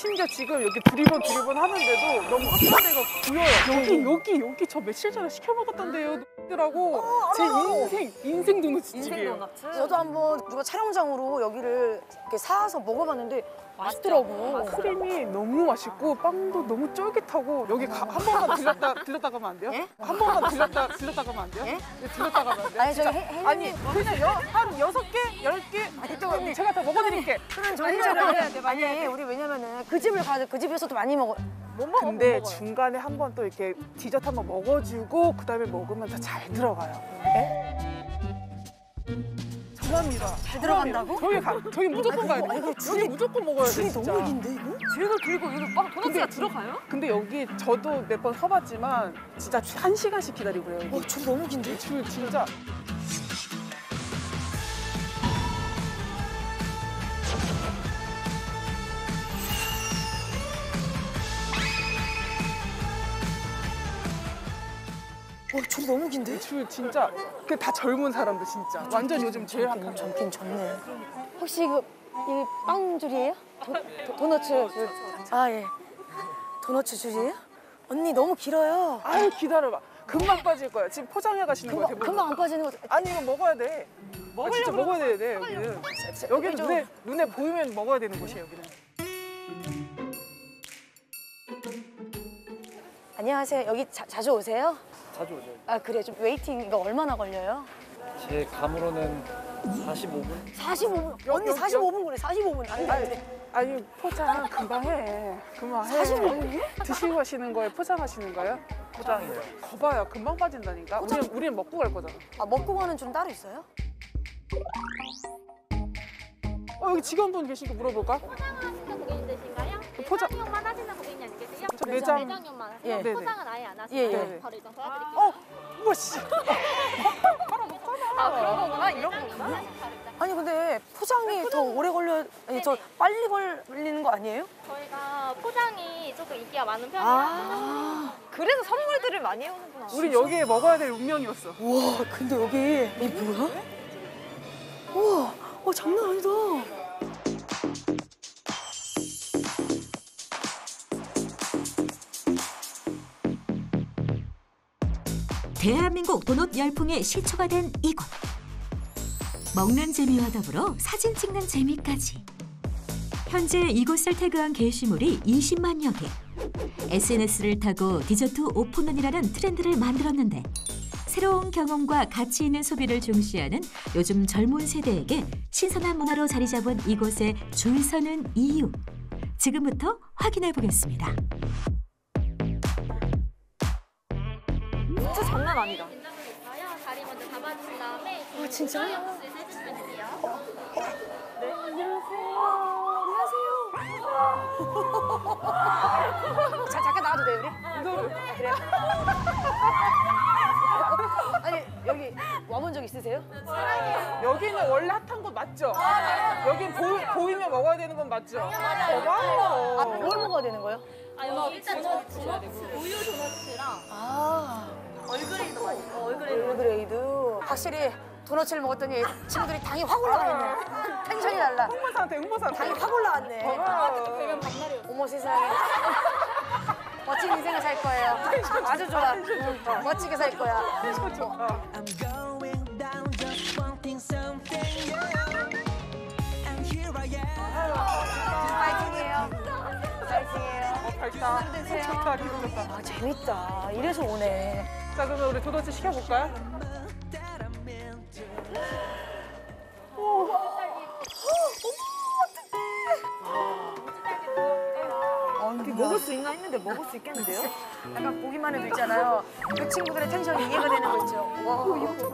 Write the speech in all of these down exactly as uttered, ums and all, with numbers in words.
심지어 지금 여기 두리번 두리번 하는데도 너무 핫한 데가 보여요. 여기 여기 여기 저 며칠 전에 시켜 먹었던 데요. 더라고 어, 제 인생 인생 도넛 집이에요. 인생 도넛. 저도 한번 누가 촬영장으로 여기를 이렇게 사서 먹어봤는데 맛있더라고. 크림이 너무 맛있고 빵도 너무 쫄깃하고 여기 가, 한 번만 들렸다 들렸다 가면 안 돼요? 예? 한 번만 들렸다 들렸다 가면 안 돼요? 예? 네, 들렸다 가면 안 돼요? 아니 저희 진짜. 해, 해, 아니 그냥 여, 한 여섯 개, 열 개 이쪽은 제가 다 먹어드릴게. 그럼 저희는 아니 우리 왜냐면은 그 집을 가서 그 집에서도 많이 먹어. 못 먹어. 근데 못 먹어요. 중간에 한 번 또 이렇게 디저트 한 번 먹어주고 그 다음에 먹으면 더 잘 들어가요. 네? 정말입니다. 잘 들어간다고? 저희 가, 저희 무조건 가야 돼. 여기 무조건 먹어야 돼 줄이 진짜. 너무 긴데 이거? 줄도 길고 여기 빵 도넛가 들어가요? 근데 여기 저도 몇 번 서봤지만 진짜 한 시간씩 기다리고 그래요. 여기. 어, 줄 너무 긴데? 줄 진짜. 어, 줄 너무 긴데? 줄 진짜 그 다 젊은 사람들 진짜. 완전 요즘 제일 핫한. 젊긴 젊네. 혹시 이거 이 빵 줄이에요? 도, 도, 도너츠 줄. 아 예. 도너츠 줄이에요? 언니 너무 길어요. 아유 기다려봐. 금방 빠질 거야. 지금 포장해 가시는 거야 금방, 대부분. 금방 안 빠지는 거. 아니 이거 먹어야 돼. 아, 진짜 먹어야 돼. 돼 여기는. 여기는 좀- 눈에 눈에 보이면 먹어야 되는 곳이에요 여기는. 안녕하세요. 여기 자, 자주 오세요? 자주 오죠. 아 그래 좀 웨이팅 이거 얼마나 걸려요? 제 감으로는 사십오 분? 사십오 분. 여- 언니 여- 사십오 분 그래. 사십오 분. 안 돼. 안 돼. 아니 포장 금방 해. 금방 해. 사십오 분이요? 드시고 하시는 거예요? 포장하시는 거예요? 포장이에요. 거봐요. 금방 빠진다니까. 포장- 우리는 우리는 먹고 갈 거잖아. 아 먹고 가는 줄은 따로 있어요? 어 여기 직원분 계시니까 물어볼까? 포장하시는 고객님이신가요? 포장- 매장용만 하시는 고객님 아니겠어요? 저 매장- 매장용만 하세요? 예. 네네. 포장은 아예 안 하시고 예, 예. 바로 이동 도와드릴게요. 어, 뭐 씨. 아 그런 거구나? 이런 거구나? 아니 근데 포장이 더 오래 걸려. 아니 저 빨리 걸리는 거 아니에요? 저희가 포장이 조금 인기가 많은 편이라 아. 그래서 선물들을 많이 해오는구나. 우린 여기에 먹어야 될 운명이었어. 우와 근데 여기 이 뭐야? 우와 어 장난 아니다. 대한민국 도넛 열풍의 시초가 된 이곳. 먹는 재미와 더불어 사진 찍는 재미까지. 현재 이곳을 태그한 게시물이 이십만여 개. 에스엔에스를 타고 디저트 오픈런이라는 트렌드를 만들었는데 새로운 경험과 가치 있는 소비를 중시하는 요즘 젊은 세대에게 신선한 문화로 자리 잡은 이곳에 줄 서는 이유. 지금부터 확인해 보겠습니다. 진짜 장난 아니다. 다리 먼저 잡아주신 다음에 아 진짜요? 해주시면 돼요. 네 안녕하세요. 안녕하세요. 자 잠깐 나와도 돼요 우리? 이거 아, 그래요? 아니 여기 와본 적 있으세요? 여기는 원래 핫한 곳 맞죠? 여기 보, 보이면 먹어야 되는 건 맞죠? 맞아요. 아 뭘 먹어야 되는 거예요? 아 여기 일단 도넛, 우유 도넛이랑 아 얼그레이도 맛있어. 얼그레이. 올그레이드. 확실히 도넛을 먹었더니 친구들이 당이 확 올라가네. 텐션이 달라. 홍보 상태, 홍보 상태. 당이 확 올라왔네. 봐봐요. 어머 세상에. 멋진 인생을 살 거예요. 아주 좋아. 응, 멋지게 살 거야. 텐션 좋다. I'm going down just wanting something yeah. And here I am. 파이팅이에요. 파이팅이에요. 밝다. 힘드세요. 좋다, 기분 좋다. 아 재밌다. 이래서 오네. 자, 그러면 우리 도넛 시켜볼까요? 먹을 수 있나 했는데 먹을 수 있겠는데요? 약간 보기만 해도 있잖아요. 그 친구들의 텐션이 이해가 되는 거 있죠. 와.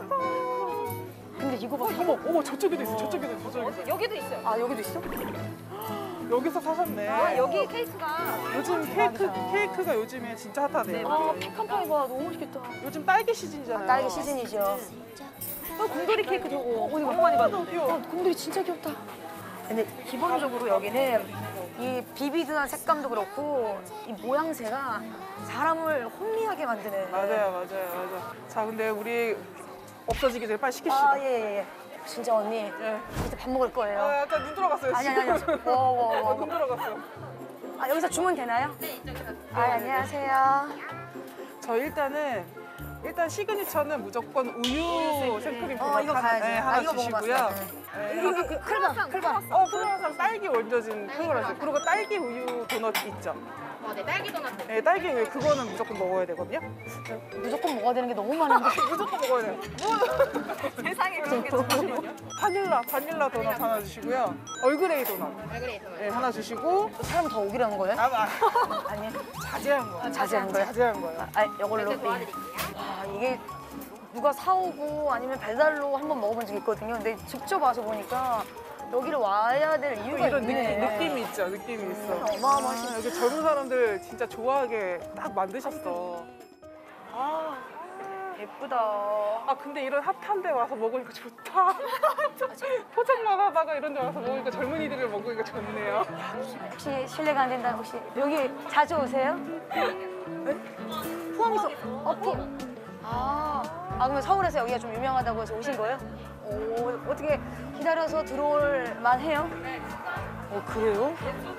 근데 이거 봐. 어머, 어머, 저쪽에도 있어, 저쪽에도 있어, 저쪽에도 있어. 여기도 있어요. 아 여기도 있어? 여기서 사셨네. 아, 여기 케이크가 요즘 케이크, 케이크가 요즘에 진짜 핫하대요. 아 피칸파이 봐 너무 맛있겠다. 요즘 딸기 시즌이잖아요. 딸기 시즌이죠. 어, 곰돌이 케이크 저거 어디 너무 많이 봤는데. 어, 곰돌이 진짜 귀엽다. 근데 기본적으로 여기는 이 비비드한 색감도 그렇고 이 모양새가 사람을 혼미하게 만드는. 맞아요, 맞아요, 맞아요. 자, 근데 우리 없어지기 전에 빨리 시킵시다. 아, 예, 예, 예. 진짜 언니, 예. 이제 밥 먹을 거예요. 아, 약간 눈 들어갔어요, 아니, 지금. 아니, 아니. 워, 워, 워. 눈 들어갔어. 아, 여기서 주문 되나요? 네, 이쪽에서. 아, 안녕하세요. 저 일단은 일단 시그니처는 무조건 우유 생크림 어, 도넛 이거 하나, 가야지. 네, 아, 하나 이거 주시고요. 먹어봤어요. 네. 이거 그 클방, 클방. 어, 크로와상 딸기 얹어진 크로와상. 그리고 딸기 우유 도넛 있죠? 어, 네, 딸기 도넛. 네, 딸기 우유 그거는 무조건 먹어야 되거든요. 무조건 먹어야 되는 게 너무 많은데. 무조건 먹어야 돼요. 세상에 그런 게 잠시만요. 바닐라, 바닐라 도넛 하나 주시고요. 얼그레이 도넛 얼그레이 도넛. 네, 하나 주시고. 사람 더 오기라는 거예요? 아, 아, 아니, 자제한 거. 자제한 거예요? 자제한 거예요. 아, 이걸로. 이렇게 도와드릴게요. 아, 이게 누가 사오고 아니면 배달로 한번 먹어본 적이 있거든요. 근데 직접 와서 보니까 여기를 와야 될 이유가 이런 있네. 느낌, 느낌이 있죠, 느낌이 있어. 어마어마하시네. 여기 젊은 사람들 진짜 좋아하게 딱 만드셨어. 아, 예쁘다. 아 근데 이런 핫한 데 와서 먹으니까 좋다. 포장만 하다가 이런 데 와서 먹으니까 젊은이들을 먹으니까 좋네요. 혹시 실례가 안 된다면 혹시 여기 자주 오세요? 네? 포항에서? 어, 포. 아, 아 그러면 서울에서 여기가 좀 유명하다고 해서 오신 거예요? 오, 어떻게 기다려서 들어올 만해요? 어, 그래요?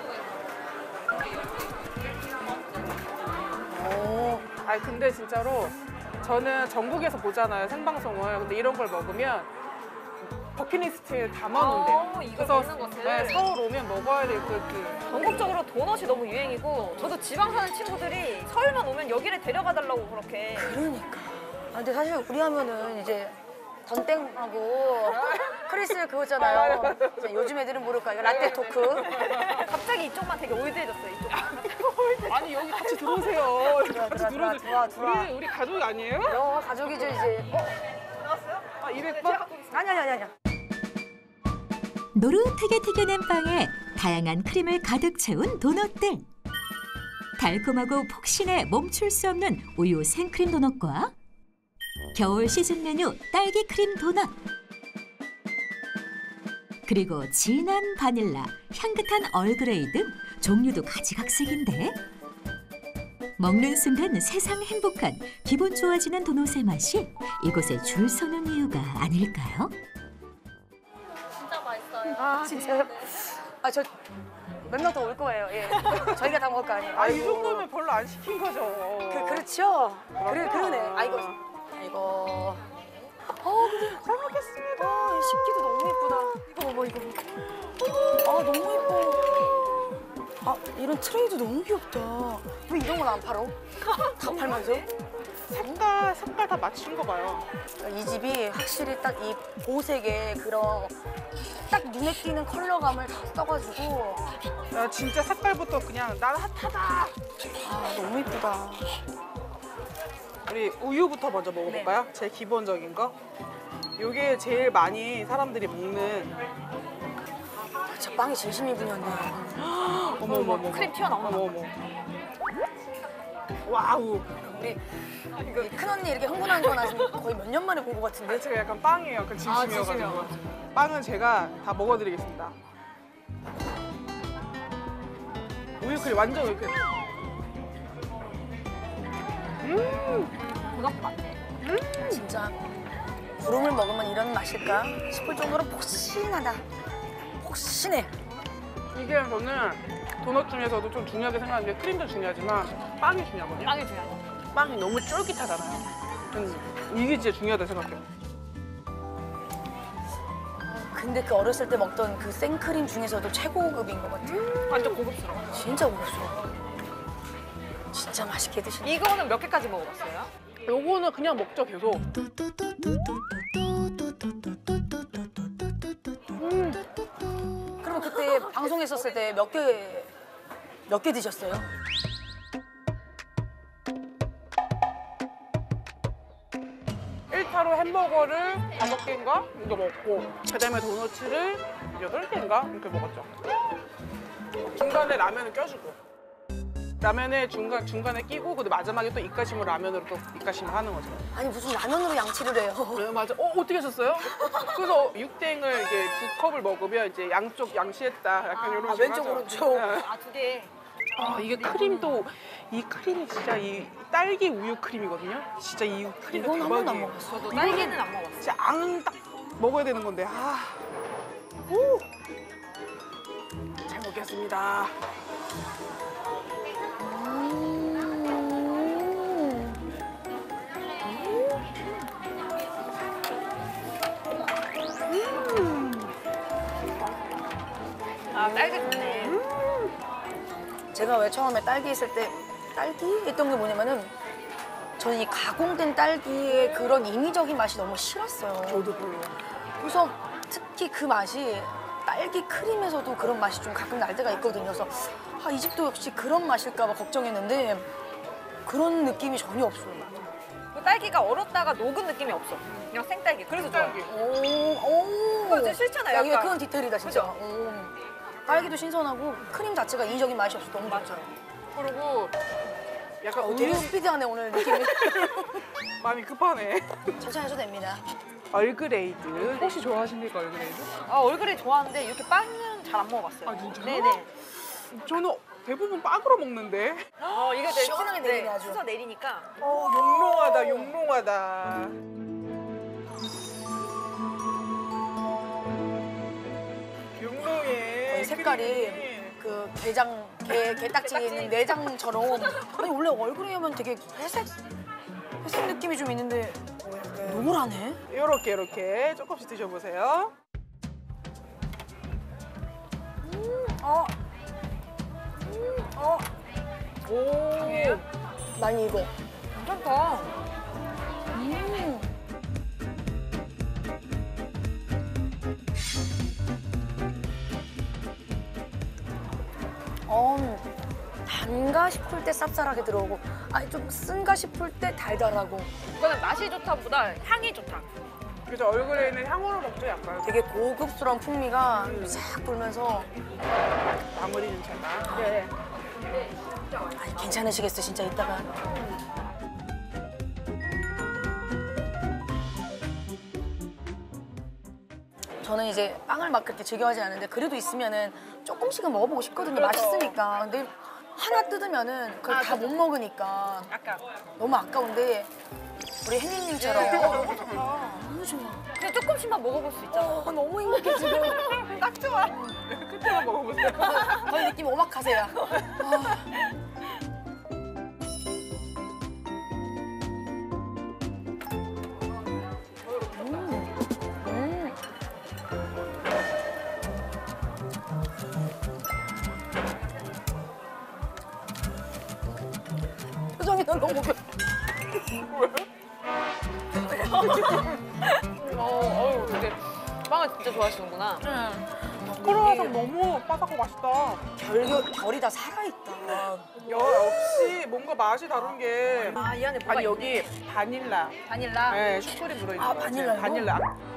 오, 아니 근데 진짜로 저는 전국에서 보잖아요, 생방송을. 근데 이런 걸 먹으면 버킷리스트에 담아놓은대요. 어, 이거 그래서 먹는 것을? 네, 서울 오면 먹어야 될 그. 전국적으로 도넛이 너무 유행이고 저도 지방 사는 친구들이 서울만 오면 여기를 데려가 달라고 그렇게. 그러니까. 아, 근데 사실 우리 하면은 이제 던땡하고 크리스 그거잖아요. 이제 요즘 애들은 모를까, 이거 라떼 토크. 갑자기 이쪽만 되게 올드해졌어요. 이쪽. 아니 여기 같이 들어오세요. 들어와, 같이 들어와, 들어오세요. 들어와, 들어와. 우리 우리 가족 아니에요? 너 가족이죠, 이제. 어? 아 이백 번? 아니, 아니, 아니, 아니. 노릇하게 튀겨낸 빵에 다양한 크림을 가득 채운 도넛들. 달콤하고 폭신해 멈출 수 없는 우유 생크림 도넛과 겨울 시즌 메뉴 딸기 크림 도넛. 그리고 진한 바닐라, 향긋한 얼그레이 등 종류도 가지각색인데 먹는 순간 세상 행복한 기분 좋아지는 도넛의 맛이 이곳에 줄 서는 이유가 아닐까요? 진짜 맛있어요. 아, 진짜요? 아, 저 몇 명 더 올 거예요. 예. 저희가 다 먹을 거 아니에요. 아 이 아이고. 정도면 별로 안 시킨 거죠. 그, 그렇죠. 그래, 그럼요. 그러네. 아이고. 아이고. 어, 근데 잘 먹겠습니다. 아, 식기도 너무 예쁘다. 이거 봐봐, 이거. 아, 너무 예뻐. 아, 이런 트레이도 너무 귀엽다. 왜 이런 건 안 팔어? 다 팔면서? 색깔 색깔 다 맞춘 거 봐요. 이 집이 확실히 딱 이 보색의 그런 딱 눈에 띄는 컬러감을 다 써가지고 야, 진짜 색깔부터 그냥 난 핫하다. 아, 너무 예쁘다. 우리 우유부터 먼저 먹어볼까요? 제일 기본적인 거. 이게 제일 많이 사람들이 먹는. 저 빵이 진심이군요. 어머 어머 어머. 크림 튀어나온다. 어머 어머. 와우. 우리 이 큰언니 이렇게 흥분한 건 아직 거의 몇 년 만에 본 것 같은데. 제가 약간 빵이에요. 약간 진심이어가지고. 빵은 제가 다 먹어드리겠습니다. 우유크림 완전 우유크림. 도넛 같아. 진짜 구름을 먹으면 이런 맛일까 싶을 정도로 폭신하다. 폭신해. 이게 저는 도넛 중에서도 좀 중요하게 생각하는 게 크림도 중요하지만 빵이 중요하거든요. 빵이 중요하죠. 빵이 너무 쫄깃하잖아요. 음, 이게 진짜 중요하다 생각해요. 근데 그 어렸을 때 먹던 그 생크림 중에서도 최고급인 것 같아. 완전 고급스러워. 진짜 고급스러워. 진짜 맛있게 드시네. 이거는 몇 개까지 먹어봤어요? 요거는 그냥 먹죠, 계속. 그러면 그때 방송했었을 때 몇 개, 몇 개 드셨어요? 일 타로 햄버거를 다섯 개인가 이거 먹고 그다음에 도너츠를 여덟 개인가 이렇게 먹었죠. 중간에 라면을 껴주고 라면에 중간 중간에 끼고 근데 마지막에 또 입가심으로 라면으로 또 입가심을 하는 거죠. 아니 무슨 라면으로 양치를 해요. 네, 맞아. 어 어떻게 하셨어요? 그래서 육땡을 이게 두 컵을 먹으면 이제 양쪽 양치했다. 약간 이런 아, 식으로 왼쪽, 하죠. 오른쪽. 네. 아, 두 개. 아 이게 크림도 이 크림이 진짜 이 딸기 우유 크림이거든요. 진짜 이 크림 이건 한 번도 안 대박이에요. 먹었어. 저도 딸기는 안 먹었어요. 진짜 앙 딱 먹어야 되는 건데 아, 오, 잘 먹겠습니다. 제가 왜 처음에 딸기 있을 때 딸기? 했던 게 뭐냐면은 저는 이 가공된 딸기의 그런 인위적인 맛이 너무 싫었어요. 저도 별로. 그래서 특히 그 맛이 딸기 크림에서도 그런 맛이 좀 가끔 날 때가 있거든요. 그래서 아, 이 집도 역시 그런 맛일까 봐 걱정했는데 그런 느낌이 전혀 없어요. 그 딸기가 얼었다가 녹은 느낌이 없어. 그냥 생딸기. 그래서 좋아요. 딸기. 오, 오. 그거 싫잖아요. 야, 이게 약간. 그건 디테일이다, 진짜. 오. 딸기도 신선하고 크림 자체가 인위적인 맛이 없어 너무 좋죠. 그리고 약간 어, 되게 우유 스피디하네, 오늘 느낌이. 마음이 급하네. 천천히 하셔도 됩니다. 얼그레이드. 혹시 좋아하십니까, 얼그레이드? 아, 얼그레이 좋아하는데 이렇게 빵은 잘 안 먹어봤어요. 아, 진짜요? 네네. 저는 대부분 빵으로 먹는데. 어, 이게 내 시원하게 내리네, 아주. 수서 내리니까. 어, 용롱하다, 용롱하다. 용롱해. 거의 색깔이 크림이. 그 게장, 게, 게딱지에 있는 내장처럼. 아니, 원래 얼그레이 하면 되게 회색? 회색 느낌이 좀 있는데 노랗네? 요렇게 요렇게 조금씩 드셔보세요. 어, 어. 오. 강해요? 많이 익어. 괜찮다. 음. 어, 단가 싶을 때 쌉쌀하게 들어오고, 아니 좀 쓴가 싶을 때 달달하고, 이거는 맛이 좋다보다 향이 좋다. 그죠, 얼그레이는 향으로 먹죠, 약간. 되게 고급스러운 풍미가 싹 돌면서, 마무리 냄새가. 네. 아니 괜찮으시겠어 진짜 이따가. 저는 이제 빵을 막 그렇게 즐겨하지 않는데 그래도 있으면은 조금씩은 먹어보고 싶거든요. 그렇죠. 맛있으니까. 근데 하나 뜯으면은 그걸 다 못 먹으니까 약간. 너무 아까운데 우리 혜니님처럼 네. 어, 너무 좋다. 너무 좋아. 그냥 조금씩만 먹어볼 수 있잖아. 어, 너무 행복해 지금. 딱 좋아. 끝에만 먹어보세요. 거의 느낌 오마카세야. 아. 음. 음. 표정이 너무 웃겨. 어, 어우, 근데 빵을 진짜 좋아하시는구나. 크로와상 너무 바삭하고 맛있다. 결, 결이 다 살아있다. 야, 역시 뭔가 맛이 다른 게. 아, 이 안에 뭐가 아니, 있네. 여기 바닐라. 바닐라. 네, 슈크림 들어있는 아, 거. 바닐라요? 바닐라.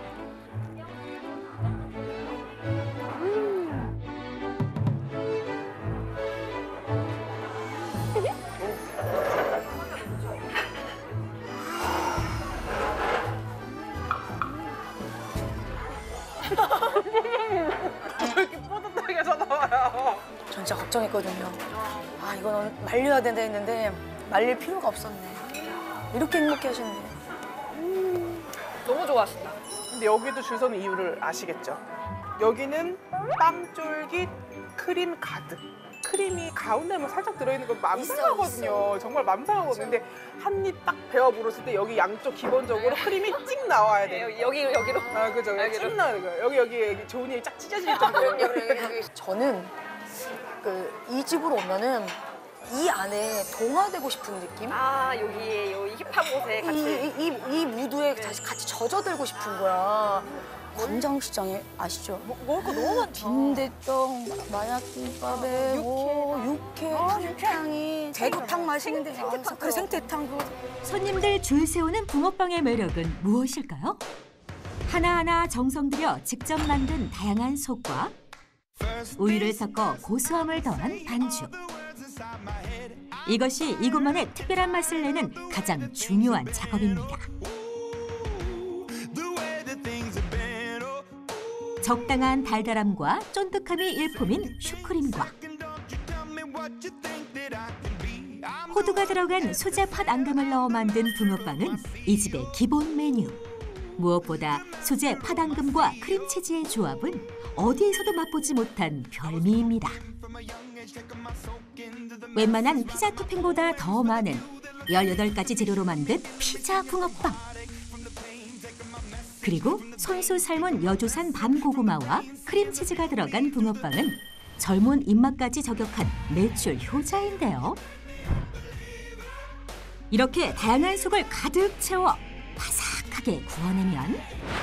이렇게 뿌듯하게 해서 나와요. 전 진짜 걱정했거든요. 아, 이거는 말려야 된다 했는데 말릴 필요가 없었네. 이렇게 행복해 하셨네. 너무 좋아하신다. 근데 여기도 줄 서는 이유를 아시겠죠? 여기는 빵 쫄깃 크림 가득. 크림이 가운데만 살짝 들어있는 건 맘상하거든요. 정말 맘상하거든요. 근데 한 입 딱 베어 물었을 때 여기 양쪽 기본적으로 크림이 찍 나와야 돼요. 네, 여기, 여기로. 아, 그죠. 여기로. 찍 나와야 돼요. 여기, 여기, 여기 좋은이 쫙 찢어질 정도로. 저는 그 이 집으로 오면은 이 안에 동화되고 싶은 느낌? 아, 여기, 여기 힙한 곳에 같이. 이, 이, 이, 이 무드에 다시 같이 젖어들고 싶은 거야. 광장시장에 아시죠? 먹을 거 너무 많죠. 빈대떡, 마약김밥에 뭐 육회, 탕탕이, 대구탕 맛있는데 생태탕, 그래 생태탕 그거. 손님들 줄 세우는 붕어빵의 매력은 무엇일까요? 하나하나 정성 들여 직접 만든 다양한 속과 우유를 섞어 고소함을 더한 반죽. 이것이 이곳만의 특별한 맛을 내는 가장 중요한 작업입니다. 적당한 달달함과 쫀득함이 일품인 슈크림과 호두가 들어간 수제 팥 앙금을 넣어 만든 붕어빵은 이 집의 기본 메뉴. 무엇보다 수제 팥 앙금과 크림치즈의 조합은 어디에서도 맛보지 못한 별미입니다. 웬만한 피자 토핑보다 더 많은 열여덟 가지 재료로 만든 피자 붕어빵. 그리고 손수 삶은 여주산 밤고구마와 크림치즈가 들어간 붕어빵은 젊은 입맛까지 저격한 매출 효자인데요. 이렇게 다양한 속을 가득 채워 바삭하게 구워내면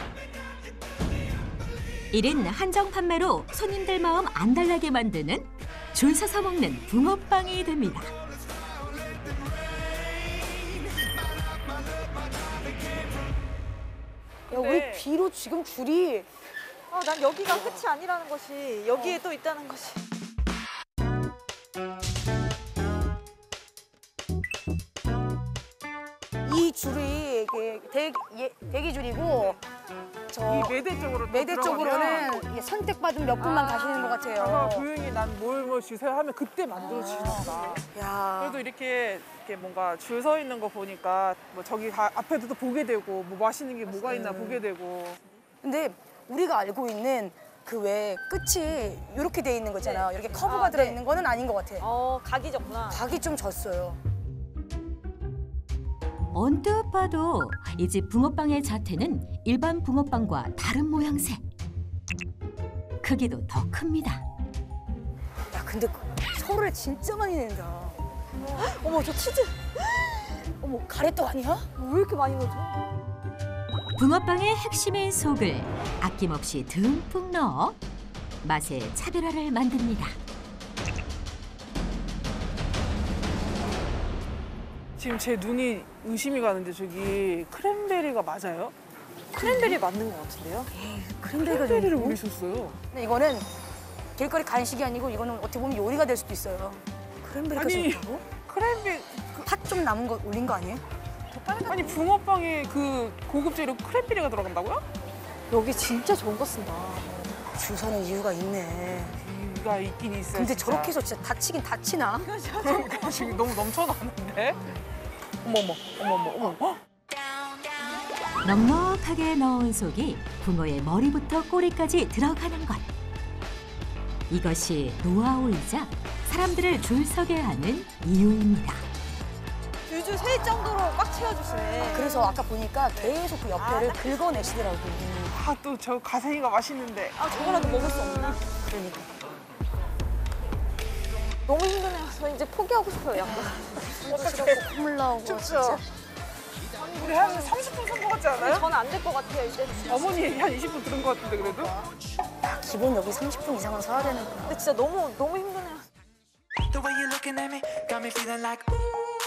일 인 한정 판매로 손님들 마음 안 달라게 만드는 줄 서서 먹는 붕어빵이 됩니다. 야, 우리 뒤로 지금 줄이 아, 난 여기가 끝이 아니라는 것이 여기에 또 있다는 것이. 이 줄이 이게 대기, 예, 대기 줄이고 저 이 매대 쪽으로 또 매대 들어가면 쪽으로는 이게 선택받은 몇 분만 가시는 것 같아요. 아마 고객이 난 뭘 뭘 주세요 하면 그때 만들어주시나 보다. 야, 그래도 이렇게, 이렇게 뭔가 줄 서 있는 거 보니까 뭐 저기 가- 앞에도 또 보게 되고 뭐 맛있는 게 뭐가 있나 보게 되고. 근데 우리가 알고 있는 그 외 끝이 이렇게 돼 있는 거 있잖아요. 이렇게 커브가 아, 들어 네. 있는 거는 아닌 것 같아. 어, 각이 졌구나. 각이 좀 졌어요. 언뜻 봐도 이 집 붕어빵의 자태는 일반 붕어빵과 다른 모양새. 크기도 더 큽니다. 야, 근데 소를 진짜 많이 낸다. 어머, 저 치즈 어머, 가래떡 아니야? 왜 이렇게 많이 넣어줘? 붕어빵의 핵심인 속을 아낌없이 듬뿍 넣어 맛의 차별화를 만듭니다. 지금 제 눈이 의심이 가는데 저기 크랜베리가 맞아요? 크랜베리 맞는 것 같은데요? 크랜베리가 좀 크랜베리를 있고. 올리셨어요. 근데 이거는 길거리 간식이 아니고 이거는 어떻게 보면 요리가 될 수도 있어요. 크랜베리까지 아니, 넣고? 크랜베리 팥 좀 남은 거 올린 거 아니에요? 아니 붕어빵에 그 고급 재료 크랜베리가 들어간다고요? 여기 진짜 좋은 거 쓴다. 줄 서는 이유가 있네. 이유가 있긴 있어요. 근데 진짜. 저렇게 해서 진짜 다치긴 다치나? 그러니까 지금 너무 넘쳐나는데? 어머머, 어머머, 어머. 헉! 넉넉하게 넣은 속이 붕어의 머리부터 꼬리까지 들어가는 것. 이것이 노하우이자 사람들을 줄 서게 하는 이유입니다. 줄줄 셀 정도로 꽉 채워주시네. 그래서 아까 보니까 계속 그 옆에를 긁어내시더라고요. 아, 또 저 가생이가 맛있는데. 아, 저거라도 먹을 수 없나? 그러니까. 너무 힘드네요. 저 이제 포기하고 싶어요, 약간. 어떻게 콧물 나오고 진짜. 우리 한 삼십 분 선거 같지 않아요? 저는 안 될 것 같아요, 이제. 어머니 얘기 한 이십 분 들은 것 같은데 그래도? 기본 여기 삼십 분 이상은 서야 되는구나. 근데 진짜 너무, 너무 힘드네요. The way you're looking at me got me feeling like ooh.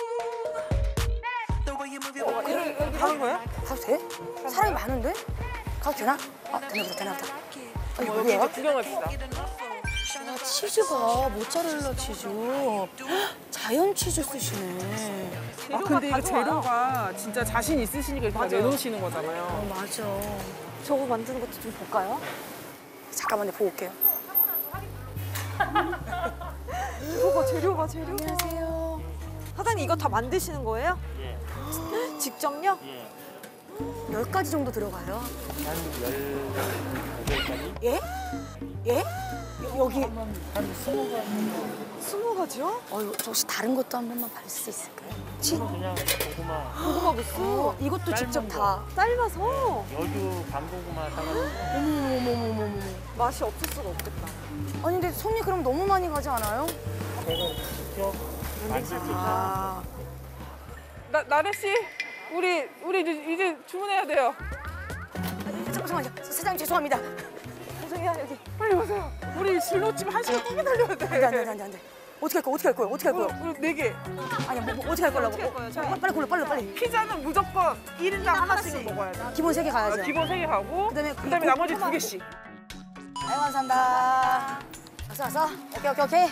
The way you move your body. 여기 가는 거야? 가도 돼? 사람이 많은데? 가도 되나? 아, 되나보다, 되나보다. 아, 이거 어, 여기 뭐야? 이제 구경합시다. 아, 치즈가 모짜렐라 치즈. 헉, 자연 치즈 쓰시네. 아, 근데 이거 재료가 진짜 자신 있으시니까 이렇게 다 맞아요. 내놓으시는 거잖아요. 어, 맞아. 저거 만드는 것도 좀 볼까요? 잠깐만, 내가 보고 올게요. 이거 봐, 재료 봐, 재료 봐. 안녕하세요. 사장님, 이거 다 만드시는 거예요? 예. 직접요? 예. 열 가지 정도 들어가요. 한 열여덟 가지? 예? 예? 여- 여기, 한 스무 가지. 스무 가지요? 어, 이거 혹시 다른 것도 한 번만 볼 수 있을까요? 치, 그냥 고구마, 고구마 무스. 어, 이것도 직접 삶은 다. 삶아서 여주 밤고구마 사가지고 어머머머머머머. 맛이 없을 수가 없겠다. 아니, 근데 손이 그럼 너무 많이 가지 않아요? 제가 직접 만들 수 있어요. 아. 나, 나래 씨, 우리 우리 이제, 이제 주문해야 돼요. 잠깐만요. 사장님 죄송합니다. 죄송해요, 여기. 빨리 오세요. 우리 진로집 한 시간 동안 달려야 돼. 안 돼, 안 돼, 안 돼, 안 돼. 어떻게 할 거야? 어떻게 할 거야? 어떻게 할 거야? 우리, 우리 네 개. 아니, 뭐, 뭐 어떻게 할 거라고? 어떻게 할 거예요, 저희? 어, 빨리 골라, 빨리, 빨리. 피자는 무조건 일 인당 하나씩은 먹어야 돼. 기본 세 개 가야죠. 기본 세 개 가고 그다음에 그다음에 그 나머지 두 고구마. 개씩. 아유, 감사합니다. 왔어, 왔어. 오케이, 오케이, 오케이.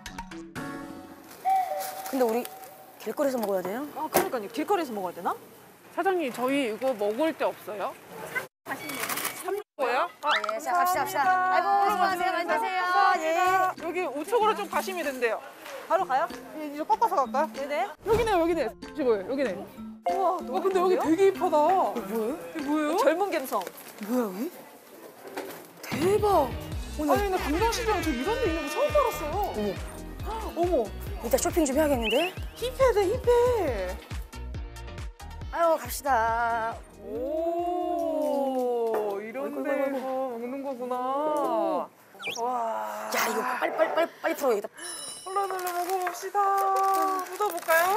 근데 우리 길거리에서 먹어야 돼요? 아, 그러니까요. 길거리에서 먹어야 되나? 사장님 저희 이거 먹을 데 없어요? 삼 거요? 아, 예, 자, 갑시다, 갑시다. 아이고, 수고하세요. 많이 드세요. 예. 여기 우측으로 좀 가시면 된대요. 바로 가요? 이제 꺾어서 갈까요? 네네. 여기네요, 여기네. 지금 여기네. 우와, 너무 어, 근데 여기 좋은데요? 되게 이쁘다. 뭐예요? 이게 뭐예요? 젊은 감성. 뭐야, 여기? 대박. 오늘 아니, 나 강정시장 저 이런 데 있는 거 처음 알았어요. 어머. 어머, 이따 쇼핑 좀 해야겠는데? 힙해네, 힙해. 아유, 갑시다. 오, 이런 아이고, 아이고, 데서 먹는 거구나. 와. 야 이거 빨리 빨리 빨리 빨리 풀어야겠다. 얼른 얼른 먹어봅시다. 묻어볼까요?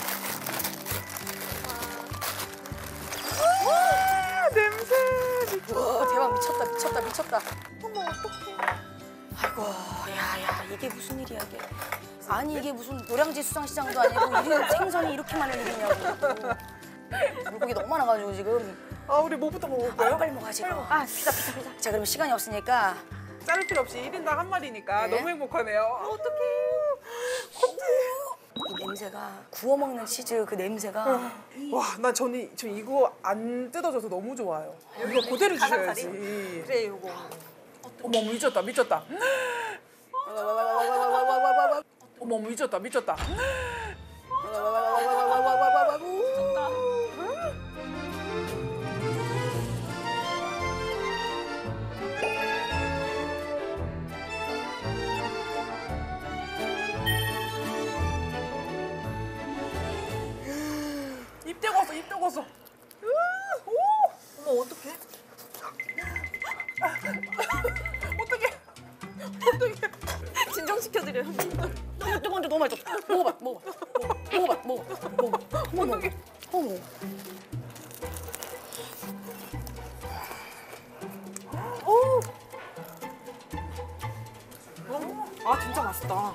와 냄새. 와 대박 미쳤다 미쳤다 미쳤다. 어머 어떡해. 아이고 야야 이게 무슨 일이야 이게. 아니 이게 무슨 노량진 수산시장도 아니고 이런 생선이 이렇게 많은 일이냐고. 물고기 너무 많아가지고 지금. 아 우리 뭐부터 먹을까요? 아, 빨리 먹어야지. 아 피자 피자 피자. 자 그럼 시간이 없으니까. 자를 필요 없이 일 인당 한 마리니까 네. 너무 행복하네요. 어떡해. 이 냄새가 구워 먹는 치즈 그 냄새가. 와, 나 저는 저 이거 안 뜯어져서 너무 좋아요. 이거 그대로 주셔야지. 그래 이거. 어머, 미쳤다, 미쳤다. 어머, 미쳤다, 미쳤다. 입 대고 왔어, 입 대고 왔어. 어머 어떡해? 어떡해. 어떡해. 진정시켜드려요. 너무 뜨거운데 너무 맛있어. 먹어봐, 먹어봐, 먹어봐, 먹어봐, 먹어봐. 어머, 어머, 어머. 아 진짜 맛있다.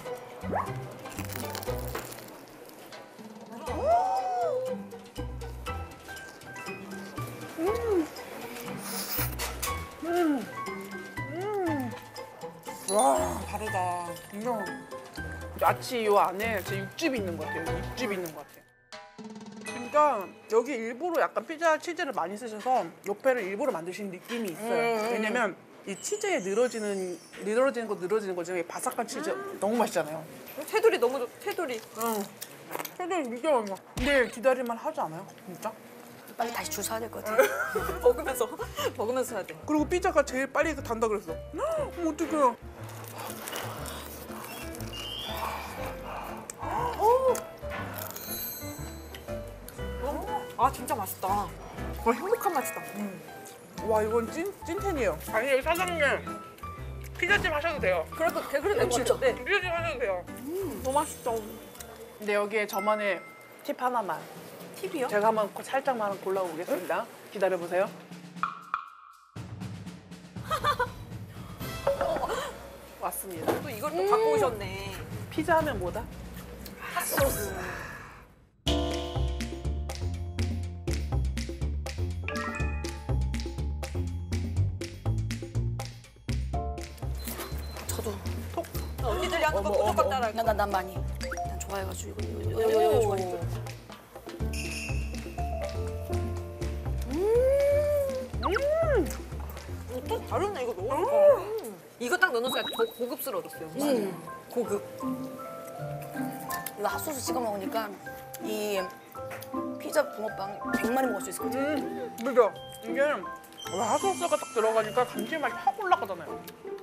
와, 다르다. 이거 야채 요 안에 제 육즙이 있는 것 같아요. 육즙이 있는 것 같아요. 그러니까 여기 일부러 약간 피자 치즈를 많이 쓰셔서 옆에를 일부러 만드신 느낌이 있어요. 왜냐면 이 치즈에 늘어지는 늘어지는 거 늘어지는 거 중에 바삭한 치즈 너무 맛있잖아요. 테두리 너무 좋. 테두리. 응. 근데 진짜 맛있어. 근데 기다릴만 하지 않아요? 진짜? 빨리 다시 줄 서야 될 것 같아. 먹으면서 먹으면서 해야 돼. 그리고 피자가 제일 빨리 단다 그랬어. 어머 어떡해. 아 진짜 맛있다. 와 행복한 맛이다. 와 이건 찐 찐텐이에요. 아니 여기 사장님 피자집 하셔도 돼요. 그래도 그래도 될것 같은데. 피자집 하셔도 돼요. 너무 맛있다. 근데 여기에 저만의 팁 하나만. 팁이요? 제가 한번 살짝만 골라보겠습니다. 기다려 보세요. 왔습니다. 또 이걸 또 갖고 오셨네. 피자 하면 뭐다? 핫소스. 저도. 언니들이 하는 거 무조건 따라할 난, 난, 난 많이. 난 좋아해가지고 이거 이거 이거 이거, 이거 좋아해. 거. 또 다르네 이거 너무. 음. 이거 딱 넣어놓으니까 더 고급스러워졌어요. 음, 고급. 이거 핫소스 찍어 먹으니까 이 피자 붕어빵 백 마리 먹을 수 있을 것 같아. 음, 그죠? 이게 핫소스가 딱 들어가니까 감칠맛이 확 올라가잖아요.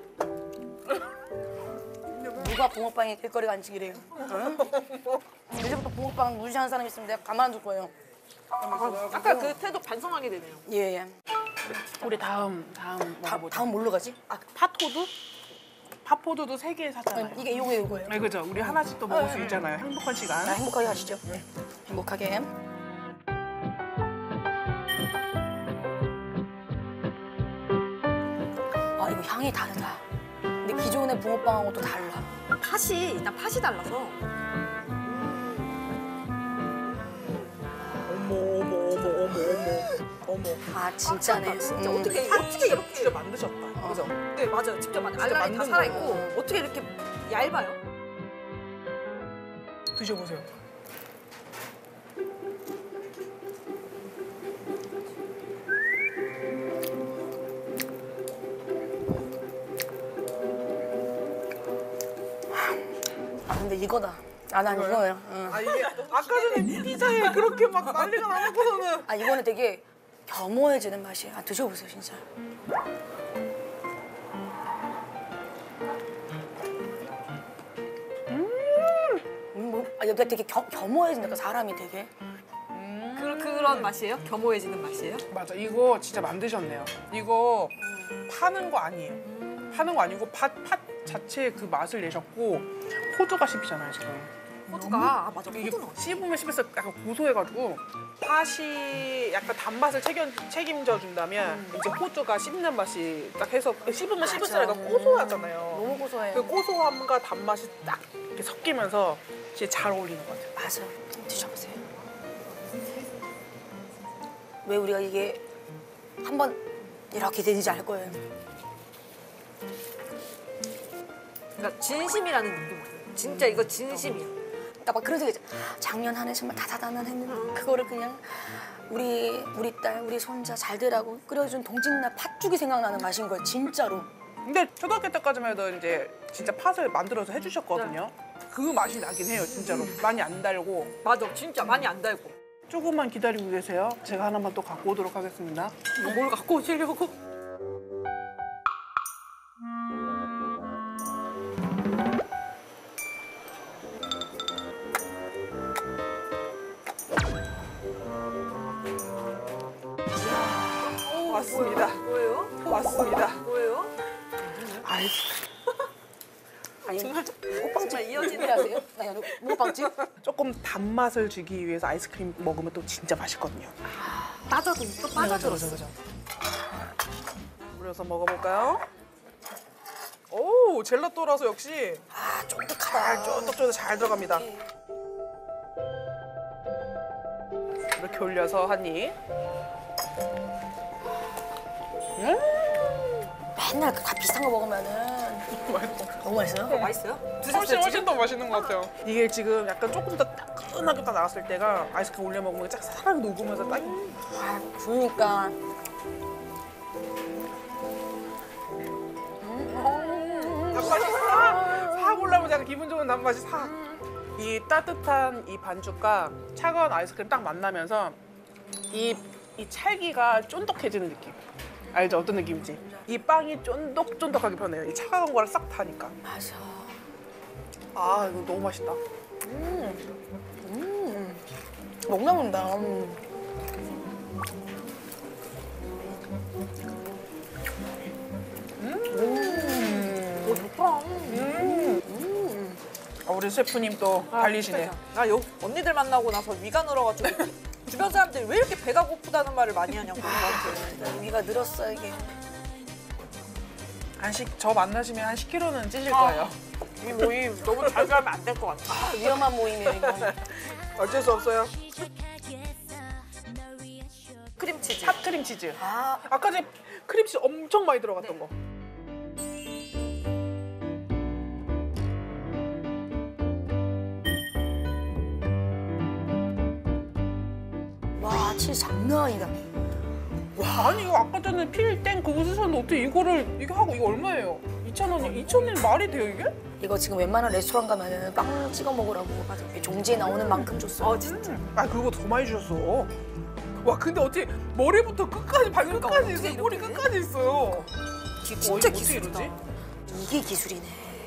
누가 붕어빵의 길거리 간식이래요. 응? 이제부터 붕어빵 무시하는 사람 있으면 내가 가만 안 둘 거예요. 아까 그 태도 반성하게 되네요. 예, 예. 우리 다음 다음 다, 먹어보자. 다음 뭘로 가지? 아, 팥호두? 팥호두도 세 개 샀잖아요. 이게 요거 요거예요. 네, 그죠? 우리 하나씩 또 먹을 수 있잖아요. 행복한 시간. 자, 행복하게 하시죠. 행복하게. 아, 이거 향이 다르다. 근데 기존의 붕어빵하고 또 달라. 팥이 일단 팥이 달라서. 어머 어머 어머 어머 어머 어머. 아, 진짜네. 진짜 음. 어떻게 어떻게 이렇게. 진짜 만드셨다. 그죠? 네 맞아요. 직접 만든. 알랑이 다 만든 살아 있고 거예요. 어떻게 이렇게 얇아요? 드셔보세요. 아, 근데 이거다. 아, 난 이거예요. 응. 아 이게 아까 전에 피자에 그렇게 막 난리가 나놓고서는 아, 이거는 되게 겸허해지는 맛이에요. 아, 드셔보세요, 진짜. 음, 뭐, 아, 여기가 되게 겸, 겸허해진다, 사람이 되게. 그, 그런 맛이에요? 겸허해지는 맛이에요? 맞아 이거 진짜 만드셨네요. 이거 파는 거 아니에요. 파는 거 아니고 팥, 팥 자체의 그 맛을 내셨고 호두가 씹히잖아요 지금. 호두가 아, 맞아. 이게 호두는 씹으면 씹을수록 약간 고소해가지고 팥이 약간 단맛을 책임, 책임져 준다면 이제 호두가 씹는 맛이 딱 해서 씹으면 씹을수록 약간 고소하잖아요. 너무 고소해요. 그 고소함과 단맛이 딱 이렇게 섞이면서 진짜 잘 어울리는 것 같아요. 맞아. 드셔보세요. 왜 우리가 이게 한번 이렇게 되는지 알 거예요. 그러니까 진심이라는 느낌. 진짜 이거 진심이야. 그러니까 막 그런 생각이 있잖아. 작년 한 해 정말 다다다난했는데 그거를 그냥 우리 우리 딸, 우리 손자 잘 되라고 끓여준 동짓날 팥죽이 생각나는 맛인 거예요. 진짜로. 근데 초등학교 때까지만 해도 이제 진짜 팥을 만들어서 해주셨거든요. 그 맛이 나긴 해요, 진짜로. 많이 안 달고. 맞아. 진짜 많이 안 달고. 조금만 기다리고 계세요. 제가 하나만 또 갖고 오도록 하겠습니다. 뭘 갖고 오시려고? 왔습니다. 뭐예요? 왔습니다. 뭐예요? 아이스크림. 정말 호빵집 이어지는 하세요? 나 여기 호빵집? 조금 단맛을 주기 위해서 아이스크림 먹으면 또 진짜 맛있거든요. 빠져도 또 빠져들었어. 그죠, 그죠. 그래서 먹어볼까요? 오, 젤라또라서 역시 아 쫀득하다. 쫀득쫀득 잘 들어갑니다. 이렇게 올려서 한 입. 음, 맨날 다 비슷한 거 먹으면은 맛있어. 너무 맛있어요? 맛있어요? 훨씬 드셨어요 훨씬 지금? 더 맛있는 것 같아요. 이게 지금 약간 조금 더 따끈하게 딱 나왔을 때가 아이스크림 올려 먹으면 쫙 사랑 녹으면서 딱. 그러니까 단맛이 싹, 싹 올라오면 약간 기분 좋은 단맛이 싹. 이 따뜻한 이 반죽과 차가운 아이스크림 딱 만나면서 이, 이 찰기가 쫀득해지는 느낌. 알죠? 어떤 느낌인지. 이 빵이 쫀득쫀득하게 변해요. 이 차가운 거를 싹 타니까. 맞아. 아, 이거 너무 맛있다. 목 나온다. 음. 오 좋다. 아, 우리 셰프님 또 달리시네. 나 요 언니들 만나고 나서 위가 늘어가지고 주변 사람들이 왜 이렇게 배가 고프다는 말을 많이 하냐고. 여기가 늘었어 이게. 한 십, 저 만나시면 한 십 킬로그램는 찌실 거예요. 이 모임 너무 자주 하면 안 될 것 같아. 아, 위험한 모임이에요 이거. 어쩔 수 없어요. 크림치즈. 팥크림 치즈. 아 아까 전에 크림치즈 엄청 많이 들어갔던 거. 와, 치즈 장난 아니다. 아니 이거 아까 전에 필땡 그거 쓰셨는데 어떻게 이거를 이거 하고 이거 얼마예요? 이천 원이 이천 원이 말이 돼요 이게? 이거 지금 웬만한 레스토랑 가면은 빵 찍어 먹으라고 맞아. 종지에 나오는 만큼 줬어. 어 진짜. 아 그거 더 많이 주셨어. 와 근데 어떻게 머리부터 끝까지 발 끝까지 있어. 어떻게 머리 이렇게 끝까지 있어요. 기, 와, 진짜 이거 어떻게 기술이다. 이러지? 이게 기술이네.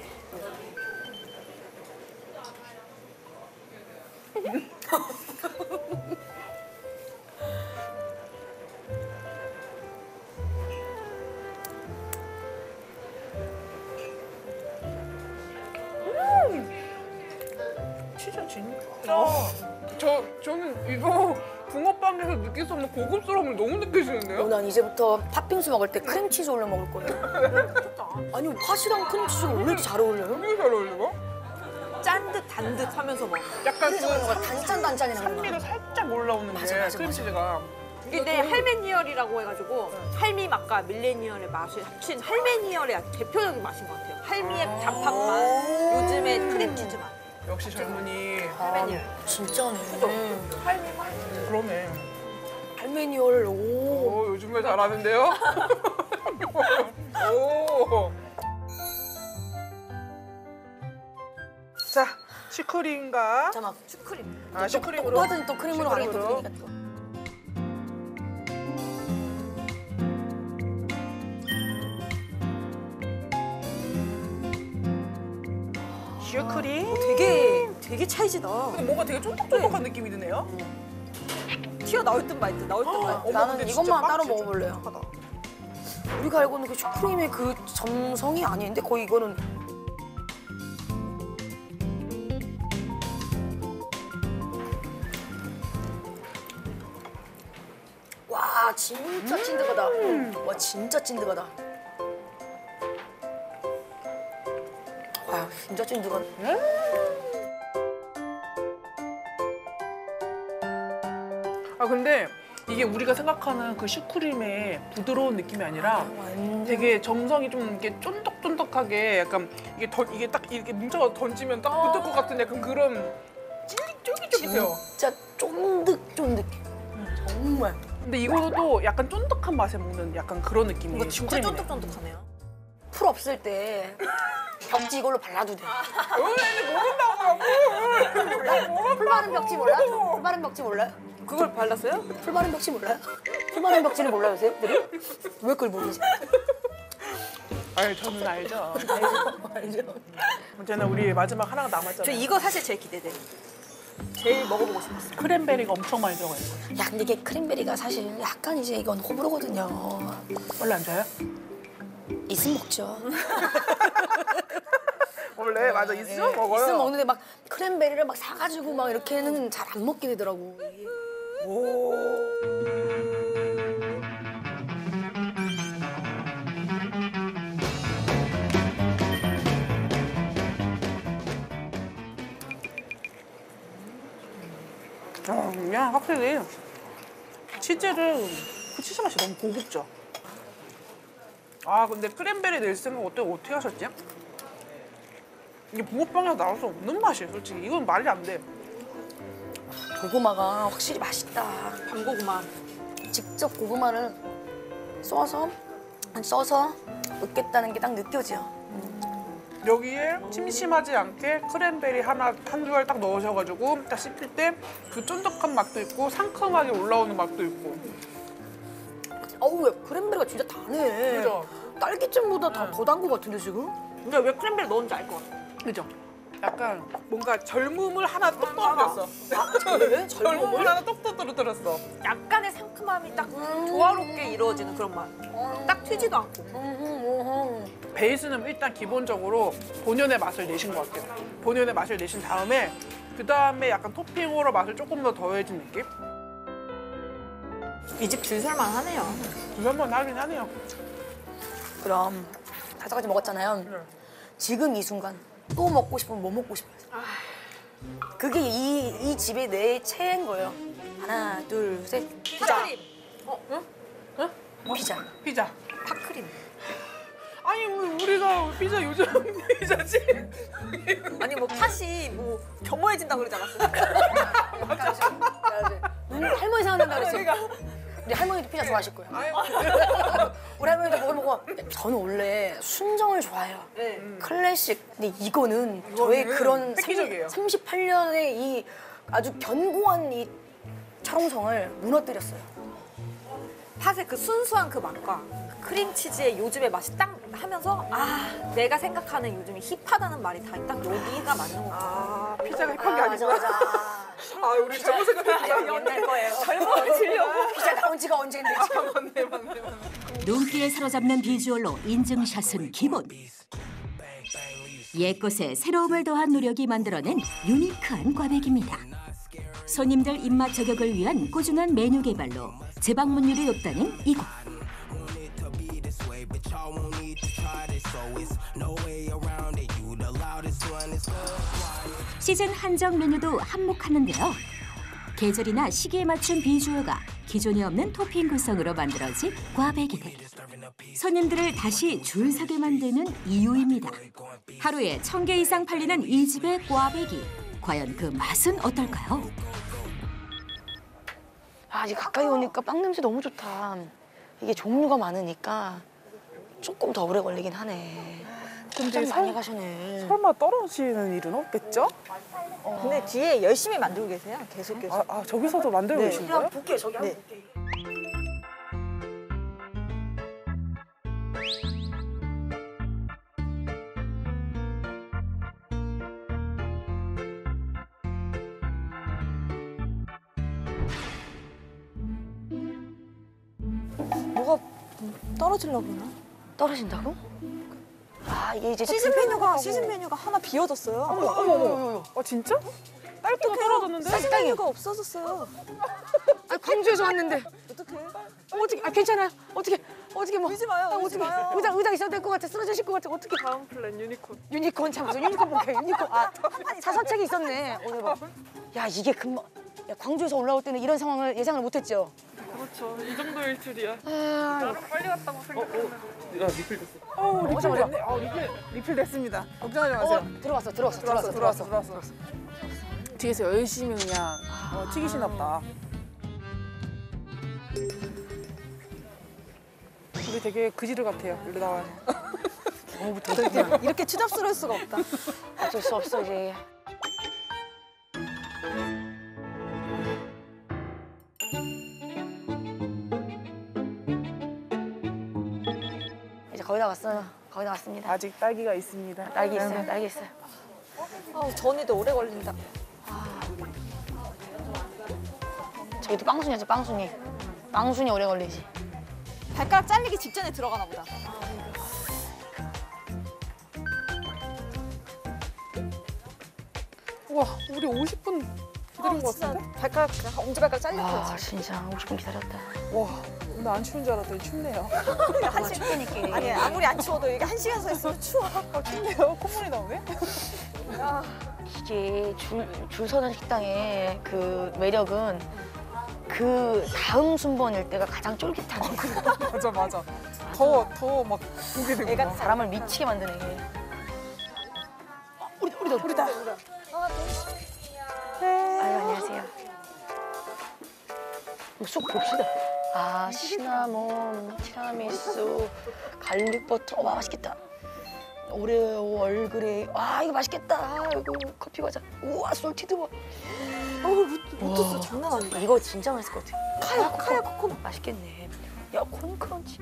진짜 진짜. 저 저는 이거 붕어빵에서 느낄 수 없는 고급스러움을 너무 느끼시는데요? 어, 난 이제부터 팥빙수 먹을 때 크림치즈 올려 먹을 거예요. 아니 팥이랑 크림치즈가 왜 이렇게 잘 어울려요? 되게 잘 어울리고? 짠 듯 단 듯 하면서 먹어. 약간 그 단짠단짠이 나는 산미도 거야. 살짝 올라오는 맞아, 게 맞아, 크림치즈가. 이게 내 할메니얼이라고 해가지고 할미 맛과 밀레니얼의 맛을 합친 할메니얼의 대표적인 맛인 것 같아요. 할미의 단팥 맛, 요즘의 크림치즈 맛. 역시 젊은이. 할메니얼. 진짜네. 할미 맛. 그러네. 할메니얼 오. 오, 요즘 말 잘하는데요? 오. 자, 슈크림과 잠깐만. 슈크림. 아, 슈크림으로. 또 하더니 또 크림으로 가는 또 슈크림으로. 분위기가 또. 슈크림. 되게 되게 찰지다. 근데 뭔가 되게 쫀득쫀득한 느낌이 드네요. 튀어 나올 듯 말 듯 나올 듯 말 듯. 어머, 나는 근데 진짜 이것만 빵 따로 진짜 먹어볼래요. 쫀득하다. 우리가 알고 있는 그 슈크림의 그 점성이 아닌데 거의 이거는 와 진짜 찐득하다. 와 진짜 찐득하다. 와 진짜 찐득한. 아 근데 이게 우리가 생각하는 그 슈크림의 부드러운 느낌이 아니라 되게 점성이 좀 이렇게 쫀득쫀득하게 약간 이게 더 이게 딱 이렇게 뭉쳐서 던지면 딱 붙을 것 같은 약간 그런 쫄깃쫄깃해요. 진짜 쫀득쫀득. 정말. 근데 이거도 약간 쫀득한 맛에 먹는 약간 그런 느낌이에요. 이거 진짜 슈크림이네. 쫀득쫀득하네요. 풀 없을 때 벽지 이걸로 발라도 돼. 왜 모른다고 몰라? 풀 바른 벽지 몰라? 풀 바른 벽지 몰라요? 그걸 발랐어요? 풀 바른 벽지 몰라요? 풀 바른 벽지는 몰라요, 선생님들이? 왜 그걸 모르지? 아니 저는 알죠. 알죠? 알죠? 이제는 우리 마지막 하나가 남았잖아요. 저 이거 사실 제일 기대돼. 제일 먹어보고 싶었어요. 크랜베리가 엄청 많이 들어가 있는 거예요. 야, 근데 이게 크랜베리가 사실 약간 이제 이건 호불호거든요. 원래 안 좋아요? 있으면 먹죠. 원래 맞아 있으면 먹어요. 있으면 먹는데 막 크랜베리를 막 사가지고 막 이렇게는 잘 안 먹게 되더라고. 어, 그냥 확실히 치즈를 그 치즈 맛이 너무 고급져. 아 근데 크랜베리 낼 생각 어떻게 어떻게 하셨지? 이게 붕어빵에서 나올 수 없는 맛이에요, 솔직히. 이건 말이 안 돼. 고구마가 확실히 맛있다. 밤고구마. 직접 고구마를 써서 써서 넣겠다는 게 딱 느껴져. 여기에 심심하지 않게 크랜베리 하나 한 줄 딱 넣으셔가지고 딱 씹힐 때 그 쫀득한 맛도 있고 상큼하게 올라오는 맛도 있고. 어우, 야, 크랜베리가 진짜 다네. 그죠? 딸기잼보다 더, 더 단 것 같은데 지금? 근데 왜 크랜베리 넣은지 알 것 같아. 그죠? 약간 뭔가 젊음을 하나 똑 떨어뜨렸어. 그래? 젊음을 하나 똑 떨어뜨렸어. 약간의 상큼함이 딱 조화롭게 이루어지는 그런 맛. 딱 튀지도 않고. 베이스는 일단 기본적으로 본연의 맛을 내신 것 같아요. 본연의 맛을 내신 다음에 그 다음에 약간 토핑으로 맛을 조금 더 더해진 느낌? 이 집 줄 설만 하네요. 두 한번 하긴 하네요. 그럼 다섯 가지 먹었잖아요. 지금 이 순간 또 먹고 싶으면 뭐 먹고 싶어요? 그게 이, 이 집의 내 최애인 거예요. 하나, 둘, 셋. 피자. 팥크림. 어? 응? 응? 피자. 피자. 팥크림. 아니 뭐 우리가 피자 요즘 피자지? 아니 뭐 팥이 뭐 겸허해진다 그러지 않았어요? 음, 할머니 생각난다 그랬어. 우리 할머니도 피자 좋아하실 거예요. 우리 할머니도 먹을 먹어. 저는 원래 순정을 좋아해요. 네. 클래식. 근데 이거는 저의 그런 획기적이에요. 삼십팔 년의 이 아주 견고한 이 철옹성을 무너뜨렸어요. 팥의 그 순수한 그 맛과 그 크림치즈의 요즘의 맛이 딱 하면서 아 내가 생각하는 요즘에 힙하다는 말이 다 딱 여기가 맞는 것 같아요. 아 피자가 힙한 게 아, 아니고. 맞아, 맞아. 아 우리 잘못 생각했구나. 옛날 거예요. 젊어지려고. 피자 나온 지가 언젠데. 맞네 맞네 맞네. 눈길에 사로잡는 비주얼로 인증샷은 기본. 옛것에 새로움을 더한 노력이 만들어낸 유니크한 꽈배기입니다. 손님들 입맛 저격을 위한 꾸준한 메뉴 개발로 재방문율이 높다는 이곳. 시즌 한정 메뉴도 한몫하는데요. 계절이나 시기에 맞춘 비주얼과 기존에 없는 토핑 구성으로 만들어진 꽈배기들. 손님들을 다시 줄 서게 만드는 이유입니다. 하루에 천 개 이상 팔리는 이 집의 꽈배기. 과연 그 맛은 어떨까요? 아, 이제 가까이 오니까 빵 냄새 너무 좋다. 이게 종류가 많으니까 조금 더 오래 걸리긴 하네. 근데 좀 많이 가시네. 설마 떨어지는 일은 없겠죠? 근데 뒤에 열심히 만들고 계세요. 계속 계속. 아, 아 저기서도 만들고 계신 거예요? 볼게요, 저기 한번 네. 볼게요. 뭐가 떨어지려고 그러나? 떨어진다고? 아 이게 이제 시즌 메뉴가 시즌 메뉴가 하나 비어졌어요. 어머 어머 어머. 어 진짜? 딸기가 떨어졌는데? 시즌 메뉴가 없어졌어요. 아 광주에서 왔는데 어떡해? 어떻게 아 괜찮아 어떻게 어떻게 뭐 울지 마요, 아, 울지 어떻게 마요. 의자 의자 있어야 될 것 같아 쓰러지실 것 같아 어떻게 다음 플랜 유니콘. 유니콘 참아서 유니콘 볼게 유니콘 아 사선책이 있었네 어, 대박. 야 이게 금방 야, 광주에서 올라올 때는 이런 상황을 예상을 못했죠. 그렇죠. 이 정도일 줄이야. 아, 나름 빨리 갔다고 생각했는데. 야 리필 됐어. 어, 리필 오자, 오자. 됐네. 어, 리필 리필 됐습니다. 걱정하지 마세요. 어, 들어왔어 들어왔어 들어왔어, 들어왔어 들어왔어, 들어왔어. 뒤에서 열심히 그냥 어, 튀기시나 보다. 우리 되게 그지를 같아요. 여기 나와요. 너무부터 그냥 이렇게 추잡스러울 수가 없다. 어쩔 수 없어 이제. 이제 거의 다 왔어요. 거의 다 왔습니다. 아직 딸기가 있습니다. 딸기 있어요. 딸기 있어요. 아우 전이도 오래 걸린다. 저기도 빵순이 하죠 빵순이. 빵순이 오래 걸리지. 발가락 잘리기 직전에 들어가나 보다. 우와, 우리 오십 분 기다린 것 같은데? 아, 발가락 엄지발가락 잘렸어. 아 진짜 오십 분 기다렸다. 와, 오늘 안 추운 줄 알았더니 춥네요. 한 시, 춥다니까. 아니 아무리 안 추워도 이게 한 시간 서 있으면 추워. 아, 춥네요. 콧물이 나오네. 이게 줄, 줄 서는 식당의 그 매력은 그 다음 순번일 때가 가장 쫄깃하네. 맞아, 맞아. 더, 더 막 보게 되고. 애가 사람을 미치게 만드네. 이게. 어, 우리, 우리다, 우리다. 아유, 안녕하세요. 이거 쑥 봅시다. 아, 시나몬, 티라미수, 갈릭 버터. 와, 맛있겠다. 오레오, 얼그레이. 와, 이거 맛있겠다. 이거 커피 과자. 우와, 솔티드 버. 어우 못했어 장난 아니다. 이거 진짜 맛있을 것 같아. 카야 카야 코코넛. 맛있겠네. 야, 콘 크런치.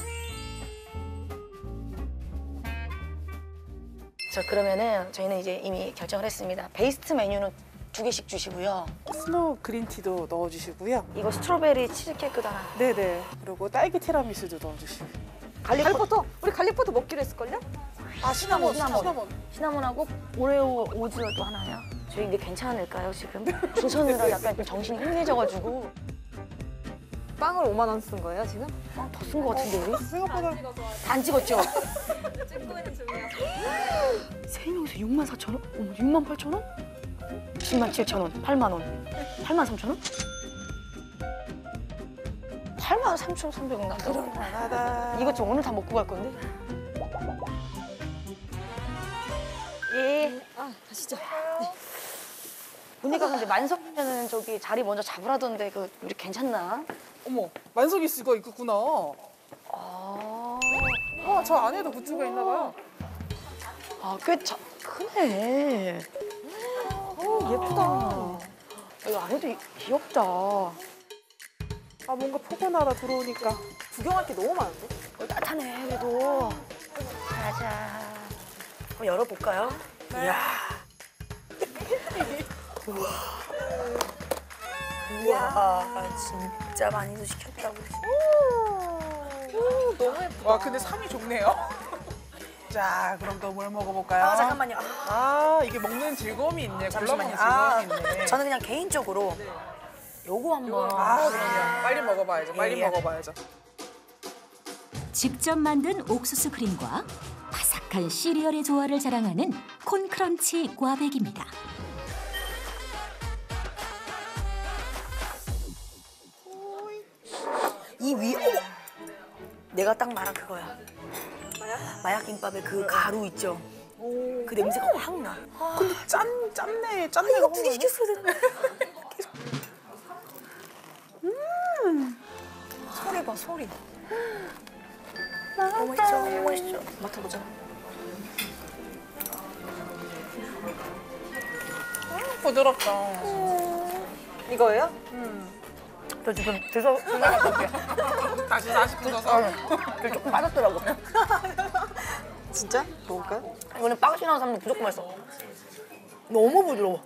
자, 그러면은 저희는 이제 이미 결정을 했습니다. 베이스트 메뉴는 두 개씩 주시고요. 스노우 그린티도 넣어주시고요. 이거 스트로베리 치즈케이크도 하나. 네네. 그리고 딸기 티라미수도 넣어주시고. 갈릭 버터. 갈릭버터 우리 갈릭버터 먹기로 했을걸요? 아, 시나몬, 시나몬. 시나몬. 시나몬하고 오레오 오즈가 또 하나요? 저희 이게 괜찮을까요, 지금? 줄 서느라 약간 좀 정신이 혼미해져가지고. 빵을 오만 원 쓴 거예요 지금? 어, 더 쓴 것 같은데, 우리? 생각보다 안 찍었죠? 찍고 있는 중이야. 세 명이서 육만 사천 원? 어머, 육만 팔천 원? 십만 칠천 원, 팔만 원, 팔만 삼천 원? 팔만 삼천 삼백 원 난다고? 그런하다. 이거 좀 오늘 다 먹고 갈 건데? 예. 아 가시죠. 보니까 근데 만석이면은 저기 자리 먼저 잡으라던데 그 우리 괜찮나? 어머, 만석이 씨가 있구나. 아, 와, 저 안에도 굿즈가 있나 봐요. 아, 꽤 자, 크네. 오 예쁘다. 여기 안에도 이- 귀엽다. 어, 아, 뭔가 포근하다 들어오니까. 구경할 게 너무 많은데? 따뜻하네, 그래도. 자자. 한번 열어볼까요? 이야. 우와, 진짜 많이도 시켰다고. 오 너무 예쁘다. 와, 근데 상이 좋네요. 자, 그럼 또 뭘 먹어볼까요? 아, 잠깐만요. 아, 이게 먹는 즐거움이 있네. 잠시만요. 골라먹는 아, 즐거움이 있네. 저는 그냥 개인적으로 요거 한번. 아, 그럼요. 빨리 먹어봐야죠. 빨리 예, 예. 먹어봐야죠. 직접 만든 옥수수 크림과 바삭한 시리얼의 조화를 자랑하는 콘크런치 꽈배기입니다. 이 위, 어머! 내가 딱 말한 그거야. 마약 김밥의 그 가루 있죠? 그 냄새가 확 나. 근데 짠, 짠내, 아, 짠내가 이거 확 두 개 나네. 시켰어야 되는데. 음. 소리 봐, 소리. 너무 맛있죠? 너무 맛있죠? 맡아보자. 부드럽다. 이거예요? 저 지금 드셔, 드셔 갔다 올게요. 다시 사십 분 넣어서. 그 조금 빠졌더라고. 진짜? 먹을까요? 이거는 빵 싫어하는 사람도 무조건 맛있어. 너무 부드러워.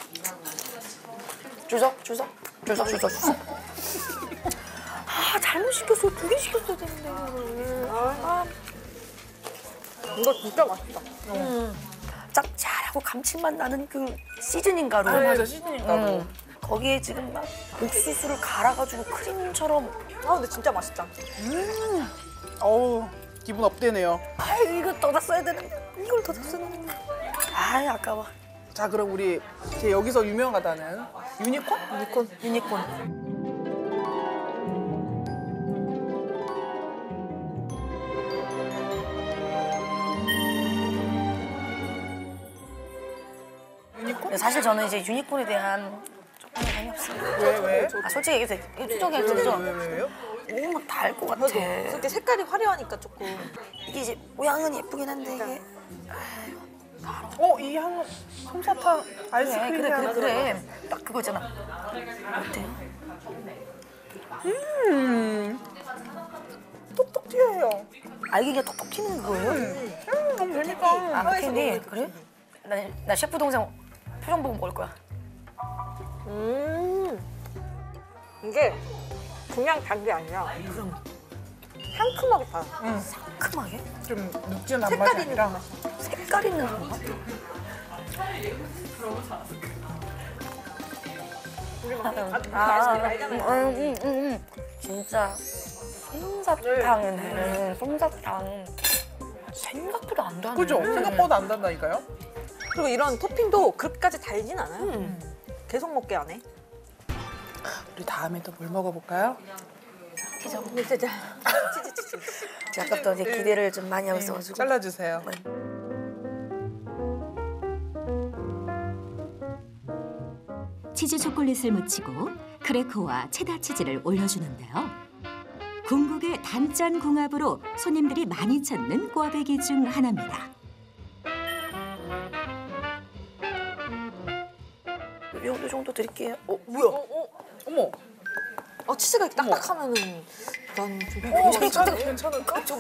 주석, 주석, 주석, 주석, 주석. 아, 잘못 시켰어? 두 개 시켰어야 되는데 이거를. 아, 이거 진짜 맛있다. 음. 짭짤하고 감칠맛 나는 그 시즈닝 가루. 아, 맞아, 시즈닝 가루. 음. 거기에 지금 막 옥수수를 갈아가지고 크림처럼. 아 근데 진짜 맛있다. 어우, 기분 업되네요. 아 이거 더 샀어야 되는데. 이걸 더 샀어야 되는데. 아 아까워. 자, 그럼 우리 제 여기서 유명하다는 유니콘? 유니콘. 유니콘. 유니콘? 사실 저는 이제 유니콘에 대한 조금 감이 없어요. 왜, 왜? 아 솔직히 이게 투정이 왜, 아니죠. 왜, 왜, 왜요? 너무 막 달 것 같아. 그렇게 색깔이 화려하니까 조금. 이게 이제 모양은 예쁘긴 한데 이게. 어, 이 향, 솜사탕 그래 아이스크림 그래 향. 그래 그래. 딱 그거 있잖아. 어때요? 음, 톡톡 튀어요. 알기가 톡톡 튀는 거예요? 음, 너무 재밌다. 아 캔디 그래? 나, 나 셰프 동생 표정 보고 먹을 거야. 음. 이게 그냥 단 게 아니라 그럼 상큼하게 다. 음, 상큼하게? 좀 눅진한 색깔 맛이 있는 아니라. 색깔 있는 건가? 아, 음, 음, 음, 음. 진짜 솜사탕이네. 솜사탕. 생각보다 안 다네. 그죠? 생각보다 안 단다니까요? 그리고 이런 토핑도 그렇게까지 달진 않아요. 음. 계속 먹게 하네. 우리 다음에 또 뭘 먹어볼까요? 피자. 진짜 치즈 치즈. 제가 아까부터 이제 기대를 좀 많이 하고 있어가지고. 잘라주세요. 치즈 초콜릿을 묻히고 크래커와 체다 치즈를 올려주는데요. 궁극의 단짠 궁합으로 손님들이 많이 찾는 꽈배기 중 하나입니다. 이 정도 정도 드릴게요. 어 뭐야? 어머, 어 치즈가 이렇게 딱딱하면은 난좀 어, 괜찮아, 괜찮을까? 잠깐만.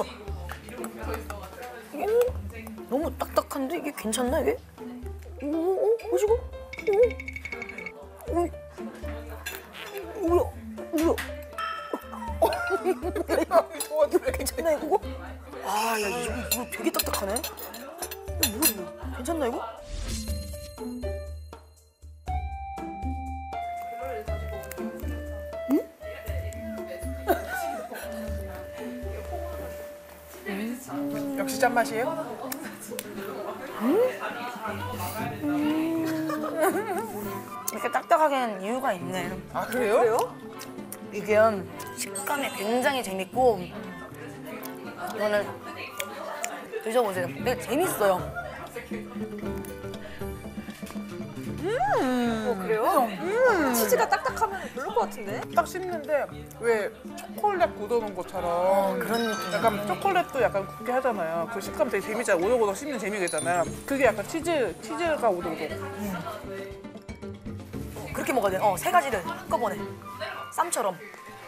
이게 너무 딱딱한데 이게 괜찮나 이게? 오, 오, 뭐지고? 오, 오, 뭐야? 뭐야? 도와줄래? 괜찮나 이거? 아, 야 이거, 이거 되게 딱딱하네. 이거 뭐야 이거? 괜찮나 이거? 역시 짠맛이에요? 이렇게 딱딱하게 하는 이유가 있네. 아, 그래요? 이게 식감이 굉장히 재밌고 이거는 드셔보세요. 되게 재밌어요. 어, 그래요? 음. 치즈가 딱딱하면 별로 것 같은데? 딱 씹는데 왜 초콜릿 굳어놓은 것처럼 그런 느낌. 약간 초콜릿도 약간 굽게 하잖아요. 그 식감 되게 재밌잖아요. 오독오독 씹는 재미가 있잖아요. 그게 약간 치즈, 치즈가 오독오독. 그렇게 먹어야 돼. 어, 세 가지를 한꺼번에. 쌈처럼.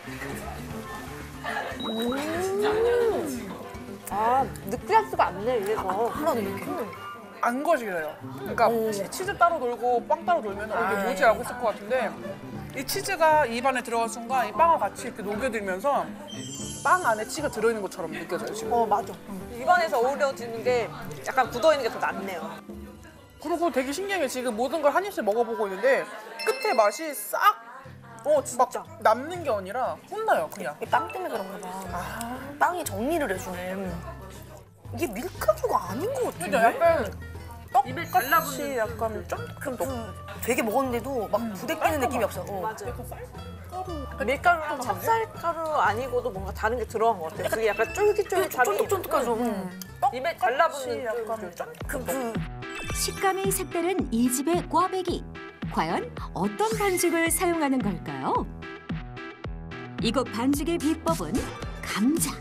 아 느끼하지가 않네 이래서. 하나도 이렇게. 안 거실해요. 그러니까 치- 치즈 따로 돌고 빵 따로 돌면 어, 이게 뭐지 알고 있을 것 같은데 이 치즈가 입안에 들어간 순간 이 빵과 같이 이렇게 녹여들면서 빵 안에 치즈가 들어있는 것처럼 느껴져요, 지금. 어 맞아. 입안에서 어우러지는 게 약간 굳어있는 게 더 낫네요. 그리고 되게 신기한 게 지금 모든 걸 한 입씩 먹어보고 있는데 끝에 맛이 싹 어, 진짜 남는 게 아니라 혼나요, 그냥. 이게 빵 때문에 그런가 봐. 빵이 정리를 해주네. 이게 밀가루가 아닌 것 같은데? 근데 약간 떡같이 약간 쫀득한 떡. 되게 먹었는데도 막 부대끼는 느낌이 없어. 어. 맞아. 밀가루랑 찹쌀가루 아니고도 뭔가 다른 게 들어간 것 같아요. 그게 약간 쫄깃쫄깃함이 쫀득쫀득하죠. 음. 입에 달라붙는 약간 쫀득. 그, 그 식감이 색다른 이 집의 꽈배기. 과연 어떤 반죽을 사용하는 걸까요? 이곳 반죽의 비법은 감자.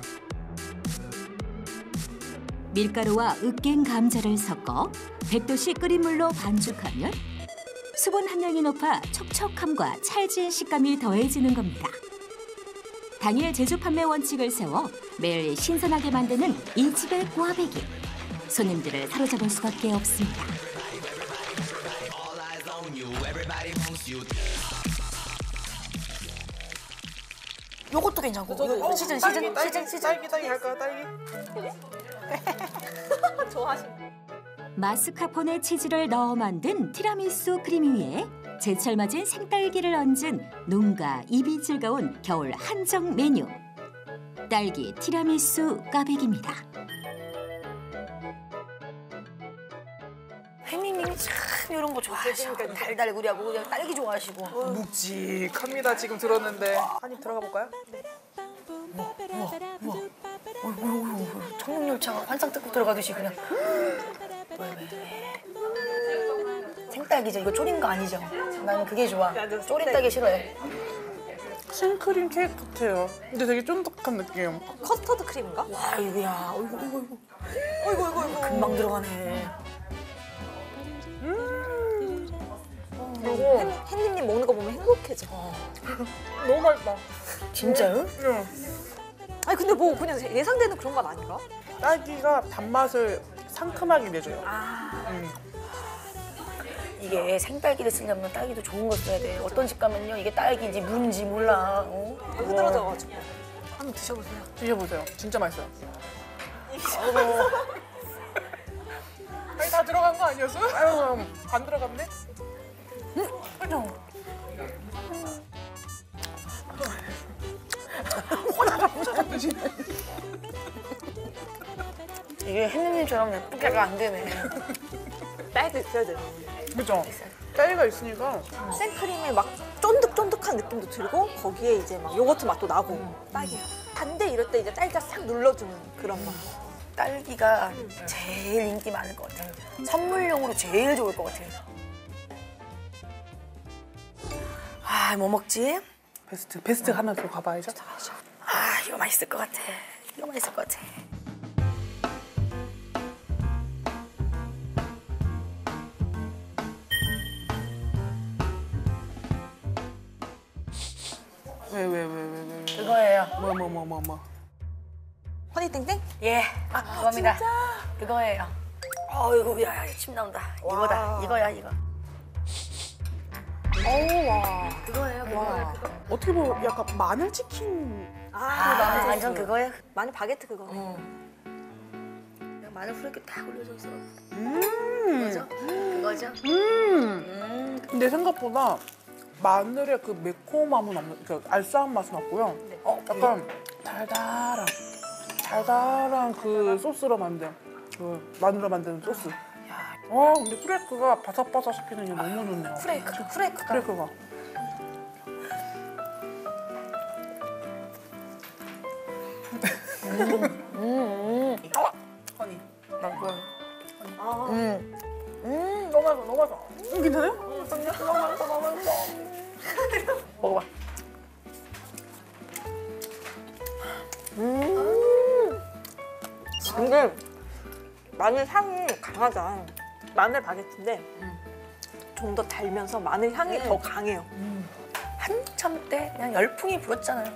밀가루와 으깬 감자를 섞어 백 도씨 끓인 물로 반죽하면 수분 함량이 높아 촉촉함과 찰진 식감이 더해지는 겁니다. 당일 제조 판매 원칙을 세워 매일 신선하게 만드는 이 집의 꽈배기. 손님들을 사로잡을 수밖에 없습니다. 요것도 괜찮고. 저도 이거 시즌 딸기, 시즌 딸기, 시즌 시즌. 딸기 딸기 할까요? 딸기? 좋아하시네. 마스카포네 치즈를 넣어 만든 티라미수 크림 위에 제철 맞은 생딸기를 얹은 눈과 입이 즐거운 겨울 한정 메뉴. 딸기 티라미수 꽈배기입니다. 혜미님이 참 이런 거 좋아하시고 달달구리하고 그냥 딸기 좋아하시고. 묵직합니다. 지금 들었는데. 한입 들어가 볼까요? 청룡열차가 환상 뜯고 들어가듯이 그냥. 왜, 왜, 왜. 생딸기죠. 이거 졸인 거 아니죠? 나는 그게 좋아. 졸인 딸기 싫어해. 생크림 케이크 같아요. 근데 되게 쫀득한 느낌. 커스터드 크림인가? 와 이거야. 어이구 어이구 어이구. 어이구 어이구 어이구. 금방 들어가네. 그리고 햇님님 먹는 거 보면 행복해져. 너무 맛있다. 진짜요? 응. 아니 근데 뭐 그냥 예상되는 그런 건 아닌가? 딸기가 단맛을 상큼하게 내줘요. 아. 음. 이게 생딸기를 쓰려면 딸기도 좋은 거 써야 돼. 어떤 집 가면요 이게 딸기인지 물인지 몰라. 어? 흐드러져가지고. 한번 드셔보세요. 드셔보세요. 진짜 맛있어요. 아니 다 들어간 거 아니었어요? 아유 안 들어갔네? 그죠? 이게 혜민님처럼 예쁘게가 안 되네. 딸기 있어야 돼. 그죠? 딸기가 있으니까 생크림에 막 쫀득쫀득한 느낌도 들고 거기에 이제 막 요거트 맛도 나고 딸기야. 단데 이럴 때 이제 딸기가 싹 눌러주는 그런 맛. 딸기가 제일 인기 많을 것 같아요. 선물용으로 제일 좋을 것 같아요. 아, 뭐 먹지? 베스트 베스트 하나 더 가봐야죠. 아, 이거 맛있을 것 같아. 이거 맛있을 것 같아. 왜 왜 왜 왜 왜? 그거예요. 뭐 뭐 뭐 뭐 뭐. 허니땡땡? 예, 아, 그겁니다. 그거예요. 어이구, 야, 야, 침 나온다. 이거다. 이거야, 이거. 어우 와. 그거예요, 그거예요. 그거. 어떻게 보면 약간 마늘 치킨. 아, 아, 완전 그거예요. 마늘 바게트 그거네. 어. 그냥 마늘 후레이크 딱 올려져 있어. 음. 그거죠? 그거죠? 음. 음. 근데 생각보다 마늘의 그 매콤함은 없는, 그 알싸한 맛은 없고요. 어, 약간 달달한, 달달한 그 소스로 만든, 그 마늘로 만든 소스. 와, 근데 후레이크가 바삭바삭 씹히는 게 너무 좋네요. 후레이크, 후레이크가. 후레이크가. 음, 음. 아, 허니. 나 좋아해. 음. 음, 너무 맛있어, 너무 맛있어. 음, 괜찮아요? 너무 맛있어, 너무 맛있어. 먹어봐. 근데 마늘 향이 강하다. 마늘 바게트인데 좀 더 달면서 마늘 향이 더 강해요. 한참 때 그냥 열풍이 불었잖아요.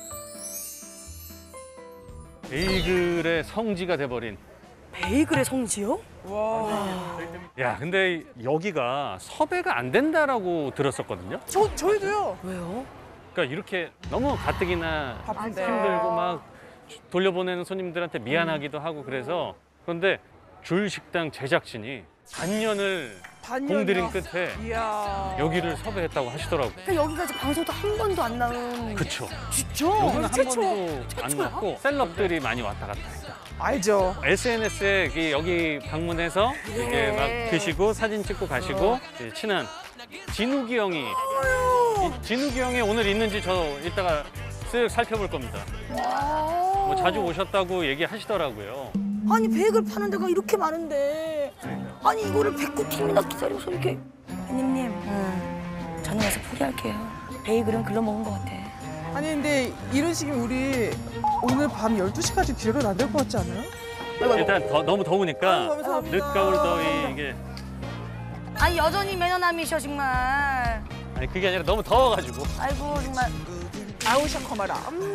베이글의 성지가 돼버린. 베이글의 성지요? 야, 근데 여기가 섭외가 안 된다라고 들었었거든요. 저, 저희도요. 왜요? 그러니까 이렇게 너무 가뜩이나 바쁜데. 힘들고 막 돌려보내는 손님들한테 미안하기도 하고 그래서 그런데 줄 식당 제작진이 반년을 반년이요? 공들인 끝에 이야. 여기를 섭외했다고 하시더라고요. 그러니까 여기까지 방송도 한 번도 안 나온. 그쵸. 진짜? 여기는 한 최초. 번도 안 났고 셀럽들이 많이 왔다 갔다 했다. 알죠. 에스엔에스에 여기 방문해서 이게 막 드시고 사진 찍고 가시고 이제 친한 진욱이 형이 이 진욱이 형이 오늘 있는지 저 이따가 쓱 살펴볼 겁니다. 뭐 자주 오셨다고 얘기하시더라고요. 아니 베이글 파는 데가 이렇게 많은데 아니 이거를 백구 팀이나 기다려서 이렇게. 혜님님, 음, 저는 여기서 포기할게요. 베이글은 글러 먹은 것 같아. 아니 근데 이런 식이면 우리 오늘 밤 열두 시까지 기다려도 안 될 것 같지 않아요? 일단 더, 너무 더우니까 감사합니다. 늦가을 더위 이게 아니 여전히 매너남이셔 정말. 아니 그게 아니라 너무 더워가지고 아이고 정말. 아우샤 커마라.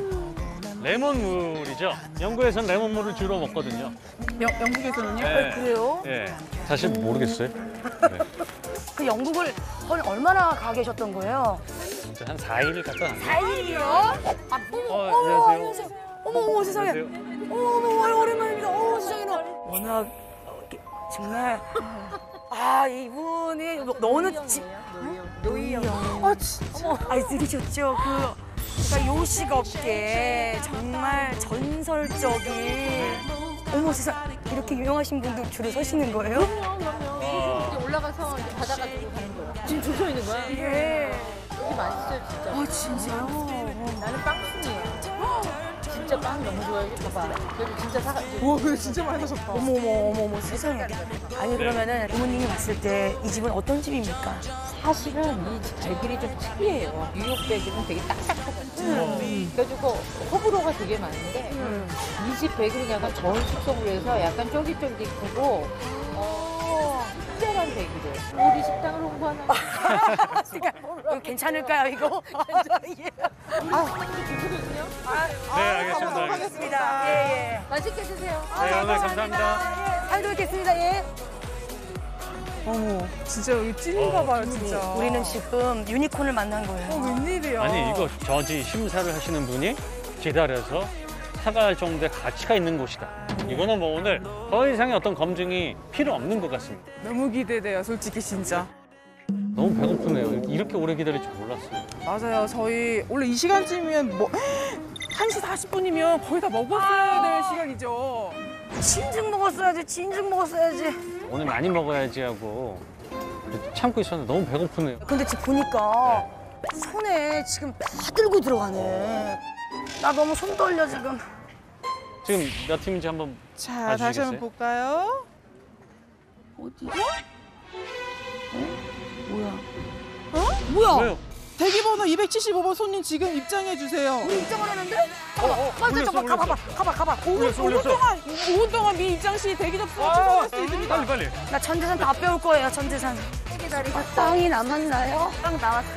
레몬물이죠. 영국에서는 레몬물을 주로 먹거든요. 영, 영국에서는요? 네. 그래요? 네. 사실 모르겠어요. 네. 그 영국을 거의 얼마나 가 계셨던 거예요? 진짜 한 사 일 갔다 왔네. 다행이요. 아, 어머, 어, 어머, 안녕하세요. 안녕하세요. 어머, 어머, 세상에. 안녕하세요. 어머, 어머, 어머, 오랜만입니다. 어머, 세상에. 워낙 이렇게 정말 아 이분이 너- 너는 지... 노이요. 아 진짜. 어머, 아이 들으셨죠? 그 그러니까 요식 업계 정말 전설적인. 어머 세상 이렇게 유명하신 분들 줄을 서시는 거예요? 이제 올라가서 이제 받아가지고 가는 거야. 지금 줄 서 있는 거야? 예. 여기 맛있어요, 진짜. 아 진짜요? 나는 빵순이에요. 진짜 빵 너무 좋아해. 봐봐. 그래도 진짜 사가. 우와, 근데 진짜 많이 사셨다. 어머 어머 어머 어머 세상에. 아니 그러면은 부모님이 봤을 때 이 집은 어떤 집입니까? 사실은 이 베글이 좀 특이해요. 뉴욕 베글은 되게 딱딱하거든요. 그래가지고 호불호가 되게 많은데 이 집 베글은 약간 저온 숙성으로 해서 약간 쫄깃쫄깃하고 어, 특별한 베글이에요. 우리 식당을 홍보하나? 그러니까 이거 괜찮을까요 이거? 예. 네, 알겠습니다. 알겠습니다. 예 예. 맛있게 드세요. 네, 오늘 감사합니다. 잘 들겠습니다. 예. 어머, 진짜 여기 찐인가 봐요, 진짜. 우리는 지금 유니콘을 만난 거예요. 어, 웬일이야. 아니, 이거 저지 심사를 하시는 분이 기다려서 사갈 정도의 가치가 있는 곳이다. 이거는 뭐 오늘 더 이상의 어떤 검증이 필요 없는 것 같습니다. 너무 기대돼요, 솔직히 진짜. 너무 배고프네요. 이렇게 오래 기다릴 줄 몰랐어요. 맞아요. 저희 원래 이 시간쯤이면 뭐 한 시 사십 분이면 거의 다 먹었어야 될 시간이죠. 진즉 먹었어야지. 진즉 먹었어야지. 오늘 많이 먹어야지 하고 참고 있었는데 너무 배고프네요. 근데 지금 보니까 손에 지금 다 들고 들어가네. 나 너무 손 떨려 지금. 지금 몇 팀인지 한번 자, 봐주시겠어요? 다시 한번 볼까요? 어디야? 어? 뭐야? 어? 뭐야? 왜요? 대기번호 이백칠십오 번 손님 지금 입장해 주세요. 우리 입장을 했는데? 가봐, 빨리 올렸어, 가봐, 가봐, 올렸어. 가봐, 가봐. 오 분, 올렸어, 오 분 올렸어. 동안, 오 분 동안 미 입장 시 대기 접수 취소할 수 있습니다. 빨리 빨리. 나 전재산 다 빼올 거예요, 전재산. 아, 땅이 남았나요? 땅 나왔어.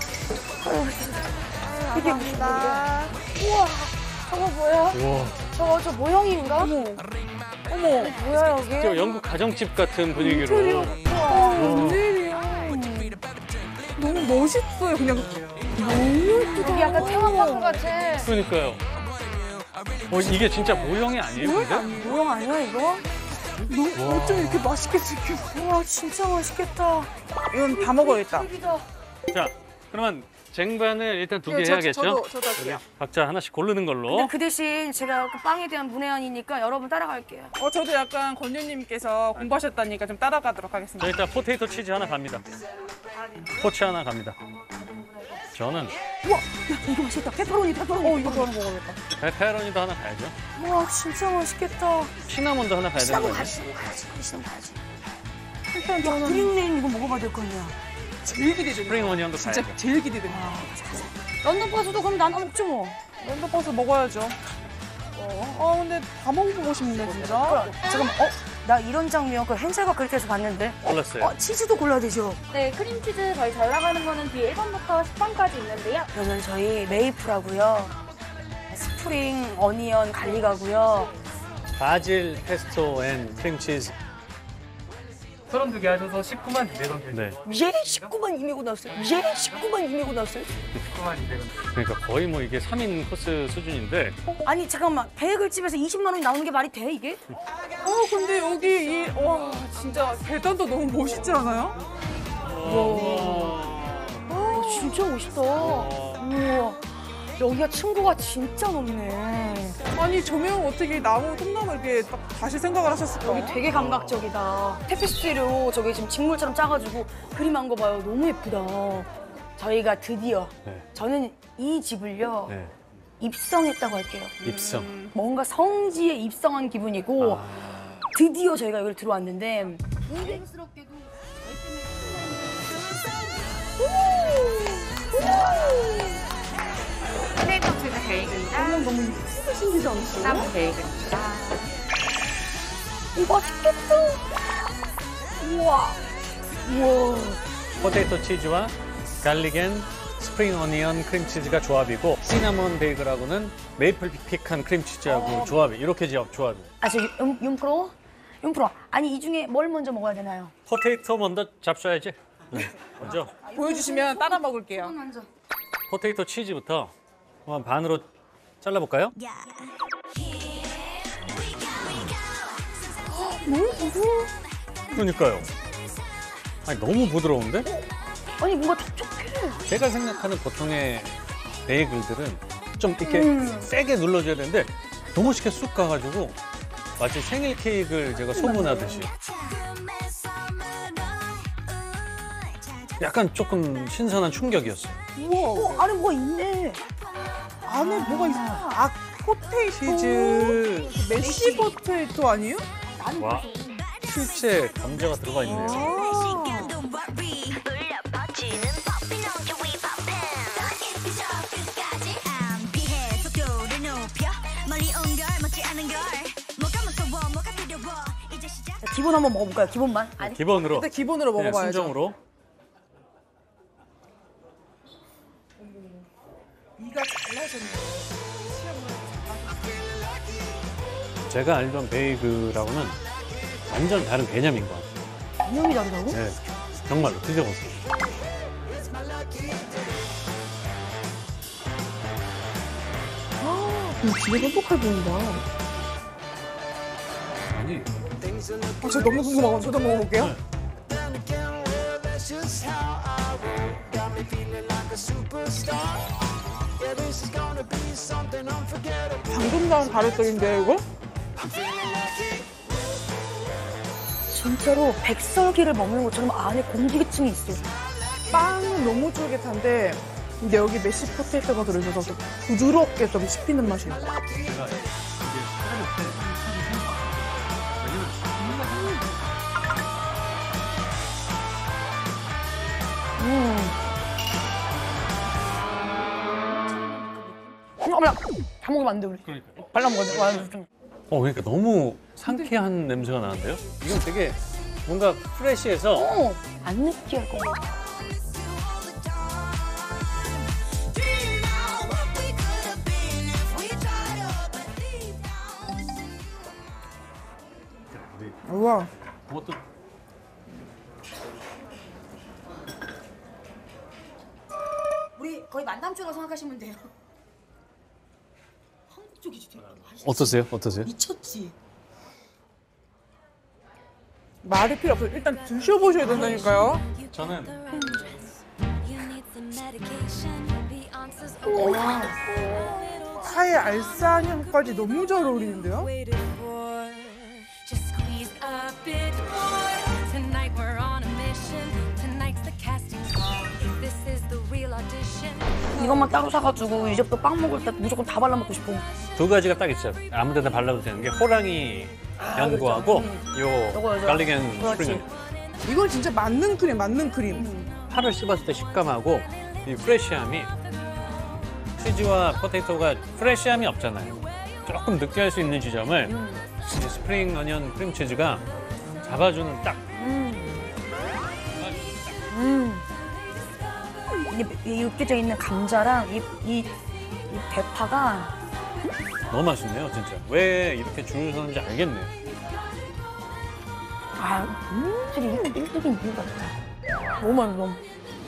이게 무슨 일이야? 우와, 저거 뭐야? 우와. 저거 저 모형인가? 어머, 어머, 뭐야 여기? 저 영국 가정집 같은 분위기로. 어, 웬일이야. 너무 멋있어요, 그냥. 여기 약간 테마파크 같아. 그러니까요. 어, 이게 진짜 모형이 아니에요, 근데? 모형 아니야 이거? 너무 어쩜 이렇게 맛있게 생겼어. 우와, 진짜 맛있겠다. 이건 다 먹어야겠다. 자, 그러면 쟁반을 일단 두 개 저- 해야겠죠? 저도, 저도 할게요. 각자 하나씩 고르는 걸로. 근데 그 대신 제가 그 빵에 대한 문외한이니까 여러분 따라갈게요. 어, 저도 약간 권유님께서 공부하셨다니까 좀 따라가도록 저 하겠습니다. 일단 포테이토 치즈 하나 갑니다. 포치 하나 갑니다. 저는 우와, 야, 이거 맛있겠다. 페퍼로니, 페퍼로니. 어, 이거 저는 먹어야겠다. 페페로니도 하나 가야죠. 우와, 진짜 맛있겠다. 시나몬도 하나 가야 되는 시나몬 거죠. 가지, 시나몬 가야지. 시나몬 가야지. 야, 그린레인 이거 먹어봐야 될 거 아니야. 제일 기대됩니다. 스프링 오니언도 진짜 가야죠. 제일 기대됩니다. 런던 버스도 그럼 나눠 먹죠 뭐. 런던버스 먹어야죠. 어, 아 근데 다 먹어보고 싶네 진짜. 잠깐만, 어? 나 이런 장면 그 헨젤과 그레텔에서 봤는데. 골랐어요. 어, 치즈도 골라야 되죠. 네, 크림치즈 저희 잘 나가는 거는 뒤에 일 번부터 십 번까지 있는데요. 그러면 저희 메이플하고요. 스프링 어니언 갈릭하고요. 바질 페스토 앤 크림치즈. 서른두 개 하셔서 십구만 이백 원 네. 얘 십구만 이메고 나왔어요. 얘 십구만 이메고 나왔어요. 십구만 이백 원. 그러니까 거의 뭐 이게 삼 인 코스 수준인데 아니 잠깐만, 베이글집에서 이십만 원이 나오는 게 말이 돼 이게? 어 근데 여기 이 와 진짜 계단도 너무 멋있지 않아요? 와, 진짜 멋있다. 우와, 여기가 층고가 진짜 높네. 아니 조명 어떻게 나무 통나무 이렇게 딱 다시 생각을 하셨을까? 여기 되게 감각적이다. 테피스트리로 저기 지금 직물처럼 짜가지고 그림한 거 봐요. 너무 예쁘다. 저희가 드디어 네. 저는 이 집을요 네. 입성했다고 할게요. 입성. 뭔가 성지에 입성한 기분이고 드디어 저희가 여기를 들어왔는데 이백스럽게도 플레이터 치즈 베이글이랑 너무 너무 신기하지 않았어요? 쌈 베이글입니다. 이거 맛있겠다. 우와. 우와. 포테이토 치즈와 갈릭 앤 스프링 어니언 크림치즈가 조합이고 시나몬 베이글하고는 메이플 피칸 크림치즈하고 조합이 이렇게 지업 조합이. 아 저기 윤, 윤프로? 윤프로. 아니 이 중에 뭘 먼저 먹어야 되나요? 포테이토 먼저 잡숴야지. 네. 먼저. 보여주시면 따라 먹을게요. 먼저. 포테이토 치즈부터 한번 반으로 잘라볼까요? 그러니까요. 아니 너무 부드러운데? 아니 뭔가 촉촉해. 제가 생각하는 보통의 베이글들은 좀 이렇게 음. 세게 눌러줘야 되는데 너무 쉽게 쑥 가가지고 마치 생일 케이크를 제가 소문하듯이 약간 조금 신선한 충격이었어요. 어, 안에 뭐가 있네. 안에 뭐가 있어? 아, 포테이토. 치즈, 메시 포테이토 아니에요? 와, 실제 감자가 들어가 있네요. 기본 한번 먹어볼까요? 기본만? 아니. 기본으로, 일단 기본으로 네, 먹어봐야죠. 순정으로. 이가 잘나셨네. 제가 알던 베이글하고는 완전 다른 개념인 것 같아요. 개념이 다르다고? 네, 정말로 드셔보세요. 이거 진짜 행복해 보인다. 아니, 아, 저 너무 궁금하고 저도 먹어볼게요. 방금 나온 가래떡인데 이거? 진짜로 백설기를 먹는 것처럼 안에 공기층이 있어. 빵은 너무 쫄깃한데 근데 여기 메시 포테이토가 들어있어서 좀 부드럽게 좀 씹히는 맛이에요. 제가 이게 사를 때 음. 어머나, 다 먹으면 안 돼 우리. 그러니까. 발라 먹어야 돼. 와, 좀. 어, 그러니까 너무 상쾌한 냄새가 나는데요? 이건 되게 뭔가 프레시해서 어, 안 느끼할 것 같아. 우와. 그것도 우리 거의 만담초라고 생각하시면 돼요. 한국 쪽이 진짜 맛있어. 어떠세요? 어떠세요? 미쳤지. 말이 필요 없어요. 일단 드셔보셔야 된다니까요. 저는 와. 파의 알싸한 향까지 너무 잘 어울리는데요? 이것만 따로 사가지고 이제부터 빵 먹을 때 무조건 다 발라 먹고 싶어. 두 가지가 딱 있어요. 아무 데나 발라도 되는 게 호랑이 연구하고 요 요거죠. 갈릭 앤 그렇지. 스프링. 이건 진짜 맞는 크림, 맞는 크림. 파를 씹었을 때 식감하고 이 프레시함이 치즈와 포테이토가 프레시함이 없잖아요. 조금 느끼할 수 있는 지점을 이 스프링 어니언 크림치즈가 잡아주는 딱. 음. 이, 이 으깨져 있는 감자랑 이, 이, 이 대파가 너무 맛있네요, 진짜. 왜 이렇게 줄을 서는지 알겠네요. 아, 확실히 일 등인 이유가 있다. 너무 맛있어, 너무.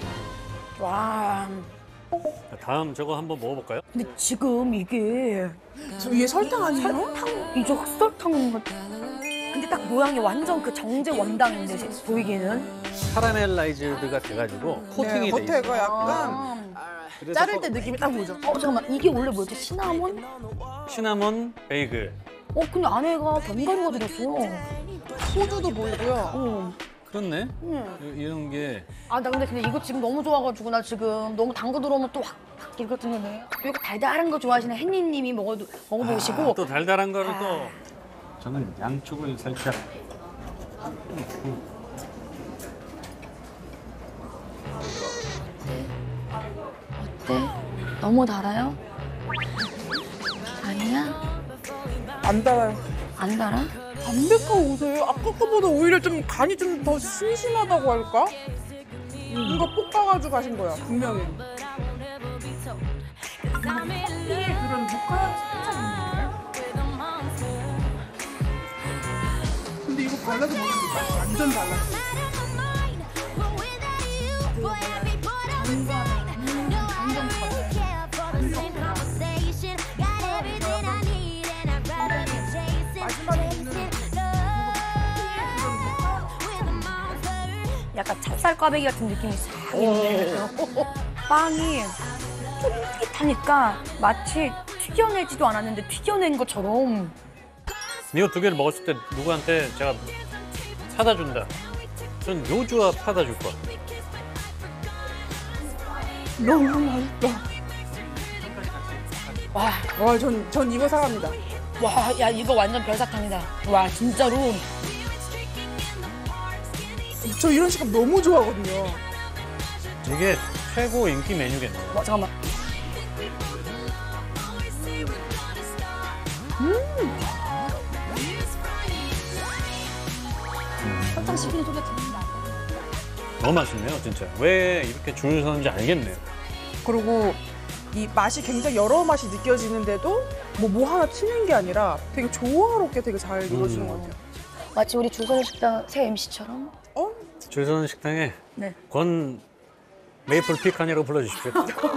와. 다음 저거 한번 먹어볼까요? 근데 지금 이게 저 위에 설탕 아니에요? 설탕, 이저 흑설탕 같아. 근데 딱 모양이 완전 그 정제 원당인데 지금 보이기는. 카라멜라이즈드가 돼가지고 코팅이 돼 있어요. 겉에가 약간 아. 그래서 자를 때 느낌이 딱 오죠. 어, 잠깐만. 이게 원래 뭐였지? 시나몬? 시나몬 베이글. 어, 근데 안에가 견과류가 들었어. 호두도 보이고요. 어. 그렇네. 응. 이- 이런 게 아, 나 근데 근데 이거 지금 너무 좋아가지고 나 지금 너무 단 거 들어오면 또 확, 확 이거든요. 이거 달달한 거 좋아하시는 햇니님이 먹어도 먹어보시고. 아, 또 달달한 거를 또 저는 양쪽을 살짝 어때? 너무 달아요? 아니야? 안 달아요. 안 달아? 담백하고 오세요. 아까 거보다 오히려 좀 간이 좀 더 심심하다고 할까? 뭔가 볶아가지고 가신 거야, 분명히. 커피에 그런 육향 살짝 있는데? 근데 이거 발라서 먹는 거 완전 달랐어. 완전 달 약간 찹쌀 꽈배기 같은 느낌이 싹 있는데 빵이 쫄깃하니까 마치 튀겨내지도 않았는데 튀겨낸 것처럼. 이거 두 개를 먹었을 때 누구한테 제가 사다 준다. 전 요 조합 사다 줄 거야. 너무 맛있다. 와, 와, 전, 전 이거 사갑니다. 와, 야 이거 완전 별사탕이다. 와 진짜로. 저 이런 식감 너무 좋아하거든요. 이게 최고 인기 메뉴겠네요. 와, 잠깐만. 설탕 씹히는 소리가 들린다. 너무 맛있네요, 진짜. 왜 이렇게 줄 서는지 알겠네요. 그리고 이 맛이 굉장히 여러 맛이 느껴지는데도 뭐, 뭐 하나 튀는 게 아니라 되게 조화롭게 되게 잘 이루어지는 음. 것 같아요. 마치 우리 주선의 식당 새 엠씨처럼. 어? 줄 서는 식당에 네. 권 메이플 피칸이라고 불러주십시오.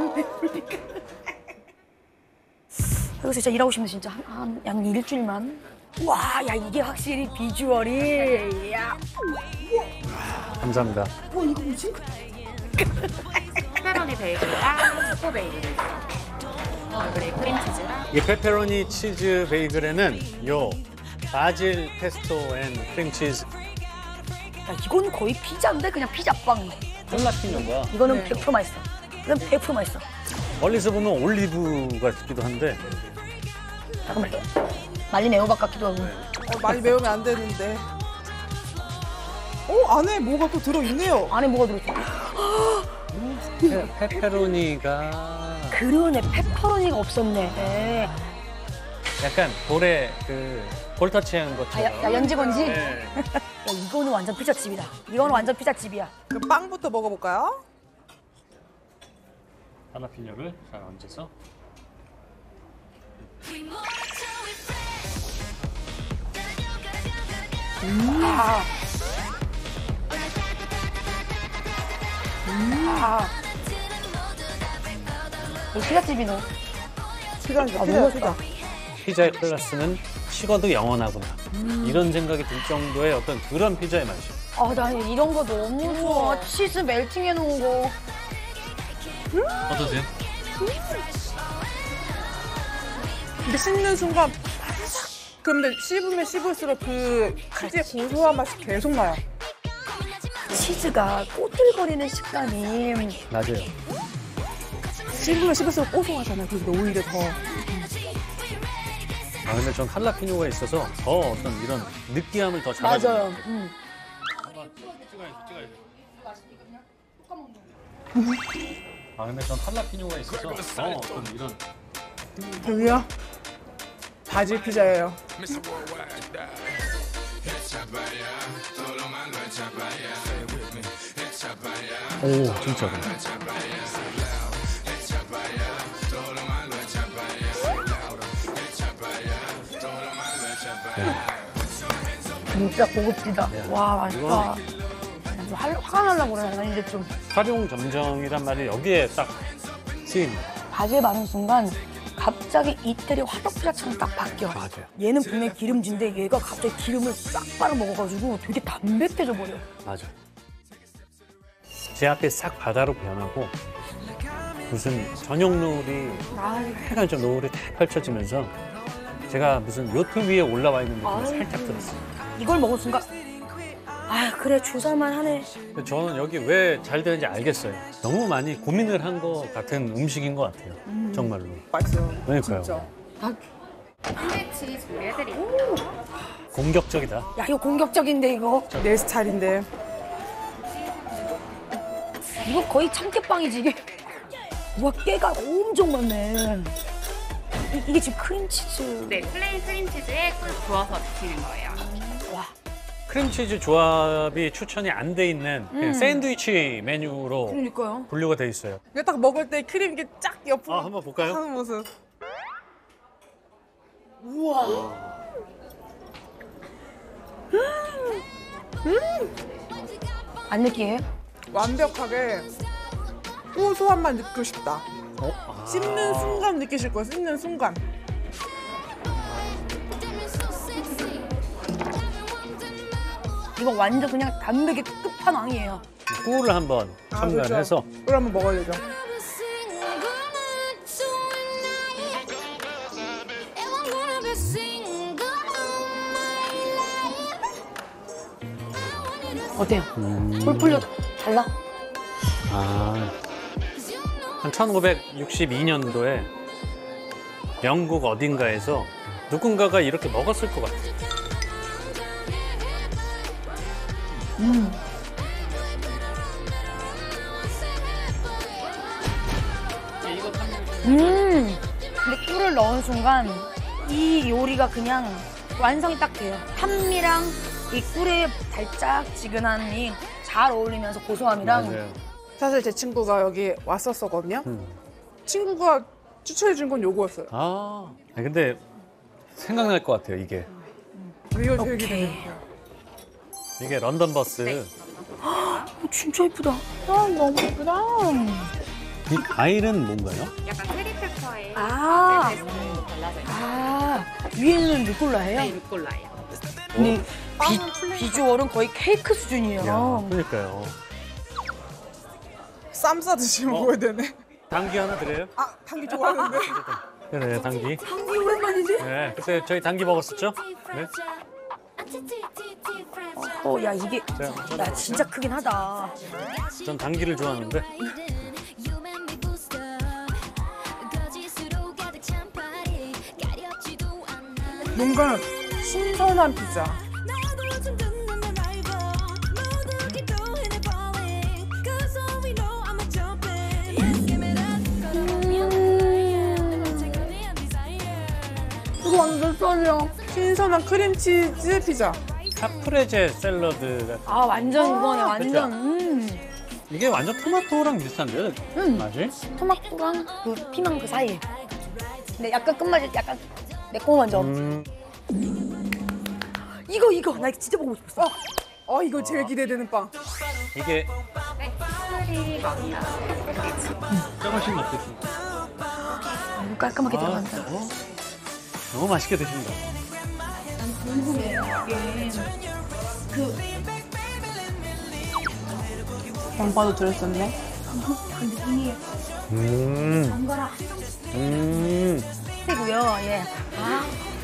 여기서 진짜 일하고 싶네 진짜 한, 한, 한 일주일만. 와, 야 이게 확실히 비주얼이. 야. 감사합니다. 어 이거 뭐지? 페페로니 베이글이랑 초코 베이글. 그리고 크림치즈랑. 이 페페로니 치즈 베이글에는 요 바질 페스토 앤 크림치즈 야 이건 거의 피자인데 그냥 피자빵. 할라피뇨가 이거는 네. 백 퍼센트 맛있어. 이건 백 퍼센트 맛있어. 멀리서 보면 올리브 같기도 한데 잠깐만. 말린 애호박 같기도 하고. 어, 많이 매우면 안 되는데. 어, 안에 뭐가 또 들어있네요. 안에 뭐가 들어있어? 페, 페페로니가 그러네, 페퍼로니가 없었네. 네. 약간 볼에 그 볼터치한 아, 것처럼. 야, 야 연지건지? 네. 야, 이거는 완전 피자집이다. 이거는 완전 피자집이야. 그럼 빵부터 먹어볼까요? 할라피뇨를 잘 얹어서. 아. 아. 이 피자집이네. 피자입니다. 아, 피자, 너무 피자. 피자의 클래스는 식어도 영원하구나. 이런 생각이 들 정도의 어떤 그런 피자의 맛이. 아, 나 이런 거 너무 좋아. 치즈 멜팅 해놓은 거. 어떠세요? 근데 씹는 순간 바삭. 근데 씹으면 씹을수록 그 치즈의 고소한 맛이 계속 나요. 치즈가 꼬들거리는 식감이. 맞아요. 씹으면 씹을수록 고소하잖아요. 그래서 오히려 더. 아 근데 전 할라피뇨가 있어서 더 어떤 이런 느끼함을 더 맞아요. 잡아주는 음. 아 근데 전 할라피뇨가 있어서 더 어떤 이런 저기요. 바질 피자예요. 오 진짜로. 진짜 고급지다. 와, 맛있다. 좀 할- 화가 나려고 그래. 난 이제 좀. 활용 점정이란 말이 여기에 딱 쓰입니다. 바질 많은 순간 갑자기 이태리 화덕피자처럼 딱 바뀌어. 맞아요. 얘는 분명히 기름진데 얘가 갑자기 기름을 싹 빨아 먹어가지고 되게 담백해져 버려. 맞아. 제 앞에 싹 바다로 변하고 무슨 저녁 노을이 해가 좀 노을이 딱 펼쳐지면서 제가 무슨 요트 위에 올라와 있는 느낌이 살짝 들었어요. 이걸 먹은 순간 아 그래 주사만 하네. 근데 저는 여기 왜 잘 되는지 알겠어요. 너무 많이 고민을 한 것 같은 음식인 것 같아요. 정말로. 맛있어요. 그러니까요. 진짜. 샌드위치 준비해드릴게요. 공격적이다. 야 이거 공격적인데 이거. 내 스타일인데. 이거 거의 참깨빵이지 이게. 우와 깨가 엄청 많네. 이, 이게 지금 크림치즈. 네, 플레인 크림치즈에 꿀 부어서 드시는 거예요. 와. 크림치즈 조합이 추천이 안 돼 있는 그냥 샌드위치 메뉴로 그러니까요. 분류가 돼 있어요. 이거 딱 먹을 때 크림 이렇게 쫙 옆으로 아, 한번 볼까요? 하는 모습. 안 느끼해요? 완벽하게 고소함만 느끼고 싶다. 어? 아. 씹는 순간 느끼실 거예요. 씹는 순간. 이거 완전 그냥 담백의 끝판왕이에요. 꿀을 한번 아, 첨가해서 그렇죠. 꿀 한번 먹어야 되죠. 어때요? 음. 꿀풀려 달라? 아, 한 천오백육십이 년도에 영국 어딘가에서 누군가가 이렇게 먹었을 것 같아요. 음. 음. 근데 꿀을 넣은 순간 이 요리가 그냥 완성이 딱 돼요. 산미랑 이 꿀의 달짝지근함이 잘 어울리면서 고소함이랑 맞아요. 사실 제 친구가 여기 왔었었거든요. 음. 친구가 추천해준 건 요거였어요. 아, 아니, 근데 생각날 것 같아요, 이게. 이거 되게 오케이. 기대돼요. 이게 런던 버스. 어, 진짜 예쁘다. 아, 너무 예쁘다. 이 과일은 뭔가요? 약간 체리페퍼에 아. 음, 발라져 있어요. 아, 위에는 루꼴라예요? 네, 루꼴라예요. 근데 비, 비주얼은 거의 케이크 수준이에요. 야, 그러니까요. 쌈 싸듯이 먹어야 되네. 당귀 하나 드려요? 아, 당기 좋아하는데. 그래, 당귀. 당기 오랜만이지? 네, 그때 저희 당귀 먹었었죠? 네. 어, 야, 이게, 자, 야, 진짜 크긴 하다. 전 당귀를 좋아하는데. 뭔가 신선한 피자. 이거 완전 썰려. 신선한 크림치즈 피자. 카프레제 샐러드 같은. 아, 완전 이거네, 완전. 음. 이게 완전 토마토랑 비슷한데요? 음. 맛이? 토마토랑 그 피망 그 사이에. 근데 약간 끝맛이 약간 매콤한 점. 음, 이거, 이거. 나 이거 진짜 먹고 싶었어. 어, 이거 제일 기대되는 빵. 이게 네, 스리 먹이야. 조금씩 먹겠습니다. 너무 깔끔하게 들어간다. 어? 너무 맛있게 드신다. 양파도 들었었네. 그 느낌이 음, 전가라 음. 하고요. 예. 아.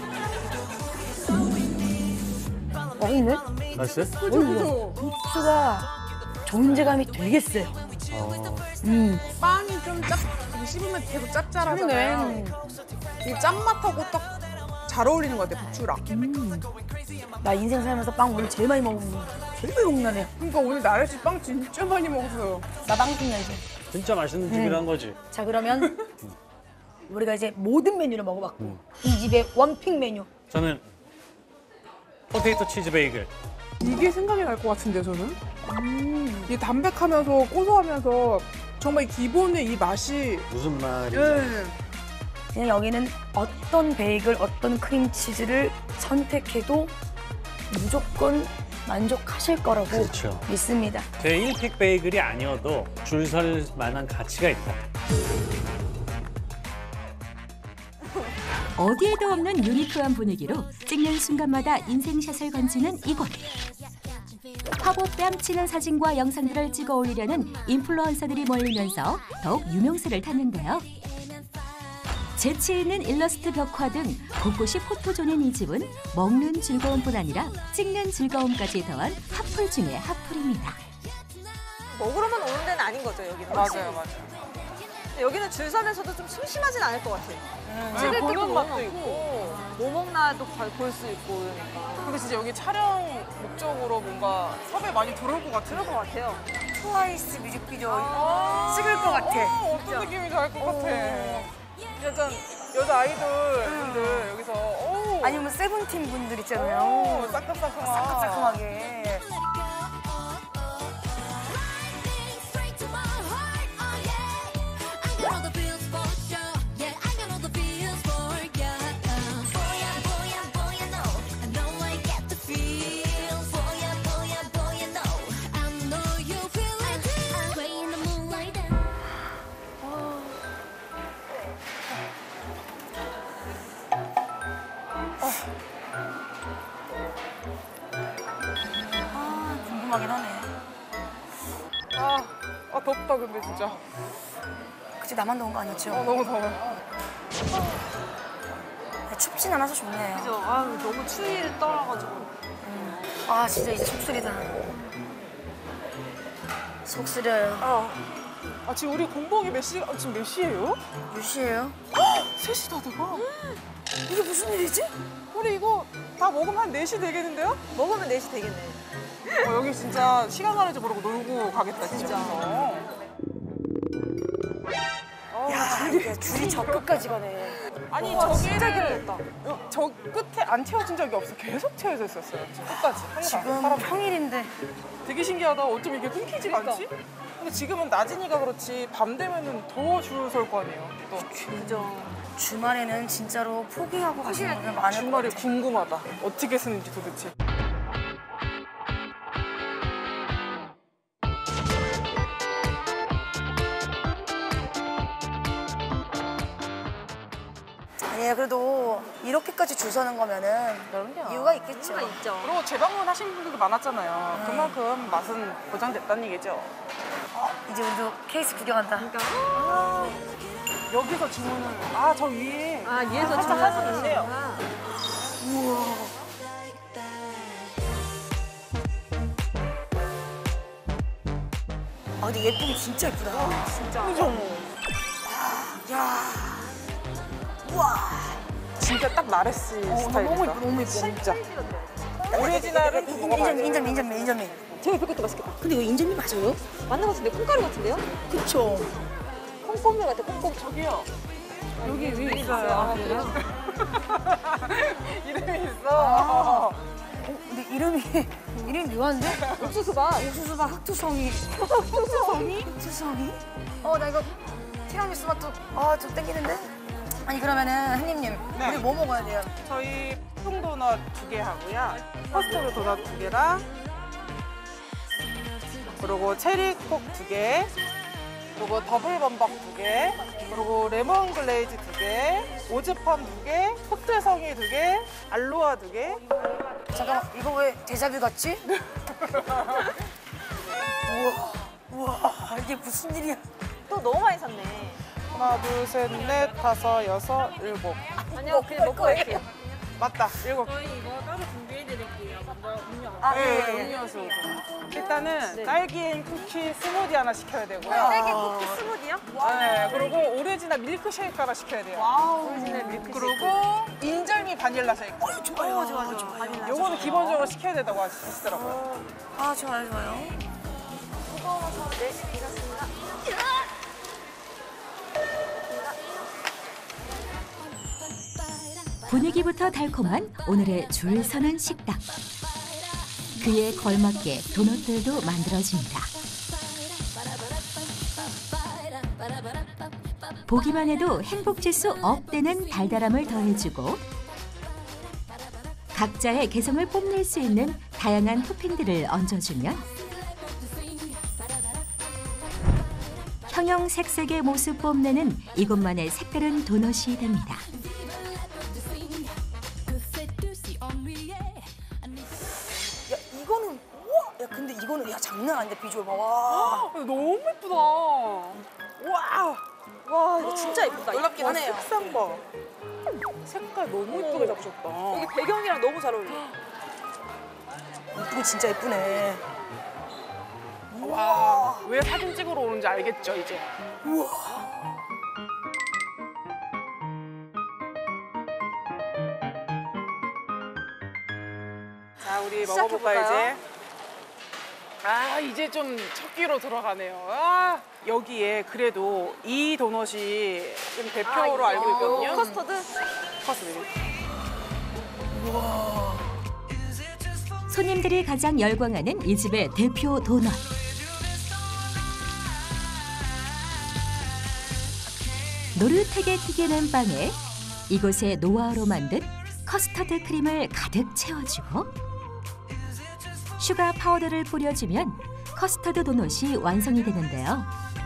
먹이는 맛있어요? 그죠? 국수가 존재감이 되게 세요. 어, 음. 빵이 좀 짭, 씹으면 계속 짭짤하잖아요. 이 짠맛하고 딱 잘 어울리는 것 같아요, 부추랑. 음. 나 인생 살면서 빵 오늘 제일 많이 먹는 거. 제일 많이 먹는 날이야. 그러니까 오늘 나래 씨 빵 진짜 많이 먹었어요. 나 빵순이야 이제. 진짜 맛있는 집이란 거지. 자 그러면 우리가 이제 모든 메뉴를 먹어봤고 이 집의 원픽 메뉴. 저는 포테이토 치즈 베이글. 이게 생각이 날 것 같은데, 저는. 음. 이 담백하면서 고소하면서 정말 기본의 이 맛이. 무슨 말인지. 예. 그냥 여기는 어떤 베이글, 어떤 크림치즈를 선택해도 무조건 만족하실 거라고 그렇죠. 믿습니다. 제 일 픽 베이글이 아니어도 줄 설 만한 가치가 있다. 어디에도 없는 유니크한 분위기로 찍는 순간마다 인생샷을 건지는 이곳. 화보 뺨치는 사진과 영상들을 찍어 올리려는 인플루언서들이 몰리면서 더욱 유명세를 탔는데요. 재치 있는 일러스트 벽화 등 곳곳이 포토존인 이 집은 먹는 즐거움뿐 아니라 찍는 즐거움까지 더한 핫플 중의 핫플입니다. 먹으러만 오는 데는 아닌 거죠, 여기는. 맞아요, 맞아요. 근데 여기는 줄 서면서도 좀 심심하진 않을 것 같아요. 음, 찍을 게 보는 너무 맛도 많고, 있고. 뭐 먹나도 볼 수 있고 그러니까. 근데 진짜 여기 촬영 목적으로 뭔가 섭외 많이 들어올 것 같아요. 그럴 것 같아요. 트와이스 뮤직비디오 아, 찍을 것 같아. 어, 어떤 느낌인지 알 것 같아. 약간 여자 아이돌 분들 여기서 오, 아니면 세븐틴 분들 있잖아요. 오, 싸끔싸끔한. 싸끔싸끔하게. 근데 진짜. 그치 나만 더운 거 아니었죠? 어, 너무 더워. 춥진 않아서 좋네요. 그죠? 아유, 너무 추위를 떨어가지고. 음. 아 진짜 이제 속 쓰리다. 속 쓰려요. 아, 아 지금 우리 공복이 몇 시? 아, 지금 몇 시예요? 몇 시예요? 세 시 다 돼가. 이게 무슨 일이지? 우리 이거 다 먹으면 한 네 시 되겠는데요? 먹으면 네 시 되겠네. 어, 여기 진짜 시간 가는지 모르고 놀고 가겠다 진짜. 진짜. 어, 야 이게 줄이 저 끝까지 가네. 아니 와, 저기를 진짜 길었다. 저 끝에 안 태워진 적이 없어. 계속 태워져 있었어요. 지금 끝까지 항상. 지금 사람 평일인데 되게 신기하다. 어쩜 이게 끊기지가 않지? 근데 지금은 낮이니까 그렇지 밤 되면은 더 줄 설 거 아니에요. 또 그죠. 주말에는 진짜로 포기하고 가시는 분들 많을 것 주말이 같아요. 궁금하다. 어떻게 쓰는지 도대체. 아니에요. 그래도 이렇게까지 줄 서는 거면은 그럼요. 이유가 있겠죠. 이유가 있죠. 그리고 재방문 하신 분들도 많았잖아요. 음. 그만큼 맛은 보장됐다는 얘기죠. 어, 이제 우리도 케이스 구경한다. 여기서 주문을 아 저 위에 아, 위에서 살짝 할 수 있네요. 우와. 아 근데 예쁘긴 진짜 예쁘다. 진짜. 그죠? 야. 우와. 진짜 딱 나레스 어, 스타일이다. 너무 예뻐, 너무 예뻐. 진짜. 오리지널을 먹어봐야 인절미, 돼. 인절미, 인절미, 인절미. 되게 그것도 맛있겠다. 근데 이거 인절미 맞아요? 맞는 것 같은데? 콩가루 같은데요? 그쵸. 콩고물 같아, 콩고물. 저기요. 여기 위에 있어요. 아, 그래요? 이름이 있어. 어, 근데 이름이 이름이 묘한데? 옥수수밥. 옥수수바 흑투성이. 흑투성이? 흑투성이? 어, 나 이거 티라미수 맛도 아, 좀 땡기는데? 아니 그러면은 한님님 네. 우리 뭐 먹어야 돼요? 저희 푸딩 도넛 두 개 하고요. 커스터드 도넛 두 개랑 그리고 체리 콕 두 개, 그리고 더블 범벅 두 개, 그리고 레몬 글레이즈 두 개, 오즈팜 두 개, 호텔성이 두 개, 알로하 두 개. 잠깐만 이거 왜 데자뷰 같지? 우와 우와 이게 무슨 일이야? 또 너무 많이 샀네. 하나, 둘, 셋, 넷, 다섯, 여섯, 일곱. 아니요, 그냥 먹고 갈게요. 맞다, 일곱. 저희 이거 따로 준비해드릴게요. 먼저 음료. 아, 네, 예, 예. 음료수. 일단은 딸기 앤 쿠키 스무디 하나 시켜야 되고요. 딸기 쿠키 스무디요? 네, 그리고 오리지널 밀크쉐이크 하나 시켜야 돼요. 오리지널 밀크. 그리고 인절미 바닐라 쉐이크. 어, 좋아요 좋아 좋아 바닐라 요거는 기본적으로 시켜야 된다고 하시더라고요. 아 좋아요 좋아요 분위기부터 달콤한 오늘의 줄 서는 식당. 그에 걸맞게 도넛들도 만들어집니다. 보기만 해도 행복지수 업되는 달달함을 더해주고 각자의 개성을 뽐낼 수 있는 다양한 토핑들을 얹어주면 형형색색의 모습 뽐내는 이곳만의 색다른 도넛이 됩니다. 야 이거는 우와 야 근데 이거는 야 장난 아닌데 비주얼 봐와 너무 예쁘다. 와, 와, 이거 진짜 예쁘다. 놀랍긴 하네요 색상 봐. 색깔 너무 예쁘게 잡으셨다. 여기 배경이랑 너무 잘 어울려. 이거 진짜 예쁘네 와, 왜 사진 찍으러 오는지 알겠죠, 이제. 우와 자, 우리 먹어볼까, 시작해볼까요? 이제? 아, 이제 좀 첫 끼로 들어가네요. 아, 여기에 그래도 이 도넛이 좀 대표로 아, 알고 있거든요. 커스터드? 커스터드. 손님들이 가장 열광하는 이 집의 대표 도넛. 노릇하게 튀겨낸 빵에 이곳의 노하우로 만든 커스터드 크림을 가득 채워주고 슈가 파우더를 뿌려주면 커스터드 도넛이 완성이 되는데요.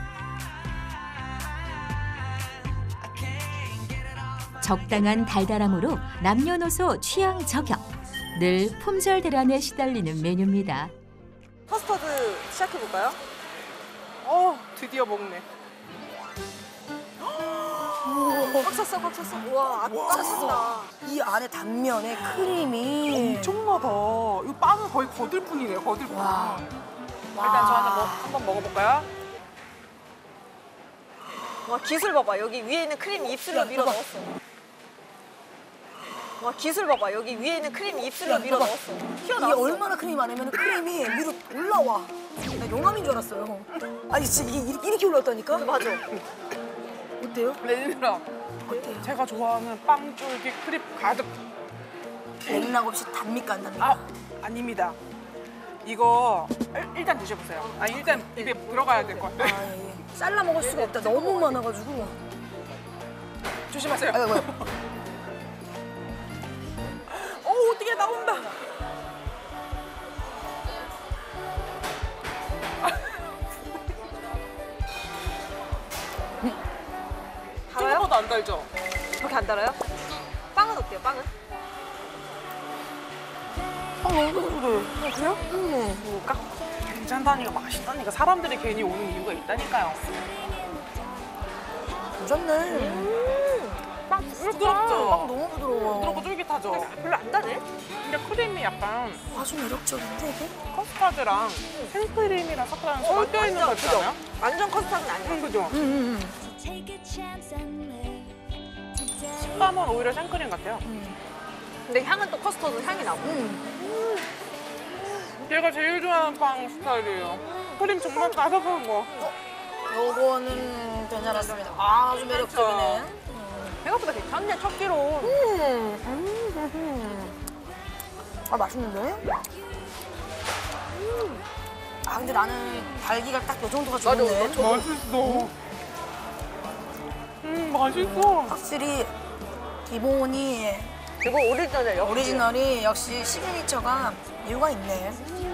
적당한 달달함으로 남녀노소 취향 저격. 늘 품절 대란에 시달리는 메뉴입니다. 커스터드 시작해볼까요? 어, 드디어 먹네. 꽉 찼어, 꽉 찼어. 우와, 꽉 찼다. 이 안에 단면에 크림이 엄청나다. 이거 빵은 거의 거들뿐이네요, 거들뿐. 와. 일단 저 하나 먹, 한번 먹어볼까요? 와, 기술 봐봐. 여기 위에 있는 크림 입술로 밀어 넣었어. 와, 기술 봐봐. 여기 위에 있는 크림 입술로 밀어 넣었어. 이게 튀어나왔어. 얼마나 크림이 많으면 크림이 위로 올라와. 나 용암인 줄 알았어요. 아니 진짜 이게 이렇게, 이렇게 올라왔다니까? 맞아. 어때요? 레니라, 어때요? 제가 좋아하는 빵 쫄깃 크림 가득. 맥락 없이 답니까 안 답니까? 아, 아닙니다. 이거 일- 일단 드셔보세요. 아니 일단 입에 들어가야 될 것 같아요. 아, 예, 예. 잘라 먹을 수가 없다. 너무 많아가지고. 조심하세요. 아이고, 어, 어떻게 나온다. 달아요? 생각보다 안 달죠? 그렇게 안 달아요? 빵은 어때요, 빵은? 아, 너무 그래. 그래요? 응. 먹을까? 괜찮다니까 맛있다니까 사람들이 괜히 오는 이유가 있다니까요. 괜찮네. 빵 부드럽죠? 빵 너무 부드러워. 부드럽고 쫄깃하죠? 별로 안 다네? 근데 크림이 약간 아주 매력적인데 이게? 커스타드랑 생크림이랑 섞어서 섞여 있는 거 같지 않아요? 완전 커스터드는 아니야. 응, 그죠? 응, 응, 식감은 오히려 생크림 같아요. 근데 향은 또 커스터드 향이 나고. 응. 얘가 제일 좋아하는 빵 스타일이에요. 크림 정말 가득한 거. 요거는 괜찮았습니다. 아주 매력적이네. 생각보다 괜찮네, 첫 끼로. 아, 맛있는데? 아, 근데 나는 달기가 딱 요 정도가 좋은데. 맛있어. 음, 맛있어. 확실히 기본이 그리고 오리지널이요. 오리지널이 역시 시그니처가 이유가 있네.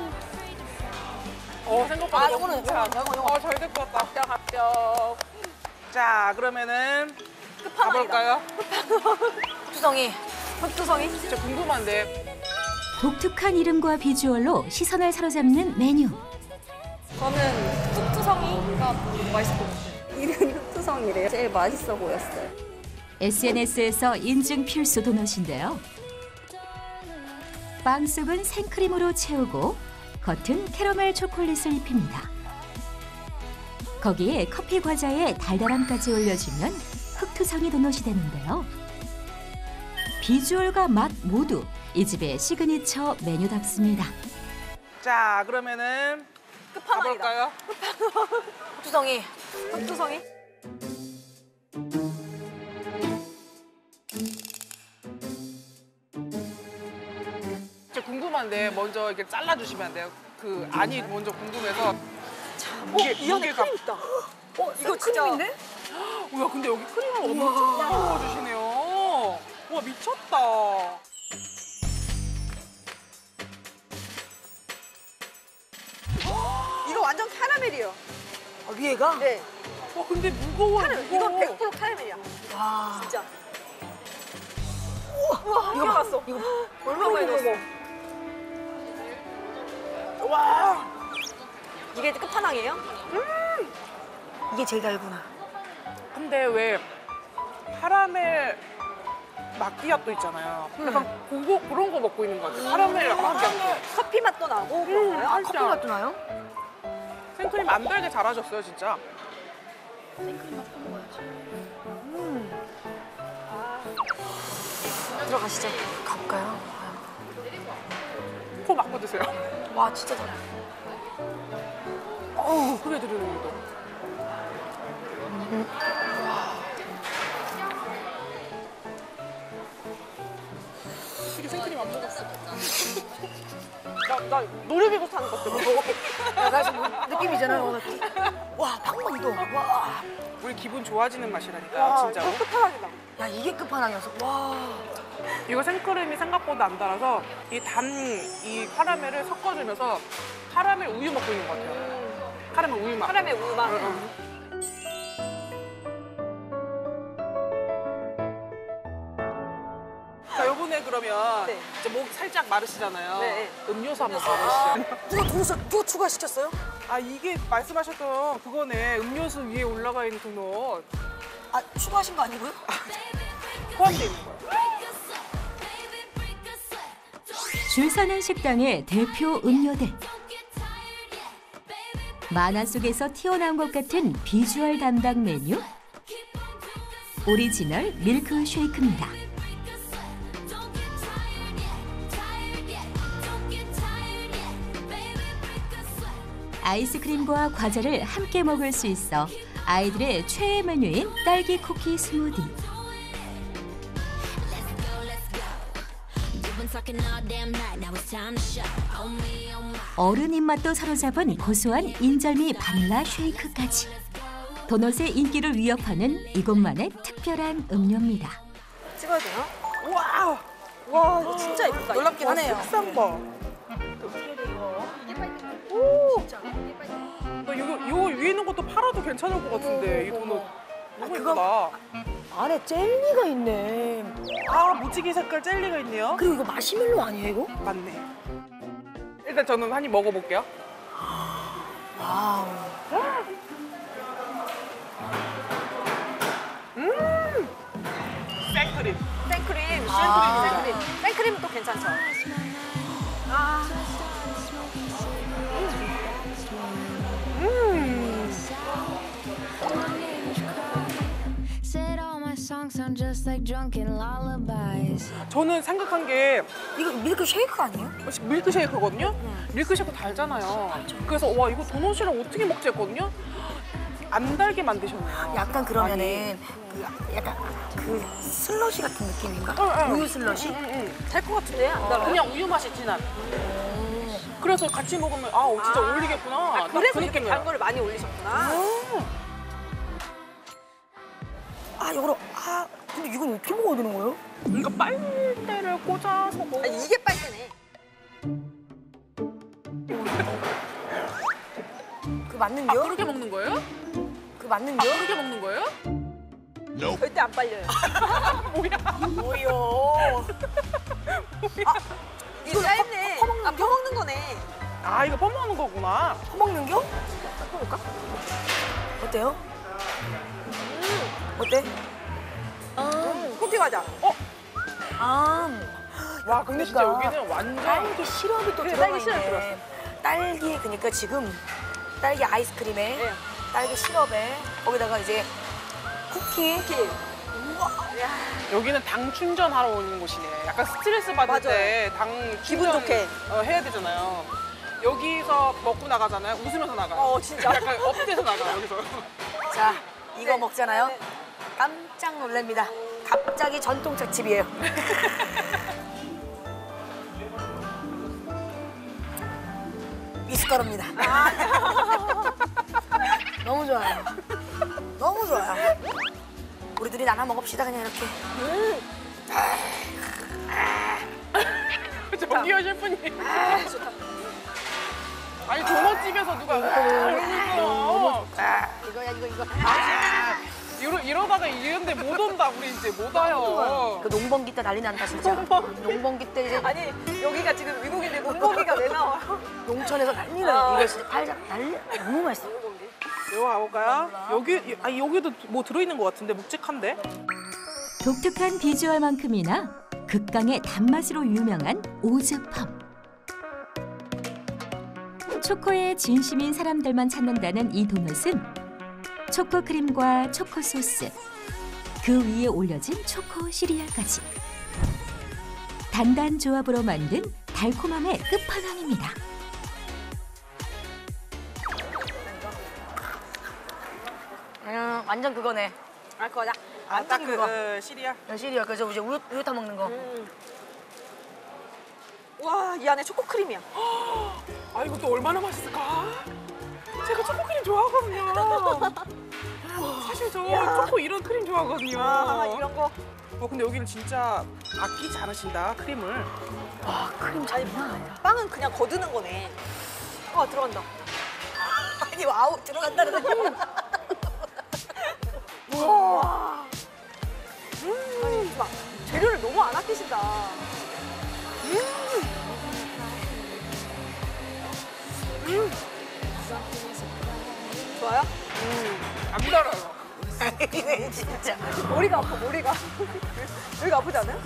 어, 생각보다 아, 너무 요거는 괜찮아. 요거, 요거. 어, 잘 됐다. 합격, 합격. 자, 그러면은 끝판왕이다. 가볼까요? 흑투성이. 흑투성이? 진짜 궁금한데. 독특한 이름과 비주얼로 시선을 사로잡는 메뉴. 저는 흑투성이가 맛있을 것 같아요. 이름이 흑투성이래요. 제일 맛있어 보였어요. 에스엔에스에서 인증 필수 도넛인데요. 빵 속은 생크림으로 채우고 겉은 캐러멜 초콜릿을 입힙니다. 거기에 커피 과자에 달달함까지 올려주면 흑투성이 도넛이 되는데요. 비주얼과 맛 모두 이 집의 시그니처 메뉴답습니다. 자, 그러면은 끝판왕이다. 가볼까요? 흑투성이. 흑투성이? 진짜 궁금한데 먼저 이렇게 잘라주시면 안 돼요? 그 안이 먼저 궁금해서. 어, 이 안에 크림 있다. 어, 이거 진짜. 크림인데? 우와, 근데 여기 크림을 엄청 많이 넣어주시네요. 와, 미쳤다. 이거 완전 카라멜이에요. 아, 위에가? 네. 와, 근데 무거워요, 카라멜. 무거워. 이건 백 퍼센트 카라멜이야. 와. 진짜. 우와, 이거 봤어. 이거 얼마나 많이 넣었어. 와, 이게 끝판왕이에요? 이게 제일 달구나. 근데 왜 카라멜 마끼아또 있잖아요. 약간 그거, 그런 거 먹고 있는 것 같아요. 카라멜 마끼아또. 커피 맛도 나고 그런 거예요? 아, 커피 맛도 나요? 생크림 안 달게 잘하셨어요, 진짜. 들어가시죠. 가볼까요? 코 막고 드세요. 와, 진짜 달아. 어우, 그래 드리는 것도. 이게 생크림 안 먹었어. 나, 나 놀이기구 타는 것 같아. 약간 좀 느낌이잖아요. 와, 방망이도. 와. 우리 기분 좋아지는 맛이라니까요, 와, 진짜로. 이거 끝판왕이다. 야, 이게 끝판왕이었어. 와. 이거 생크림이 생각보다 안 달아서 이 단, 이 카라멜을 섞어주면서 카라멜 우유 먹고 있는 것 같아요. 카라멜 우유 맛. 카라멜 우유 맛. 응, 응. 자, 요번에 그러면 네. 이제 목 살짝 마르시잖아요. 네. 음료수 한번 먹어보시죠. 누가 도넛, 누가 추가시켰어요? 아 이게 말씀하셨던 그거네. 음료수 위에 올라가 있는 도넛. 아 추가하신 거 아니고요? 포함되어 있는 거예요. 줄 서는 식당의 대표 음료들. 만화 속에서 튀어나온 것 같은 비주얼 담당 메뉴. 오리지널 밀크 쉐이크입니다. 아이스크림과 과자를 함께 먹을 수 있어 아이들의 최애 메뉴인 딸기 쿠키 스무디. 어른 입맛도 사로잡은 고소한 인절미 바닐라 쉐이크까지. 도넛의 인기를 위협하는 이곳만의 특별한 음료입니다. 찍어야 돼요? 와, 와 이거 진짜 예쁘다. 놀랍긴 하네요. 색상 봐. 오. 너 이거 이거 위에 있는 것도 팔아도 괜찮을 것 같은데 이 도넛 너무 그거- 예쁘다. 안에 젤리가 있네. 아 무지개 색깔 젤리가 있네요. 그리고 이거 마시멜로 아니에요 이거? 맞네. 일단 저는 한 입 먹어볼게요. 와우. 음, 생크림. 생크림. 아. 생크림. 생크림은 또 괜찮죠? 아. 음. Said all my songs sound just like drunken lullabies. 저는 생각한 게 이거 밀크 쉐이크 아니에요? 밀크쉐이크거든요. 밀크쉐이크 달잖아요. 그래서 와 이거 도넛이랑 어떻게 먹지 했거든요. 안 달게 만드셨네요. 약간 그러면은 그 약간 그 슬러시 같은 느낌인가? 응, 응. 우유 슬러시? 응, 응, 응. 될 것 같은데 안 달아요? 그냥 우유 맛이 진한. 그래서 같이 먹으면 아 어, 진짜 아. 어울리겠구나. 아, 딱 그래서 그 이렇게 느낌이에요. 단 거를 많이 올리셨구나. 음. 아 이거로 아 근데 이건 어떻게 먹어야 되는 거예요? 이거 빨대를 꽂아서 먹. 아, 이게 빨대네. 그 맞는겨? 아 그렇게 먹는 거예요? 그 맞는겨? 아 그렇게 먹는 거예요? 절대 안 빨려요. 뭐야? 뭐요? 아, 이거 짧네. 아, 퍼먹는 거네. 아 이거 퍼먹는 거구나. 퍼먹는겨? 해볼까? 어때요? 음. 어때? 음. 쿠키 과자. 어? 아. 와 근데 진짜 그러니까. 여기는 완전 딸기 시럽이 또 그래, 들어가 딸기 시럽 있네. 딸기 그러니까 지금 딸기 아이스크림에 딸기 시럽에 거기다가 이제 쿠키. 쿠키. 여기는 당 충전하러 오는 곳이네. 약간 스트레스 받을 맞아요. 때 당 기분 좋게. 어, 해야 되잖아요. 여기서 먹고 나가잖아요. 웃으면서 나가요. 어, 진짜? 약간 업돼서 나가 여기서. 자, 이거 먹잖아요. 깜짝 놀랍니다. 갑자기 전통차 집이에요. 미숫가루입니다. 너무 좋아요. 너무 좋아요. 우리들이 나눠 먹읍시다 그냥 이렇게. 저기요 셰프님. 아, 좋다. 아니 도넛집에서 누가 이러니까 이거야 이거 이거. 이러, 이러다가 이런데 못 온다 우리 이제 못 와요. 그 농번기 때 난리 난다 진짜. 농번기 때 이제 아니 여기가 지금 미국인데 농번기가 왜 나와요? 농촌에서 난리 나요. 이거 진짜 팔자 난리 너무 맛있어. 이거 가볼까요? 여기 아 여기도 뭐 들어있는 것 같은데 묵직한데? 독특한 비주얼만큼이나 극강의 단맛으로 유명한 오즈펌. 초코에 진심인 사람들만 찾는다는 이 도넛은 초코크림과 초코소스, 그 위에 올려진 초코 시리얼까지 단단 조합으로 만든 달콤함의 끝판왕입니다. 음, 완전 그거네. 알 거야. 아딱 완전 그거. 그 시리얼? 시리얼 그래서 이제 우유 우유 타 먹는 거. 와, 이 안에 초코 크림이야. 아 이거 또 얼마나 맛있을까? 제가 초코크림 좋아하거든요. 사실 저 초코 이런 크림 좋아하거든요. 아, 이런 거. 어 근데 여기는 진짜 아끼지 않으신다 크림을. 와 크림 장난 아니다. 빵은 그냥 거두는 거네. 와, 들어간다. 아니 와우 들어간다는 거. 와. 아니, 막 재료를 너무 안 아끼신다. 음. 안 달아요. 진짜. 머리가 아파, 머리가. 여기가 아프지 않아요?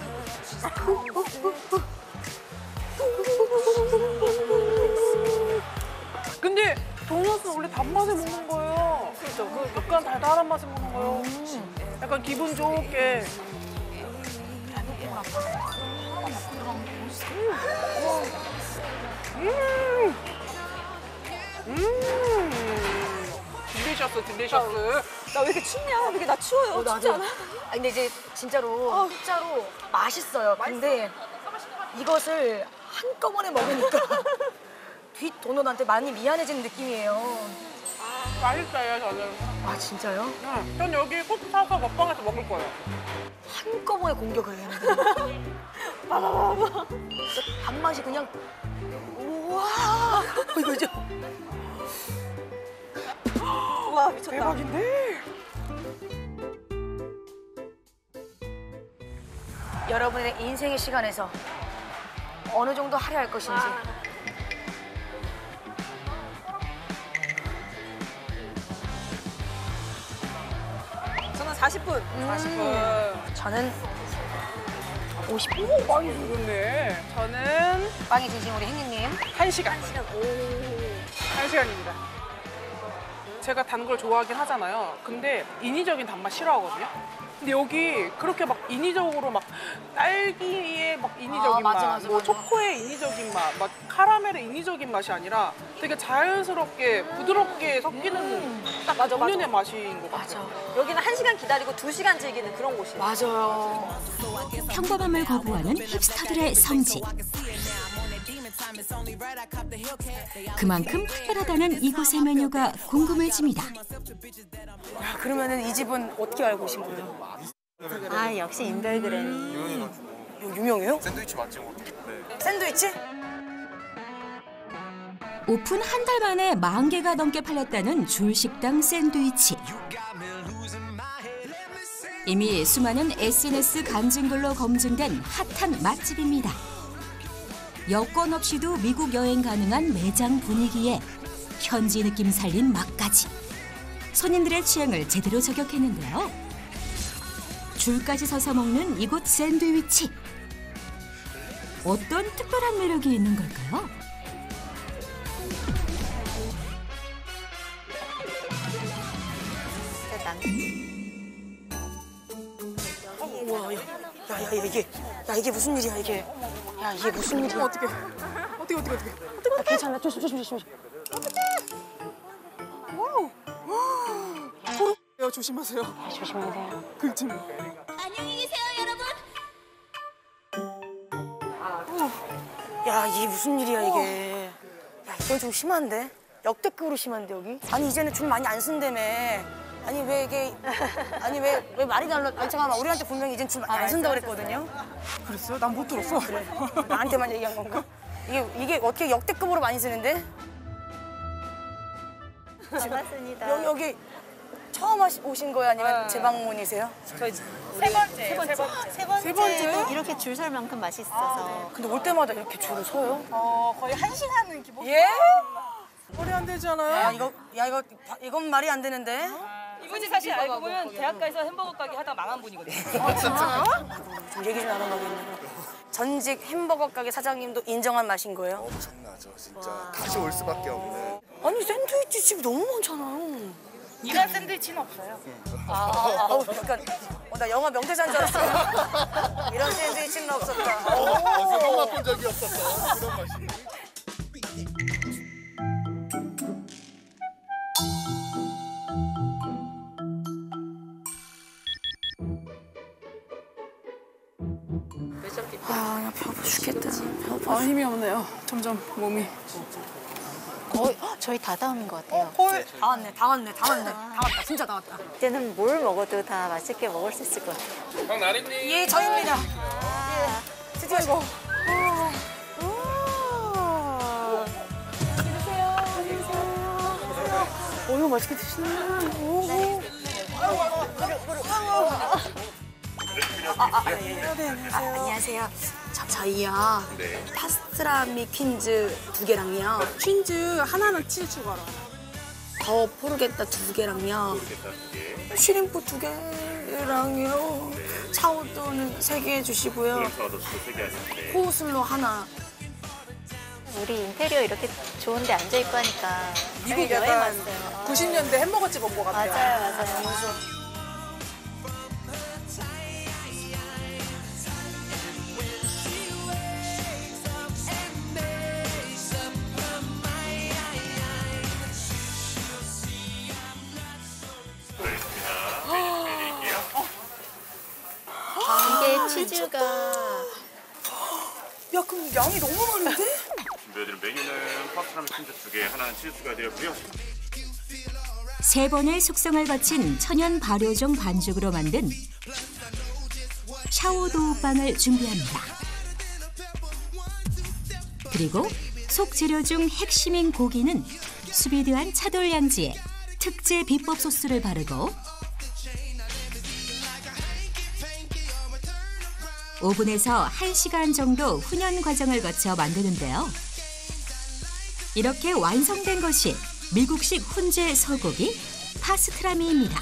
근데 도넛은 원래 단맛에 먹는 거예요. 그렇죠. 그 약간 달달한 맛에 먹는 거예요. 약간 기분 좋게. 음. 음. 딜리셔스, 딜리셔스. 나 왜 이렇게 춥냐? 왜 이렇게 나 추워요? 춥지 않아? 아 근데 이제 진짜로 진짜로 맛있어요. 근데 이것을 한꺼번에 먹으니까 뒷 도넛한테 많이 미안해지는 느낌이에요. 맛있어요, 저는. 아 진짜요? 응. 전 여기 꼭 사서 먹방에서 먹을 거예요. 한꺼번에 공격을 해야 되는데. 봐봐봐봐. 단맛이 그냥 우와. 이거 이제. 와 미쳤다. 대박인데? 여러분의 인생의 시간에서 어느 정도 할애할 것인지. 저는 사십 분. 사십 분. 저는 오십 분. 오, 많이 줄었네. 저는 빵이 진심 우리 행님님. 한 시간. 한 시간. 오. 한 시간입니다. 제가 단 걸 좋아하긴 하잖아요. 근데 인위적인 단맛 싫어하거든요. 근데 여기 그렇게 막 인위적으로 막 딸기의 막 인위적인 아, 맞아, 맛, 맞아, 뭐 맞아. 초코의 인위적인 맛, 막 카라멜의 인위적인 맛이 아니라 되게 자연스럽게 부드럽게 섞이는 딱 맞아, 맞아. 본연의 맛인 것 같아요. 여기는 한 시간 기다리고 두 시간 즐기는 그런 곳이에요. 맞아요. 평범함을 거부하는 힙스터들의 성지. 그만큼 특별하다는 이곳의 메뉴가 궁금해집니다. 야, 그러면은 이 집은 어떻게 알고 오신 거예요? 아 역시 인별그램이. 이거 유명해요? 샌드위치 맛집으로. 네. 샌드위치? 오픈 한 달 만에 만 개가 넘게 팔렸다는 줄식당 샌드위치. 이미 수많은 에스엔에스 간증글로 검증된 핫한 맛집입니다. 여권 없이도 미국 여행 가능한 매장 분위기에 현지 느낌 살린 맛까지. 손님들의 취향을 제대로 저격했는데요. 줄까지 서서 먹는 이곳 샌드위치. 어떤 특별한 매력이 있는 걸까요? 우와, 야, 야, 야, 이게, 야, 이게 무슨 일이야, 이게. 야, 이게 무슨 일이야. 어떻게? 어떻게 어떻게 어떻게? 야, 괜찮아, 조심, 조심, 조심. 와우. 소름. 조심하세요. 아, 조심하세요. 그쯤. 안녕히 계세요, 여러분. 야, 이게 무슨 일이야, 이게. 야, 이건 좀 심한데? 역대급으로 심한데, 여기? 아니, 이제는 줄 많이 안 쓴다며. 아니, 왜 이게. 아니, 왜, 왜 말이 달라. 아니, 잠깐만, 우리한테 분명히 이젠 줄 많이 안 쓴다고 그랬거든요? 그랬어요? 난 못 들었어. 그래. 나한테만 얘기한 건가? 이게, 이게 어떻게 역대급으로 많이 쓰는데? 반갑습니다. 여기, 여기 처음 하시- 오신 거예요? 아니면 재방문이세요? 저희 세 번째. 세 번째. 세 번째도 세 번째요? 이렇게 줄 설 만큼 맛있어서. 근데 올 때마다 이렇게 줄을 서요? 어, 거의 한 시간은 기본. 예? 말이 안 되잖아요. 야, 이거, 야, 이거, 이건 말이 안 되는데? 이분이 사실 알고 보면 대학가에서 햄버거 가게 하다 망한 분이거든요. 아, 진짜요? 좀 얘기 좀 나눠봐야겠네요. 전직 햄버거 가게 사장님도 인정한 맛인 거예요? 엄청나죠, 진짜. 다시 올 수밖에 없는. 아니, 샌드위치 집 너무 많잖아요. 이런 샌드위치는 없어요. 아, 아우, 약간, 어, 나 영화 명대사인 줄 알았어. 이런 샌드위치는 없었다. 어, 오. 생각 맛본 적이 없었어. 그런 맛이. 아, 그냥 배고파 죽겠다. 배고파. 아, 힘이 없네요. 점점 몸이. 거의 어, 저희 다 다음인 것 같아요. 거의 다 왔네, 다 왔네, 다 왔네. 다 왔다, 진짜 다 왔다. 이제는 뭘 먹어도 다 맛있게 먹을 수 있을 것 같아요. 황나리님. 예, 저입니다. 예, 드디어 이거. 오, 이거 맛있게 드시네. 오. 아, 아, 아, 예, 예. 아, 안녕하세요. 저, 저희요. 네. 파스트라미 퀸즈 두 개랑요. 퀸즈 하나는 치즈 추가로. 더 포르게타 두 개랑요. 포르게타 두 개. 쉬림프 두 개랑요. 샤오도는 세 개 주시고요. 샤오도 세 개 하실게. 코슬로 하나. 우리 인테리어 이렇게 좋은데 앉아 있고 하니까 미국 여행 약간 왔어요. 구십 년대 햄버거집 온 것 같아요. 맞아요, 맞아요. 이게 치즈가 야, 그럼 양이 너무 많은데? 준비해드린 메뉴는 파스타라미 치즈 두 개, 하나는 치즈 추가되었고요. 세 번의 숙성을 거친 천연 발효종 반죽으로 만든 샤오도우빵을 준비합니다. 그리고 속 재료 중 핵심인 고기는 수비드한 차돌량지에 특제 비법 소스를 바르고 오븐에서 한 시간 정도 훈연 과정을 거쳐 만드는데요. 이렇게 완성된 것이 미국식 훈제 소고기 파스트라미입니다.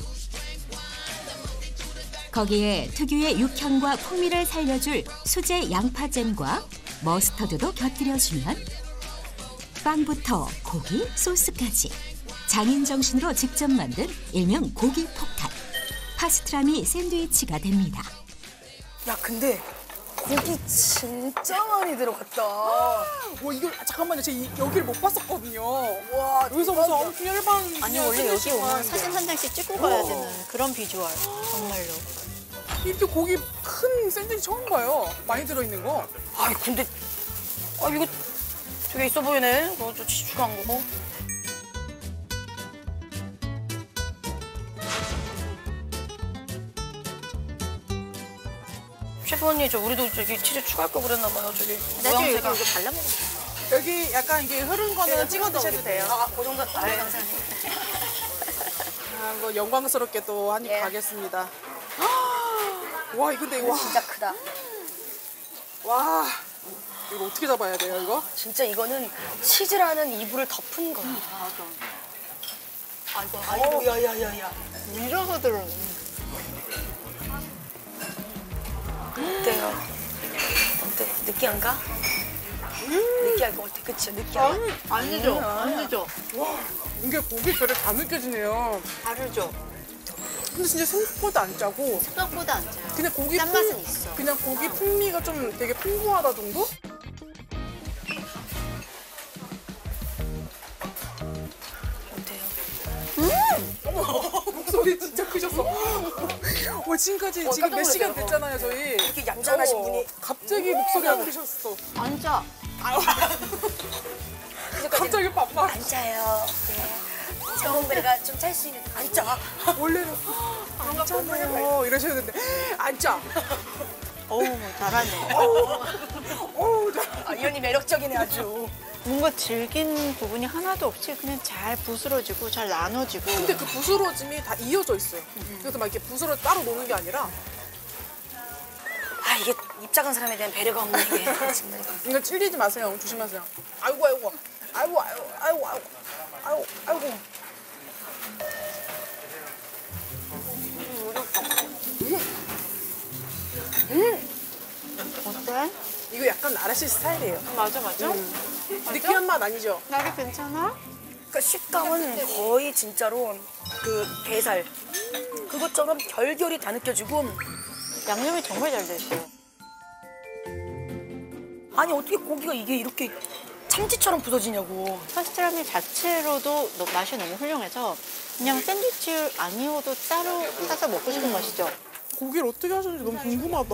거기에 특유의 육향과 풍미를 살려줄 수제 양파잼과 머스터드도 곁들여주면 빵부터 고기, 소스까지 장인 정신으로 직접 만든 일명 고기 폭탄 파스트라미 샌드위치가 됩니다. 야, 근데 고기 진짜 많이 들어갔다. 와, 이거 잠깐만요. 제가 이- 여기를 못 봤었거든요. 와, 여기서 무슨 엄청 일반 아니 원래 여기 오면 사진 한 장씩 찍고 가야 되는 그런 비주얼 정말로. 이렇게 고기 큰 샌드위치 처음 봐요. 많이 들어있는 거. 아니, 근데 아, 이거 되게 있어 보이네. 이거 저 치즈가 안 거고. 셰프 언니, 저 우리도 저기 치즈 추가할 거 그랬나 봐요. 저기 나중에 여기 모양새가. 이거 발라 먹어. 여기 약간 이게 흐른 거는 네, 찍어 드셔도 돼요. 아, 그 정도. 아, 감사합니다. 아, 뭐 영광스럽게 또 한 입 예. 가겠습니다. 와, 이거 근데 와, 진짜 크다. 와, 이거 어떻게 잡아야 돼요, 이거? 진짜 이거는 치즈라는 이불을 덮은 거야. 맞아. 아이고, 아이고, 야야야야. 밀어서 들어오네. 어때요? 어때? 느끼한가? 느끼할 것 같아, 그치? 느끼한가? 아니죠, 아니죠. 와, 이게 고기 결이 다 느껴지네요. 다르죠. 근데 진짜 생각보다 안 짜고 생각보다 안 짜요. 그냥 고기 짠맛은 풍- 있어. 그냥 고기 풍미가 좀 되게 풍부하다 정도? 어머, 목소리 진짜 크셨어. 와, 지금까지 어, 지금 깜짝 몇 시간 놀랐어요. 됐잖아요, 저희. 이렇게 얌전하신 어, 분이. 갑자기 목소리가 크셨어. 안 짜. 갑자기 바빠. 안 짜요. 네. 정홍배가 좀 짤 수 있는. 안 짜. 원래는 안 짜요 이러셔야 되는데 안 짜. 어우, 잘하네. 어우, 잘. 아, 이 언니 매력적이네, 아주. 뭔가 질긴 부분이 하나도 없이 그냥 잘 부스러지고 잘 나눠지고. 근데 그 부스러짐이 다 이어져 있어요. 그래서 막 이렇게 부스러 따로 노는 게 아니라 아, 이게 입 작은 사람에 대한 배려가 없는 게. 정말. 이거 찔리지 마세요. 조심하세요. 아이고 아이고 아이고 아이고 아이고 아이고 아이고 아이고. 어때? 이거 약간 나라시 스타일이에요. 맞아, 맞아. 느끼한 맛 아니죠? 나리 괜찮아? 그러니까 식감은 거의 진짜로 그 게살. 그것처럼 결결이 다 느껴지고. 양념이 정말 잘 됐어. 아니, 어떻게 고기가 이게 이렇게 참치처럼 부서지냐고. 파스트라미 자체로도 너- 맛이 너무 훌륭해서 그냥 샌드위치 아니어도 따로 싸서 먹고 싶은 맛이죠. 고기를 어떻게 하셨는지 너무 궁금하다.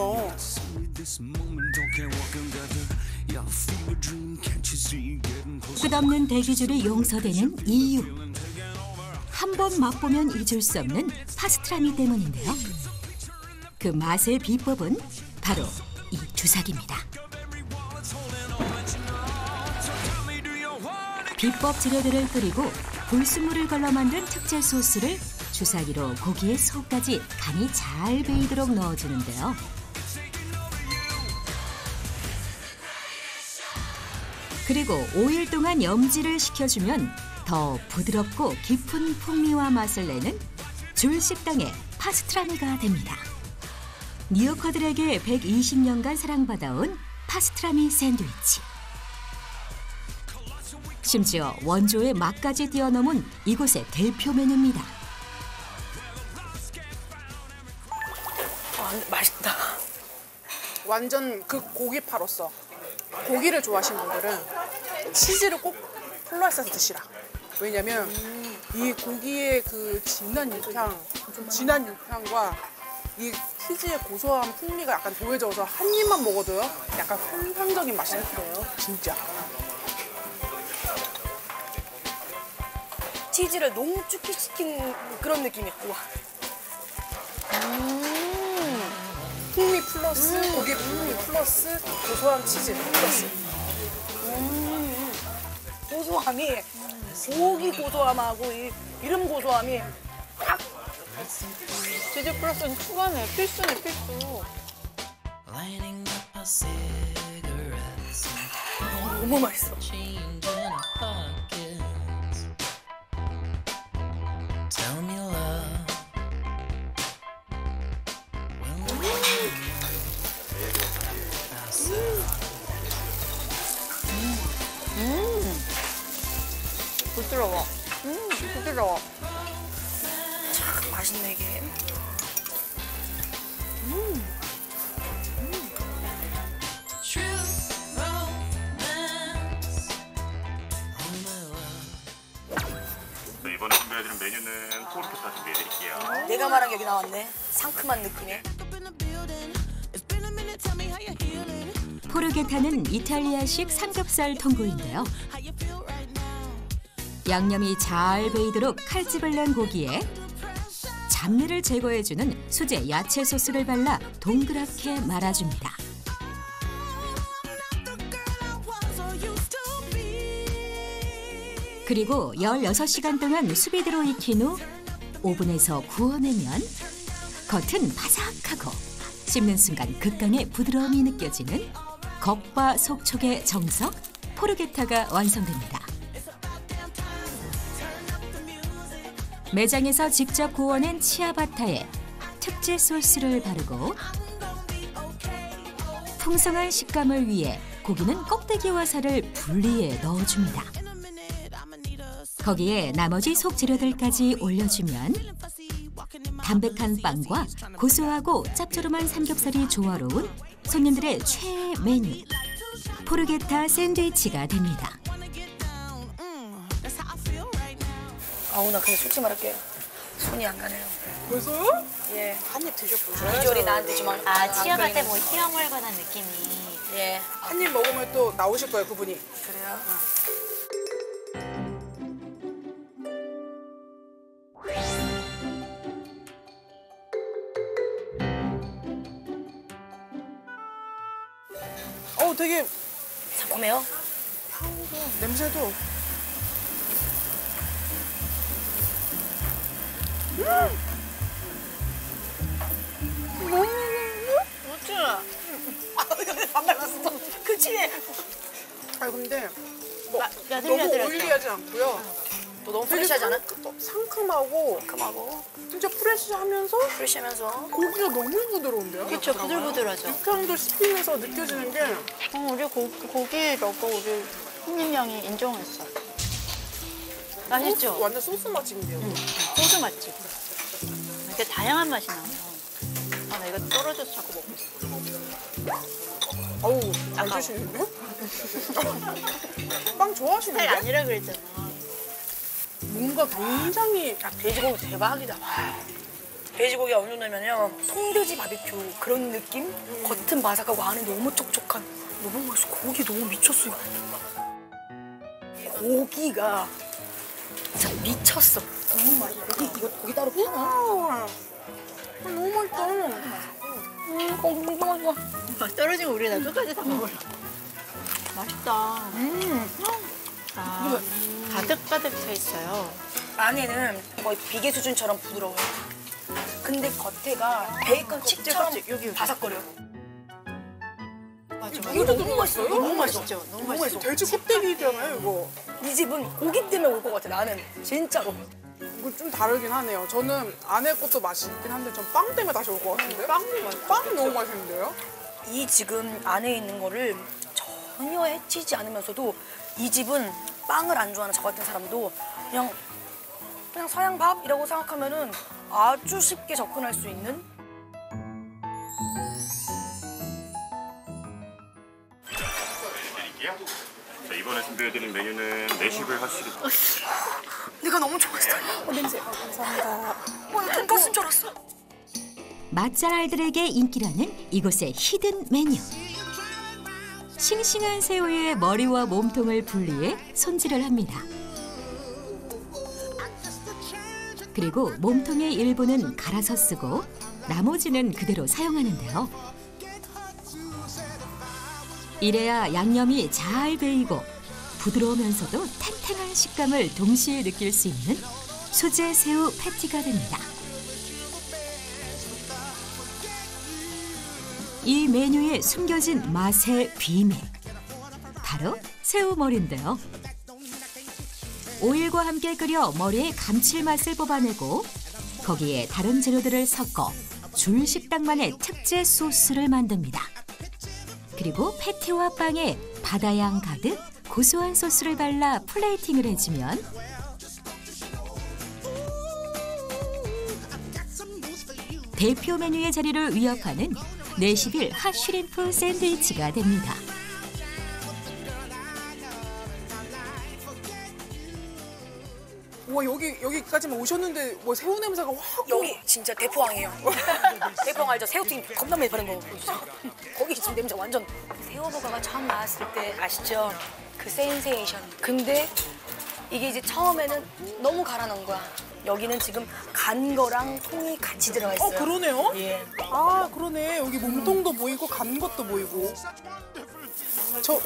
끝없는 대기줄이 용서되는 이유. 한 번 맛보면 잊을 수 없는 파스트라미 때문인데요. 그 맛의 비법은 바로 이 주사기입니다. 비법 재료들을 끓이고 불순물을 걸러 만든 특제 소스를 주사기로 고기의 속까지 간이 잘 배이도록 넣어주는데요. 그리고 오 일 동안 염지를 시켜주면 더 부드럽고 깊은 풍미와 맛을 내는 줄식당의 파스트라미가 됩니다. 뉴요커들에게 백이십 년간 사랑받아온 파스트라미 샌드위치. 심지어 원조의 맛까지 뛰어넘은 이곳의 대표 메뉴입니다. 아, 맛있다. 완전 그 고기파로서 고기를 좋아하시는 분들은 치즈를 꼭 플러스해서 드시라. 왜냐면 이 고기의 그 진한 육향, 좀 진한 육향과 이 치즈의 고소한 풍미가 약간 더해져서 한 입만 먹어도요 약간 환상적인 맛이 나요. 진짜. 치즈를 농축시킨 그런 느낌이야. 우와. 음. 풍미 플러스 음. 고기 풍미 플러스 고소한 치즈 플러스. 음. 고소함이 고기 고소함하고 이 기름 고소함이 딱. 치즈 플러스는 추가네. 필수네, 필수. 너무 맛있어. 음. 부드러워. 음, 부드러워. 참 맛있네 이게. 이번에 준비해드린 메뉴는 포르케타 준비해드릴게요. 내가 말한 게 여기 나왔네. 상큼한 느낌의. 포르게타는 이탈리아식 삼겹살 통구인데요. 양념이 잘 배이도록 칼집을 낸 고기에 잡내를 제거해주는 수제 야채 소스를 발라 동그랗게 말아줍니다. 그리고 열여섯 시간 동안 수비드로 익힌 후 오븐에서 구워내면 겉은 바삭하고 씹는 순간 극강의 부드러움이 느껴지는 겉바 속촉의 정석 포르게타가 완성됩니다. 매장에서 직접 구워낸 치아바타에 특제 소스를 바르고 풍성한 식감을 위해 고기는 껍데기와 살을 분리해 넣어줍니다. 거기에 나머지 속 재료들까지 올려주면 담백한 빵과 고소하고 짭조름한 삼겹살이 조화로운 손님들의 최애 메뉴 포르게타 샌드위치가 됩니다. 아우 나 근데 솔직히 말할게요. 손이 안 가네요. 벌써요? 예. 한 입 드셔보셔야죠. 비주얼이 나한테 좀 안. 아, 치아바타 뭐 휘어물거나 느낌이. 예. 한 입 먹으면 또 나오실 거예요, 그분이. 그래요? 어, 되게 상콤해요? 향도, 냄새도. 그렇지? 안 말랐어. 그치? 아 근데 뭐 야, 너무 야들야들하죠? 오일리하지 않고요. 또 너무 되게 프레시하지 않아? 상큼- 상큼하고 상큼하고 진짜 프레시하면서 프레시하면서 고기가 너무 부드러운데요? 그쵸, 부들부들하죠. 육향도 씹히면서 느껴지는 게 어, 우리 고, 고기 너무 우리 손님량이 인정했어. 맛있죠? 소스, 완전 소스 맛집인데요. 응. 소스 맛집. 이렇게 다양한 맛이 나요. 아, 나 이거 떨어져서 자꾸 먹고 있어. 어우, 안 드시는데? 빵 좋아하시는데? 살 아니라 그랬잖아. 뭔가 굉장히 야, 돼지고기 대박이다. 와. 돼지고기가 어느 정도냐면요. 통돼지 바비큐 그런 느낌? 겉은 바삭하고 안은 너무 촉촉한. 너무 맛있어. 고기 너무 미쳤어요. 고기가 진짜 미쳤어. 너무 맛있어. 고기, 이거 고기 따로 파나? 아, 너무 맛있다. 음, 고기 너무 맛있어. 떨어지면 우리 나 끝까지 다 먹어요. 맛있다. 음. 아, 가득가득 차 있어요. 안에는 거의 비계 수준처럼 부드러워요. 근데 겉에가 베이컨 칩처럼 껍질, 여기, 여기. 바삭거려. 맞아. 이거 너무 맛있어요? 너무 맛있죠. 너무 맛있어. 돼지 껍데기잖아요, 이거. 이 집은 고기 때문에 올 것 같아, 나는. 진짜로. 이거 좀 다르긴 하네요. 저는 안에 것도 맛있긴 한데 전 빵 때문에 다시 올 것 같은데? 빵, 빵 너무 맛있는데요? 이 지금 안에 있는 거를 전혀 해치지 않으면서도 이 집은 빵을 안 좋아하는 저 같은 사람도 그냥 그냥 서양 밥이라고 생각하면은 아주 쉽게 접근할 수 있는 드릴게요. 자, 이번에 준비해드린 메뉴는 내식을 하시기 내가 너무 좋아했어요. 어, 냄새. 어, 감사합니다. 어, 나 돈가스인 줄 알았어. 맛잘알들에게 인기라는 이곳의 히든 메뉴. 싱싱한 새우의 머리와 몸통을 분리해 손질을 합니다. 그리고 몸통의 일부는 갈아서 쓰고 나머지는 그대로 사용하는데요. 이래야 양념이 잘 배이고 부드러우면서도 탱탱한 식감을 동시에 느낄 수 있는 수제 새우 패티가 됩니다. 이 메뉴에 숨겨진 맛의 비밀, 바로 새우머리인데요. 오일과 함께 끓여 머리의 감칠맛을 뽑아내고 거기에 다른 재료들을 섞어 줄식당만의 특제 소스를 만듭니다. 그리고 패티와 빵에 바다향 가득 고소한 소스를 발라 플레이팅을 해주면 대표 메뉴의 자리를 위협하는 내시빌 핫슈림프 샌드위치가 됩니다. 와 여기 여기까지만 오셨는데 뭐 새우 냄새가 확. 여기 진짜 대포항이에요. 대포항 알죠? 새우튀김 겁나 많이 파는 거 보이시죠? 거기 지금 냄새 완전 새우버거가 처음 나왔을 때 아시죠? 그 센세이션. 근데 이게 이제 처음에는 너무 갈아 넣은 거야. 여기는 지금 간 거랑 통이 같이 들어가 있어요. 어 그러네요? 예. 아 그러네. 여기 몸통도 보이고 간 것도 보이고. 저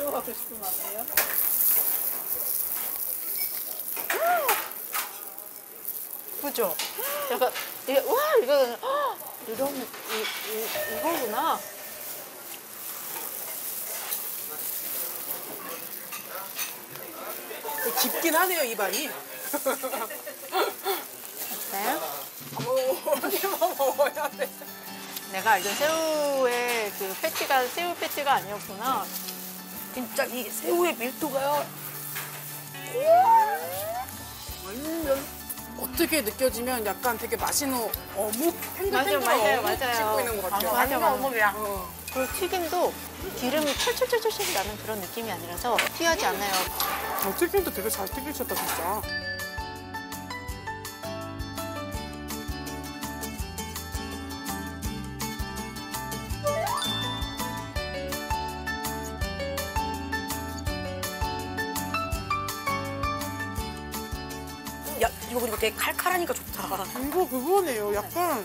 그죠? 약간 이게 와 이거 이런 이, 이, 이거구나. 깊긴 하네요 입안이. 네. 어머머머 먹어야 돼. 내가 알던 새우의 그 패티가 새우 패티가 아니었구나. 진짜 이 새우의 밀도가요. 완전 어떻게 느껴지면 약간 되게 맛있는 어묵 팽글팽글 맞아요, 어묵 맞아요. 씹고 있는 것 같아요. 아, 맞아, 맞아. 어묵이야. 어. 그리고 튀김도 기름이 철철철철 나는 그런 느낌이 아니라서 튀하지 않아요. 어, 튀김도 되게 잘 튀기셨다 진짜. 야 이거 그리고 되게 칼칼하니까 좋다. 이거 그거네요. 약간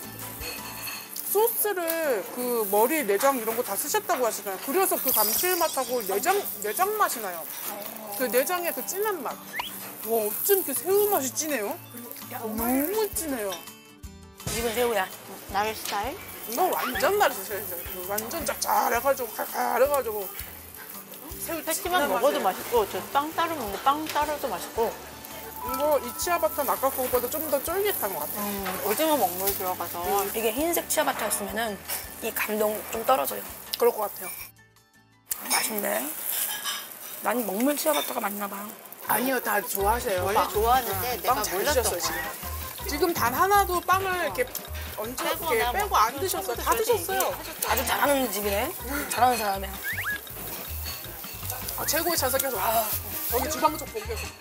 소스를 그 머리, 내장 이런 거 다 쓰셨다고 하시잖아요. 그래서 그 감칠맛하고 내장, 내장 맛이 나요. 그 내장의 그 진한 맛. 와, 어쩜 이렇게 새우 맛이 진해요? 너무 진해요. 이건 새우야. 나의 스타일? 이거 완전 맛있어요. 완전 짭짤해가지고 칼칼해가지고. 새우 패티만 먹어도 맛있고 저 빵 따로 먹는 빵 따로도 맛있고. 이거 이 치아바타는 아까 그거보다 좀 더 쫄깃한 것 같아요. 음, 오징어 먹물 들어가서. 음, 이게 흰색 치아바타였으면은 이 감동 좀 떨어져요. 그럴 것 같아요. 맛있네. 난 먹물 치아바타가 맞나 봐. 아니요, 다 좋아하세요. 원래 좋아하는데 아, 내가 빵 잘 몰랐던 드셨어요, 거야. 지금. 지금 단 하나도 빵을 이렇게 얹혀 빼고 이렇게 나 빼고 뭐 안 드셨어요. 다 드셨어요. 아주 잘하는 집이네. 잘하는 사람이야. 아, 최고의 찬사 계속. 아, 여기 주방 쪽 보고 계속.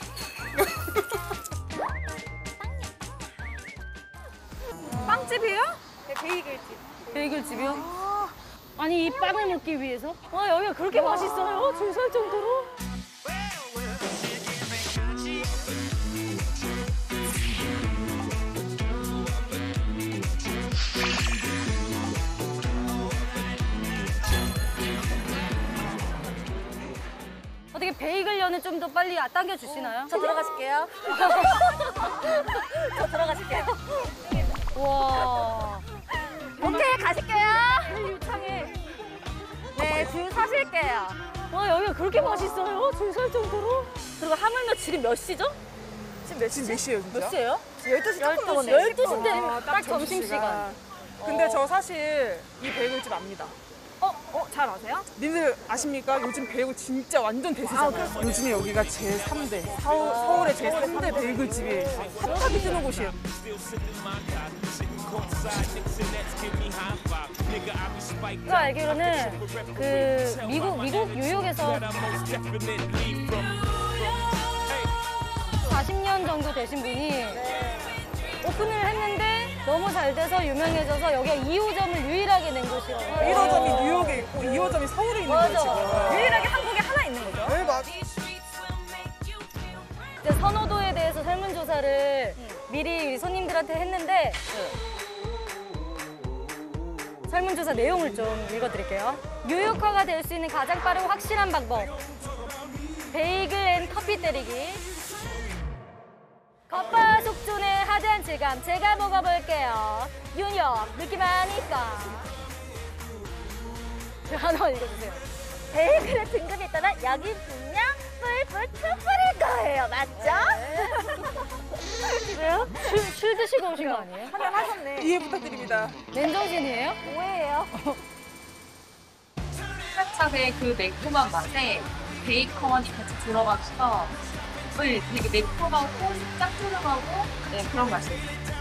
빵집이에요? 네, 베이글집. 베이글집이요? 아니 이 빵을 먹기 위해서? 와 여기가 그렇게 맛있어요? 줄 설 정도로? 어떻게 베이글연을 좀 더 빨리 당겨 주시나요? 저 들어가실게요. 저 들어가실게요. 와. 오케이, 가실게요. 유창해. 네, 줄 서실게요. 와, 여기가 그렇게 맛있어요? 줄 설 정도로? 그리고 하물며 지금 몇 시죠? 지금 몇, 지금 몇 시예요, 진짜? 몇 시예요? 열두 시 딱 넘었네. 열두 시인데 아, 딱 점심시간. 근데 저 사실 이 베이글집 압니다. 어? 어? 잘 아세요? 님들 아십니까? 요즘 베이글 진짜 완전 대세잖아요. 요즘에 여기가 제삼 대, 서울, 서울의 제삼 대 베이글집이 핫하게 뜨는 곳이에요. 제가 알기로는 그 미국, 미국 뉴욕에서 사십 년 정도 되신 분이 오픈을 했는데 너무 잘 돼서 유명해져서 여기가 이 호점을 유일하게 낸 곳이라고. 일 호점이 뉴욕에 있고 이 호점이 서울에 있는 거예요, 지금. 유일하게 한국에 하나 있는 거죠? 네, 맞 이제 선호도에 대해서 설문조사를 미리 우리 손님들한테 했는데 설문조사 내용을 좀 읽어드릴게요. 뉴요커가 될 수 있는 가장 빠르고 확실한 방법. 베이글 앤 커피 때리기. 겉바 속존의 하드한 질감 제가 먹어볼게요. 뉴욕 느낌 아니까. 하나 읽어주세요. 베이글의 등급에 따라 여기 분명 뿔뿔 투뿔일 거예요. 맞죠? 왜요? 술, 술 드시고 오신 거 아니에요? 한잔 하셨네. 이해 부탁드립니다. 맨정신이에요? 뭐예요? 살짝의 그 매콤한 맛에 베이컨이 같이 들어가서 네, 되게 매콤하고 짭조름하고 네, 그런 맛이에요.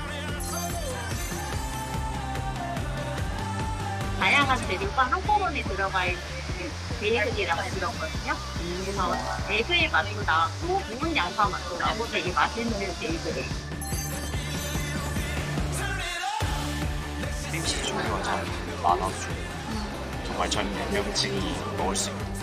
다양한 재료가 한꺼번에 들어가 있는 베이글이라고 들었거든요. 그래서 에그의 맛도 나고 구운 양파 맛도 나고 되게 맛있는 베이글이에요. 크림치즈 종류가 잘 많아서 정말 전 명칭이 먹을 수 있고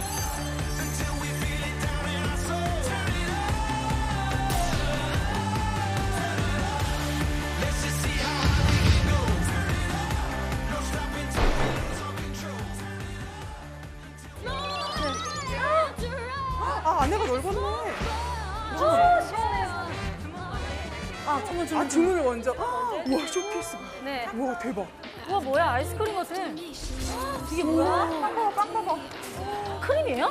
아, 안에가 넓었네. 오, 시원해요. 아, 주문, 주문. 아, 주문을 먼저. 우와, 쇼케이스가. 네. 우와, 대박. 우와, 뭐야? 아이스크림 같아. 이게 뭐야? 빵 봐봐, 빵 봐봐. 크림이에요?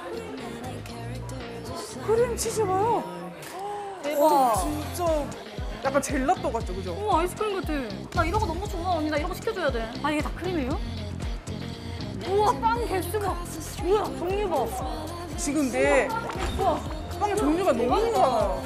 크림 치즈 봐요. 대박. 진짜 약간 젤라또 같죠, 그죠? 우와, 아이스크림 같아. 나 이런 거 너무 좋아. 언니, 나 이런 거 시켜줘야 돼. 아, 이게 다 크림이에요? 우와, 빵 개수 봐. 뭐야, 종류 봐. 지금 내 빵 종류가 너무 많아요.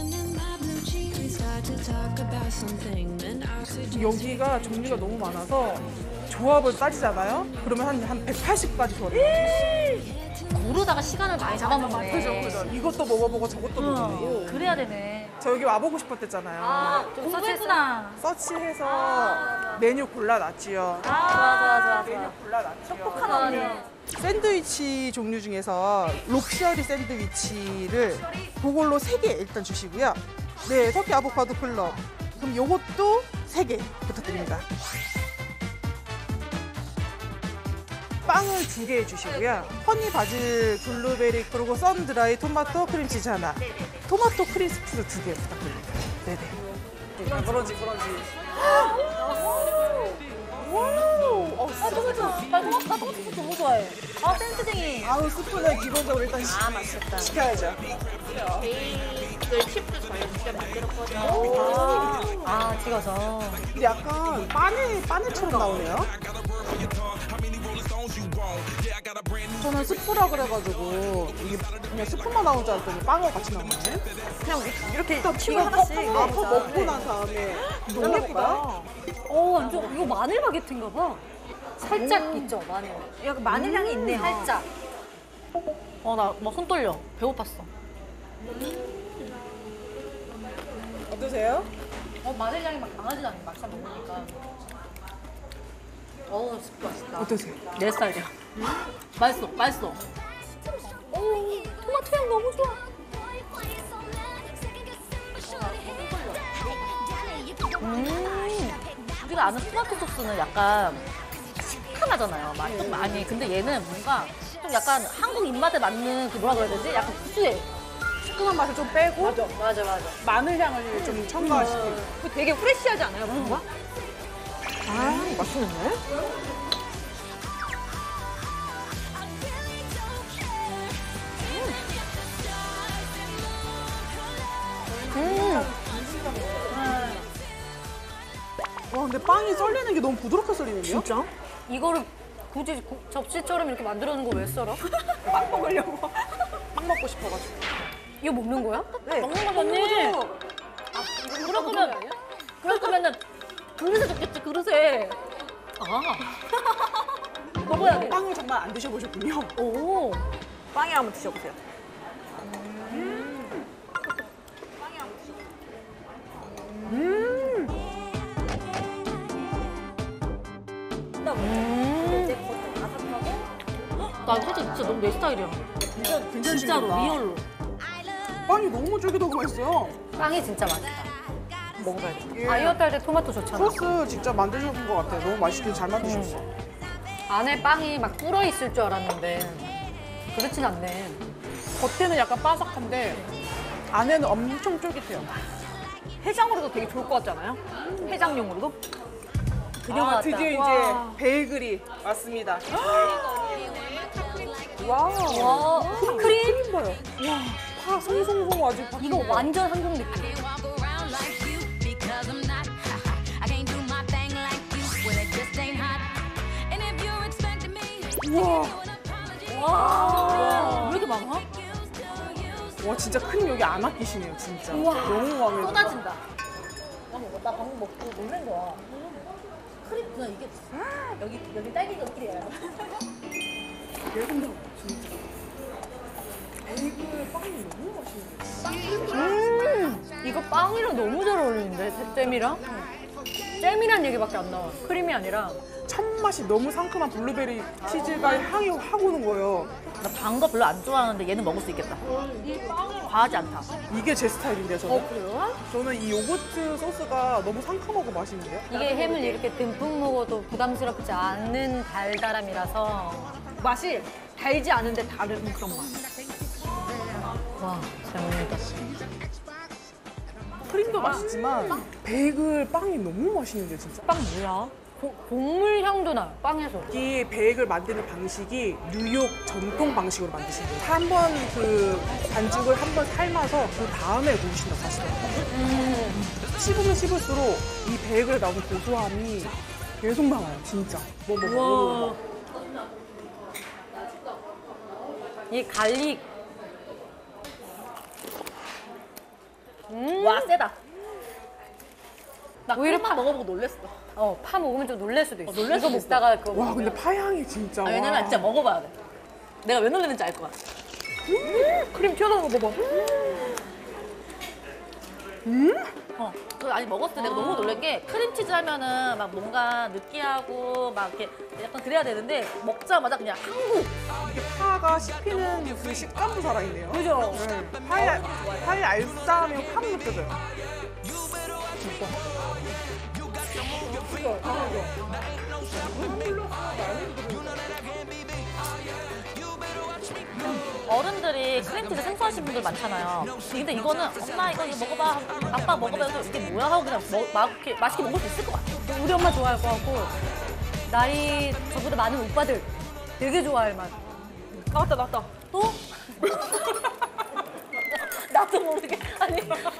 여기가 종류가 너무 많아서 조합을 따지잖아요? 그러면 한, 한 백팔십까지 조합해요. 고르다가 시간을 많이 잡아먹네. 그죠, 그죠. 이것도 먹어보고 저것도 응, 먹어보고. 그래야 되네. 저 여기 와보고 싶었댔잖아요. 아, 좀 서치했구나. 서치해서 아, 메뉴 골라놨지요. 아, 좋아, 좋아, 좋아. 메뉴 골라놨지요. 똑똑한 언니. 샌드위치 종류 중에서 록셔리 샌드위치를 그걸로 세 개 일단 주시고요. 네, 터키 아보카도 클럽. 그럼 요것도 세 개 부탁드립니다. 빵을 두 개 해주시고요. 허니 바질 블루베리 그리고 썬드라이 토마토 크림치즈 하나. 토마토 크리스프도 두 개 부탁드립니다. 네네. 네, 브런지 브런지. 와우! 어, 아, 토마토. 나 토마토, 나 토마토 소스 너무 좋아해. 아, 센스쟁이. 아우, 스프는 기본적으로 일단 아, 맛있겠다. 시켜야죠. 베이글 칩도 저희 직접 만들었거든요. 아, 아, 찍어서. 근데 약간 빠네, 빠네처럼 나오네요. 저는 스프라 그래가지고 이게 그냥 스프만 나온 줄 알았더니 빵하고 같이 나오네. 그냥 이렇게 일단 치고 이거 하나씩. 퍼- 아, 퍼 먹고 난 다음에 너무 예쁘다. 어, 완전 이거 마늘 바게트인가 봐. 살짝 있죠, 마늘. 약간 마늘 향이 있네요. 살짝. 어, 나 막 손 떨려. 배고팠어. 어떠세요? 어, 마늘 향이 막 강하지 않네, 막상 먹으니까. 어우, 진짜 맛있다. 어떠세요? 내 스타일이야. 맛있어, 맛있어. 오, 토마토 향 너무 좋아. 음, 우리가 아는 토마토 소스는 약간 시큼하잖아요. 맛 좀 많이. 근데 얘는 뭔가 좀 약간 한국 입맛에 맞는 그 뭐라 그래야 되지? 약간 구수해. 시큼한 맛을 좀 빼고 맞아, 맞아, 맞아. 마늘 향을 좀 첨가시키고. 되게 프레시하지 않아요, 뭔가? 아, 맛있네. 와 근데 빵이 썰리는 게 너무 부드럽게 썰리는데요? 진짜? 이거를 굳이 구- 접시처럼 이렇게 만들어 놓은 거 왜 썰어? 빵 먹으려고. 빵 먹고 싶어가지고. 이거 먹는 거야? 네. 먹는 거 맞니? 아, 그럴 거면 그럴 거면은 그릇에 줬겠지 그릇에. 아. 먹어야 돼. 빵을 정말 안 드셔보셨군요. 오. 빵에 한번 드셔보세요. 음. 나 솔직히 진짜 너무 내 스타일이야. 진짜 굉장히 진짜로 신기하다. 리얼로. 빵이 너무 쫄깃하고 맛있어요. 빵이 진짜 맛있다. 먹어봐야겠다. 예. 다이어트 할 때 토마토 좋잖아. 소스 직접 만드신 것 같아요. 너무 맛있게 잘 만드셨어. 안에 빵이 막 불어 있을 줄 알았는데 그렇진 않네. 겉에는 약간 바삭한데 안에는 엄청 쫄깃해요. 해장으로도 되게 좋을 것 같잖아요? 해장용으로도? 그녀가 아, 왔다. 드디어 와. 이제 베이글이 왔습니다. 와, 와, 휘크림? 봐요. 와, 파 송송송 아주 파. 이거 완전 한국 느낌. 우와. 와, 왜 이렇게 많아? 와, 진짜 크림 여기 안 아끼시네요, 진짜. 우와. 너무 마음에 들어. 쏟아진다. 나 먹어. 나 방금 먹고 놀란 거야. 크림, 나 이게 여기 여기 딸기 껍질이야. 예쁜데 진짜. 베이글 빵이 너무 맛있는데. 음, 이거 빵이랑 너무 잘 어울리는데 잼이랑? 잼이란 얘기밖에 안 나와. 크림이 아니라. 첫 맛이 너무 상큼한 블루베리 치즈가 향이 확 오는 거예요. 나 단 거 별로 안 좋아하는데 얘는 먹을 수 있겠다. 과하지 않다. 이게 제 스타일인데요, 저는. 어, 그래요? 저는 이 요거트 소스가 너무 상큼하고 맛있는데요? 이게 햄을 이렇게 듬뿍 먹어도 부담스럽지 않는 달달함이라서 맛이 달지 않은데 다른 그런 맛. 와, 잘 먹는다. 크림도 맛있지만 베이글 빵이 너무 맛있는데 진짜. 빵 뭐야? 고, 곡물 향도 나, 빵에서. 이 베이글 만드는 방식이 뉴욕 전통 방식으로 만드신 거예요. 한 번 그 반죽을 한 번 삶아서 그 다음에 구우신다고 하시더라고요. 음. 씹으면 씹을수록 이 베이글 나오는 고소함이 계속 나와요, 진짜. 뭐, 뭐, 뭐, 뭐, 뭐. 이 갈릭. 음. 와, 세다. 나 오히려 파 파 먹어보고 놀랬어. 어, 파 먹으면 좀 놀랄 수도 있어. 어, 놀랄 이거 수도 먹다가 그거 와, 먹으면. 근데 파향이 진짜. 아, 와. 왜냐면 진짜 먹어봐야 돼. 내가 왜 놀랬는지 알 것 같아. 음, 크림 튀어나온 거 봐봐. 음? 어, 그 아니 먹었을 때 내가 너무 놀란 게 크림치즈 하면은 막 뭔가 느끼하고 막 이렇게 약간 그래야 되는데 먹자마자 그냥 한국. 이게 파가 씹히는 그 식감도 살아있네요. 그죠? 네. 파의, 파의 알싸함이 확 느껴져요. 어른들이 크림치즈 생소하신 분들 많잖아요. 근데 이거는 엄마 이거 이거 먹어봐, 아빠 먹어봐서 이게 뭐야 하고 그냥 먹, 막 이렇게 맛있게 먹을 수 있을 것 같아. 우리 엄마 좋아할 것 같고 나이 저보다 많은 오빠들 되게 좋아할 맛. 나왔다 나왔다. 또? 나도 모르게 아니.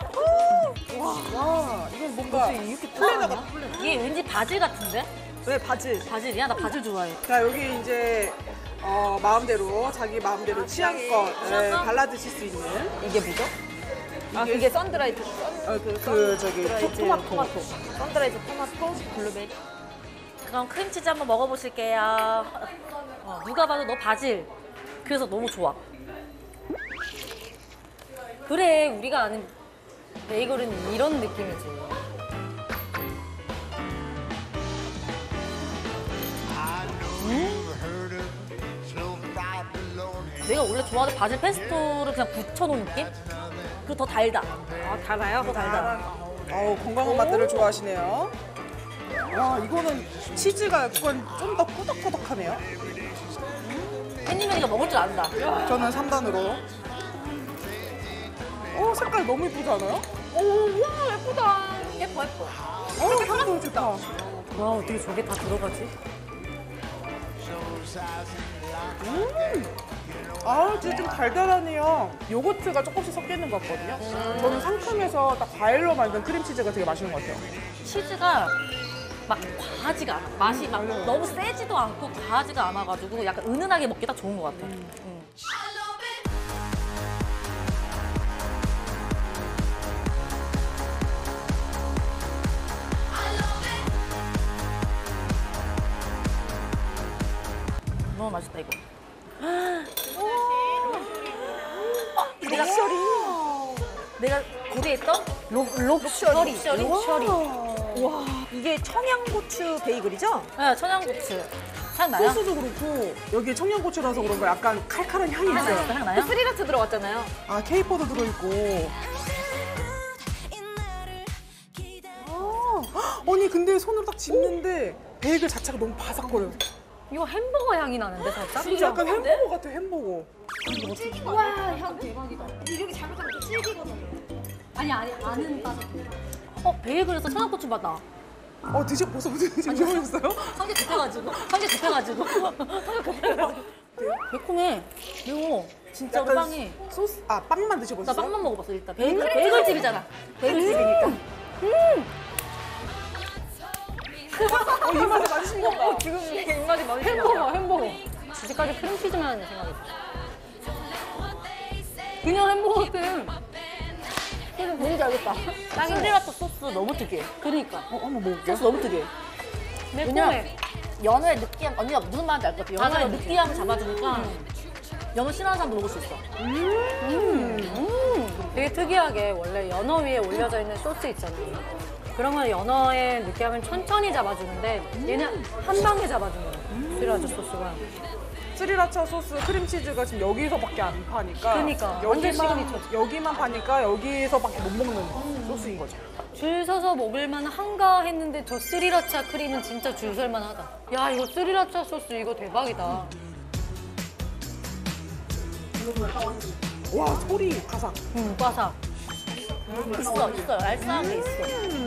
와, 이건 뭔가 이렇게 플레나가 플레나. 이게 왠지 바질 같은데? 네, 바질. 바질이야? 나 바질 좋아해. 자, 여기 이제 어, 마음대로 자기 마음대로 취향껏 네, 발라 드실 수 있는 이게 뭐죠? 아, 그게 선드라이드. 선, 어, 그, 그 저기 토, 토마토. 토마토. 선드라이드 토마토, 블루베리. 그럼 크림치즈 한번 먹어보실게요. 어, 누가 봐도 너 바질. 그래서 너무 좋아. 그래, 우리가 아는 베이글은 이런 느낌이지. 내가 원래 좋아하는 바질 페스토를 그냥 붙여놓은 느낌? 그리고 더 달다. 아, 달아요? 더 달다. 어우, 건강한 맛들을 좋아하시네요. 와, 이거는 치즈가 그건 좀 더 꾸덕꾸덕하네요. 햇님이가 먹을 줄 안다. 저는 삼 단으로. 오, 색깔 너무 예쁘지 않아요? 오, 와, 예쁘다. 예뻐 예뻐. 어, 향도 좋다. 와, 어떻게 저게 다 들어가지? 음. 아, 진짜 좀 달달하네요. 요거트가 조금씩 섞여 있는 것 같거든요. 저는 상큼해서 딱 과일로 만든 크림치즈가 되게 맛있는 것 같아요. 치즈가 막 과하지가 않아. 맛이 막 너무 세지도 않고 과하지가 않아가지고 약간 은은하게 먹기 딱 좋은 것 같아. 음. 음. 너무 맛있다 이거. 내가 럭셔리. 내가 고대했던 록, 록셔리. 록셔리. 록셔리. 와, 이게 청양고추 베이글이죠? 네, 청양고추. 향 나요? 소스도 그렇고 여기에 청양고추라서 그런가 약간 칼칼한 향이 향 있어요. 나요? 향 나요? 스리라차 들어갔잖아요. 아, 케이퍼도 들어있고. 아, 아니 근데 손으로 딱 집는데 베이글 자체가 너무 바삭거려요. 이거 햄버거 향이 나는데 살짝? 진짜 약간 햄버거 같아, 햄버거. 와, 향 대박이다. 이렇게 잘못하면 또 질기거든요. 아니, 아니, 안은 빠져. 어, 베이글에서 청양고추 맛 나. 어, 드셔, 벌써 드셔보셨어요? 한개 급해가지고. 한개 급해가지고. 한개 급해가지고. 매콤해. 매워. 진짜 약간 빵이. 소스, 아, 빵만 나 드셔보셨어요? 빵만 먹어봤어, 일단. 베이글, 베이글집이잖아. 베이글집이니까. 음. 어, 이 맛에 맞으신 건가? 어, 지금 입맛이 많이 햄버거, 햄버거. 이제까지 크림치즈만 하는 생각이 들어. 그냥 햄버거 같아. 그래서 뭔지 알겠다. 스리라차 소스 너무 특이해. 그러니까. 어, 한번 먹을게요. 소스 너무 특이해. 매콤해. 연어의 느끼함, 언니가 무슨 말인지 알 것 같아. 연어의 느끼함을 잡아주니까 연어 싫어하는 사람도 먹을 수 있어. 음. 음. 되게 특이하게 원래 연어 위에 올려져 있는 소스 있잖아요. 그런 건 연어의 느끼함을 천천히 잡아주는데 얘는 한 방에 잡아주는 거야. 스리라차 소스가. 스리라차 소스 크림치즈가 지금 여기서밖에 안 파니까. 그러니까. 완전 여기만, 시그니처지. 여기만 파니까 여기서밖에 못 먹는 음. 소스인 거죠. 줄 서서 먹을만 한가 했는데 저 스리라차 크림은 진짜 줄 설만 하다. 야, 이거 스리라차 소스 이거 대박이다. 와, 소리 바삭. 응, 바삭. 있어, 있어요. 알싸하게 있어.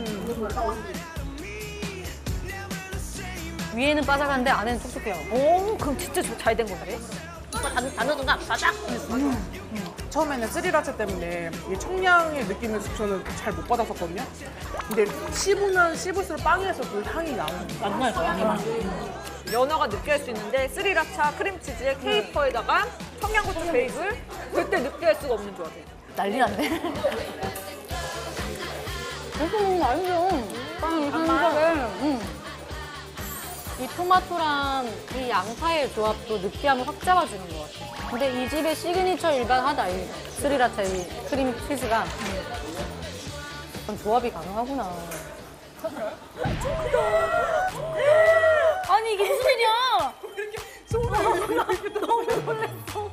위에는 바삭한데 안에는 촉촉해요. 오, 그럼 진짜 잘 된 건데? 단, 단어 순간 바삭! 음. 음. 처음에는 스리라차 때문에 이 청량의 느낌을 저는 잘 못 받았었거든요. 근데 씹으면 씹을수록 빵에서 그 향이 나오는 거예요. 맞나요, 저 향이? 연어가 느끼할 수 있는데 스리라차 크림치즈에 케이퍼에다가 청양고추 베이글 절대 느끼할 수가 없는 조합이에요. 난리 났네. 너무 맛있어. 빵이 한적에. 응. 이 토마토랑 이 양파의 조합도 느끼함을 확 잡아주는 것 같아. 근데 이 집의 시그니처 일반하다, 이 스리라차 이 크림 치즈가. 그럼 조합이 가능하구나. 아니, 이게 무슨 일이야? 너무 놀랐어.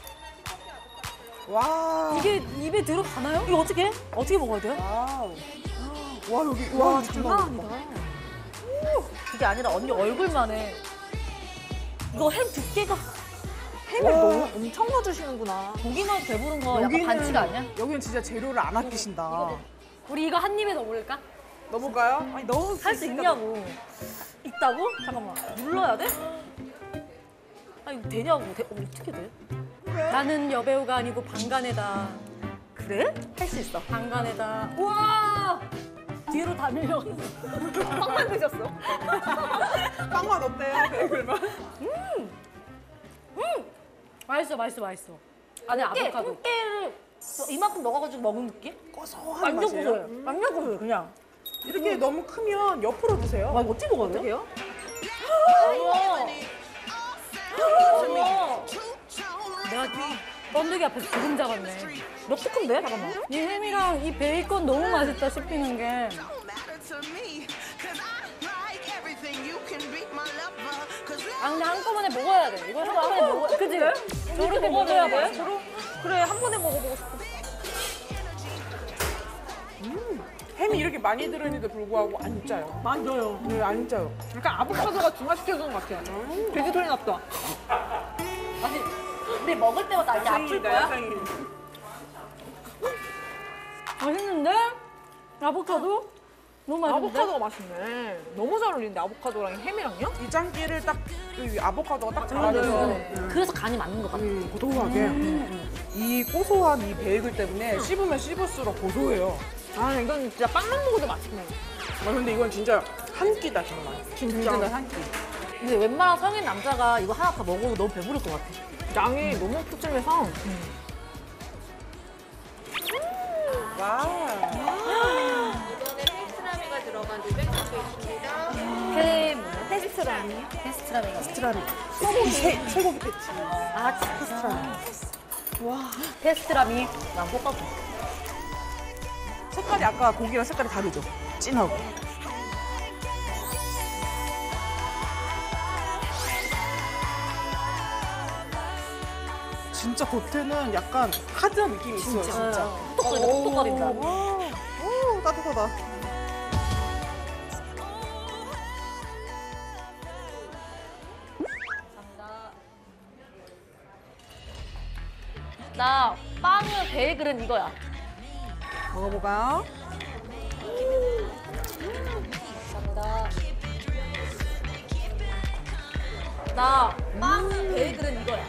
와. 이게 입에 들어가나요? 이거 어떻게 해? 어떻게 먹어야 돼요? 와우. 와, 여기, 와, 와, 장난 아니다. 그게 아니라 언니 얼굴만 해. 이거 햄 두께가. 햄을 너무 엄청 넣어주시는구나. 고기만 배부른 거 약간 반칙 아니야? 여기는 진짜 재료를 안 아끼신다. 우리 이거 한 입에 넣어볼까? 넣어볼까요? 아니, 넣을 할 수 있냐고. 있다고? 잠깐만. 눌러야 돼? 아, 이거 되냐고. 돼? 어, 어떻게 돼? 나는 여배우가 아니고 방간에다. 그래? 할 수 있어. 방간에다. 우와! 뒤로 다 밀려. 빵만 드셨어? 빵만 어때요? 베이글만? 음! 음! 맛있어, 맛있어, 맛있어. 안에 아보카도. 통깨를 이만큼 넣어가지고 먹은 느낌? 고소한 완전 맛이에요? 고소해. 완전 고소해, 그냥. 이렇게 너무 크면 옆으로 드세요. 와, 이거 어떻게 먹어야 돼요? 어떡해요? 우와! 우와! 내가 번데기 앞에서 조금 잡았네. 엽떡한데? 잠깐만. 이 햄이랑 이 베이컨 너무 맛있다 씹히는 게. 아, 근데 한꺼번에 먹어야 돼. 이거 한꺼번에 먹어야 돼. 그치? 저렇게 먹어야 돼? 저러, 그래, 한 번에 먹어보고 싶어. 음, 햄이 이렇게 많이 들어있는데 불구하고 안 짜요. 많이 짜요. 네, 안 짜요. 약간 아보카도가 중화시켜주는 것 같아요. 음, 돼지 소리 났다. 아니, 우리 먹을 때마다 이게 아플 거야? 맛있는데? 아보카도? 너무 맛있는데? 아보카도가 맛있네. 너무 잘 어울리는데 아보카도랑 햄이랑요? 이 짱기를 딱 그 아보카도가 딱 잘하면서 음. 그래서 간이 맞는 것 같아. 음, 고소하게. 음. 이 고소한 이 베이글 때문에 씹으면 씹을수록 고소해요. 아 이건 진짜 빵만 먹어도 맛있네. 아 근데 이건 진짜 한 끼다 정말. 진짜 한 끼. 근데 웬만한 성인 남자가 이거 하나 다 먹어도 너무 배부를 것 같아. 양이 너무 푸짐해서. 와. 이번에 페스트라미가 들어간 누벤 소스입니다. 페 뭐야? 페스트라미? 페스트라미가 페스트라미. 소고기 쇠, 쇠고기 패치. 아, 페스트라미. 와, 페스트라미. 난 꼭 가고. 색깔이 아까 고기랑 색깔이 다르죠? 진하고. 진짜 겉에는 약간 하드한 느낌이 있어요, 진짜. 진짜. 톡톡거린다, 톡톡거린다. 오, 따뜻하다. 나 빵은 베이글은 이거야. 먹어볼까요? 감사합니다. 나 빵은 베이글은 이거야.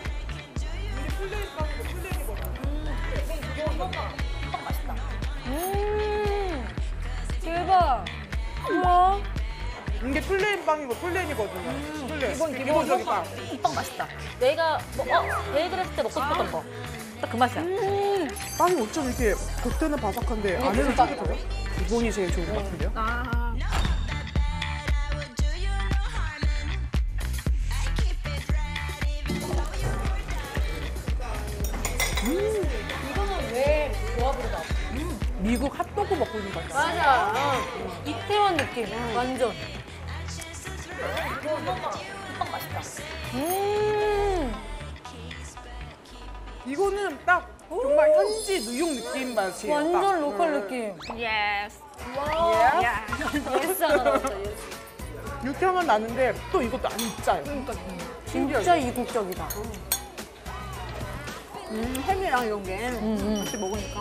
빵 맛있다. 음, 대박. 우와. 이게 플레인 빵이고 플레인이거든요. 음, 플레인. 기본, 기본. 기본적인 빵. 이 빵 맛있다. 내가 뭐, 어, 베이글 했을 때 먹고 싶었던 거. 딱 그 맛이야. 음, 빵이 어쩜 이렇게 겉에는 바삭한데 이게 안에는 무슨 쫄깃해요? 기본이 제일 좋은 것 같은데요? 아. 이거는 왜 조합으로 나와? 미국 핫도그 먹고 있는 것 같아요. 맞아. 이태원 느낌. 완전. 빵 맛있다. 음. 이거는 딱 정말 현지 뉴욕 느낌 맛이에요. 완전 딱. 로컬 네. 느낌. 예스. 예스. 예스 하나 나왔어. 육향은 나는데 또 이것도 안 짜요. 그러니까 진짜 이국적이다. 음, 햄이랑 이런 게 음, 음. 같이 먹으니까.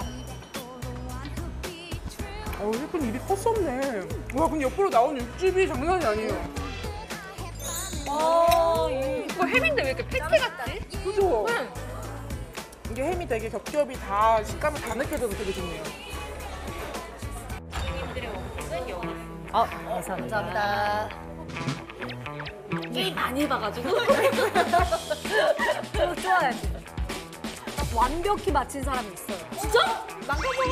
어, 셰프님 입이 컸었네. 와, 근데 옆으로 나온 육즙이 장난이 아니에요. 아, 이... 이거 햄인데 왜 이렇게 팩트 같지? 그죠? 이게 햄이 되게 겹겹이 다 식감이 다 느껴져서 되게 좋네요. 아, 감사합니다. 감사합니다. 게임 많이 해봐가지고. 저 좋아야지. 완벽히 맞힌 사람이 있어요. 진짜? 난가봐.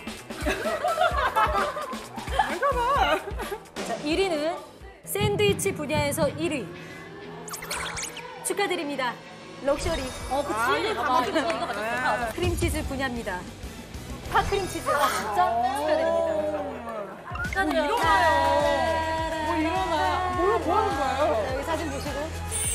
난가봐. 자, 일 위는 샌드위치 분야에서 일 위. 축하드립니다. 럭셔리. 어, 그치. 아, 이거 다 맞아. 맞췄어. 이거 맞췄어. 크림치즈 분야입니다. 팥크림치즈. 아, 진짜? 축하드립니다. 축하드려요. 일어나요. 뭐 일어나. 뭘, 뭐 하는 거예요? 자, 여기 사진 보시고.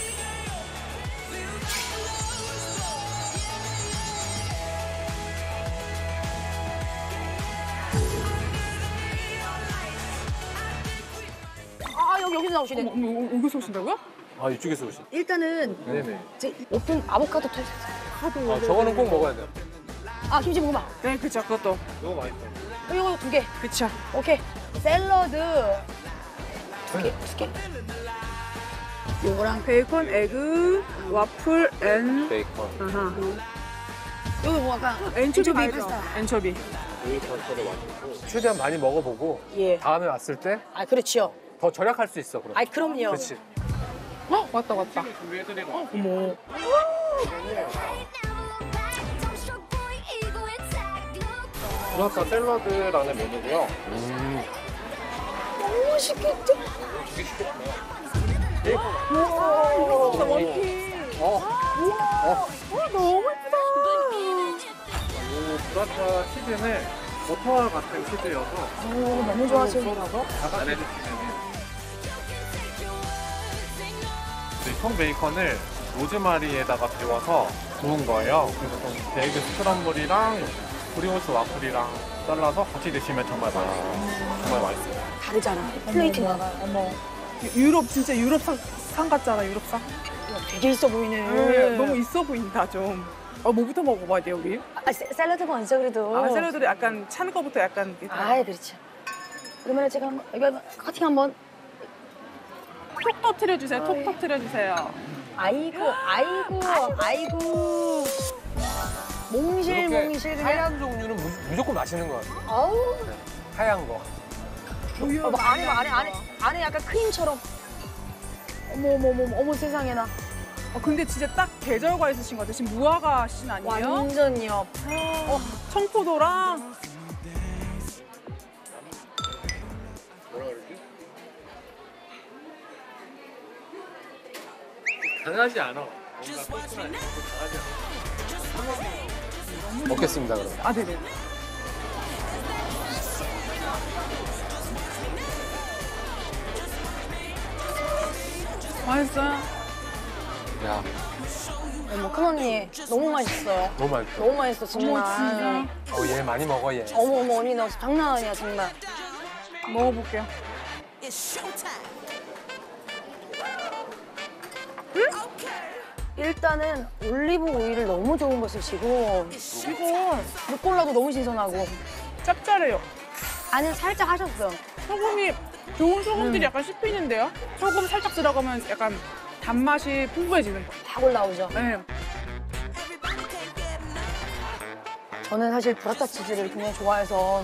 아, 여기, 여기서 나오시네. 어머, 어머, 여기서 오신다고요? 아, 이쪽에서 오신. 일단은 네네. 이제 오픈 아보카도 토스트. 아, 저거는 꼭 먹어야 돼요. 아, 김치 볶음밥. 네, 그쵸, 그것도. 너무 맛있어. 어, 이거 두 개. 그쵸. 오케이. 샐러드 두 개, 두 개. 요거랑 베이컨, 에그, 와플, 앤. 베이컨. 아하. 여기 뭐 약간 엔초비 엔초비 파스타. 파스타. 엔초비. 베이컨처럼 맛있고. 최대한 많이 먹어보고 예. 다음에 왔을 때 더 아, 그렇지요. 절약할 수 있어. 그럼. 아이, 그럼요. 그렇지. 어, 왔다, 왔다. 준비해드리고. 어, 어머. 브라타 샐러드라는 메뉴고요. 음. 너무 맛있겠죠? 베이컨. 우와, 이거 진짜 원피. 어. 우와, 우와, 너무 예쁘다. 이 브라타 치즈는 버터와 같은 치즈여서 오, 너무 좋아하시는 잡아내주시면 통 베이컨을 로즈마리에다가 데워서 구운 거예요. 그래서 좀 베이글 스크럼블이랑 브리오스 와플이랑 잘라서 같이 드시면 정말 맛있어요. 정말 맛있어요. 다르잖아. 플레이팅가. 어머. 유럽, 진짜 유럽 상, 상 같잖아, 유럽 상. 되게 있어 보이네. 네, 너무 있어 보인다, 좀. 어, 뭐부터 먹어봐야 돼요, 우리? 아, 샐러드 먼저 그래도. 아, 샐러드를 약간 찬 거부터 약간. 아, 그렇죠. 그러면 제가 한번 여기 한번 커팅 한번. 톡 터트려주세요. 톡 터트려주세요. 아이고, 아이고, 아이고. 몽실, 이렇게 몽실 그냥. 하얀 종류는 무, 무조건 맛있는 것 같아요. 아우. 하얀 거. 어, 뭐 안에, 안에, 안에, 안에 약간 크림처럼. 어머, 어머, 어머, 어머, 세상에나. 어, 근데 진짜 딱 계절과 있으신 것 같아요. 지금 무화과 신 아니에요? 완전요. 어, 청포도랑. 강하지 않아. 먹겠습니다, 그럼. 아, 네네. 맛있어요? 야, 어머, 큰 언니. 너무 맛있어요. 너무 맛있어. 너무 맛있어, 정말. 어머, 어, 얘 많이 먹어, 얘. 어머, 어머, 언니 너 장난 아니야, 정말. 먹어볼게요. 일단은 올리브 오일을 너무 좋은 거 쓰시고 이거 루꼴라도 너무 신선하고 짭짤해요. 안에 살짝 하셨어. 소금이 좋은 소금들이 음. 약간 씹히는데요? 소금 살짝 들어가면 약간 단맛이 풍부해지는 거. 다 올라오죠. 네. 저는 사실 브라타 치즈를 굉장히 좋아해서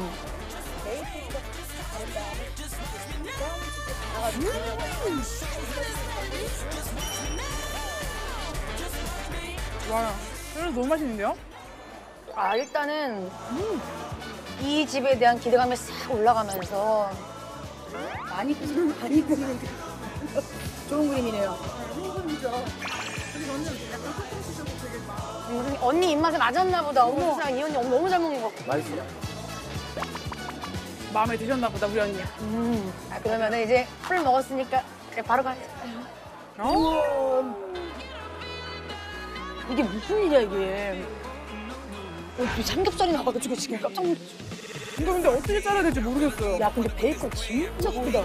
와, 이거 너무 맛있는데요? 아 일단은 음, 이 집에 대한 기대감이 싹 올라가면서 많이 많이 그리는데 좋은 그림이네요. 음, 언니 입맛에 맞았나 보다. 어머, 세상에 이 언니 너무 잘 먹는 거. 맛있어. 마음에 드셨나 보다, 우리 언니. 음, 아, 그러면 이제 풀 먹었으니까 그래, 바로 가. 어? 이게 무슨 일이야 이게? 어, 이 삼겹살이 나와가지고 지금 깜짝 놀랐어. 이거 근데 어떻게 잘라야 될지 모르겠어요. 야, 근데 베이컨 진짜 크다.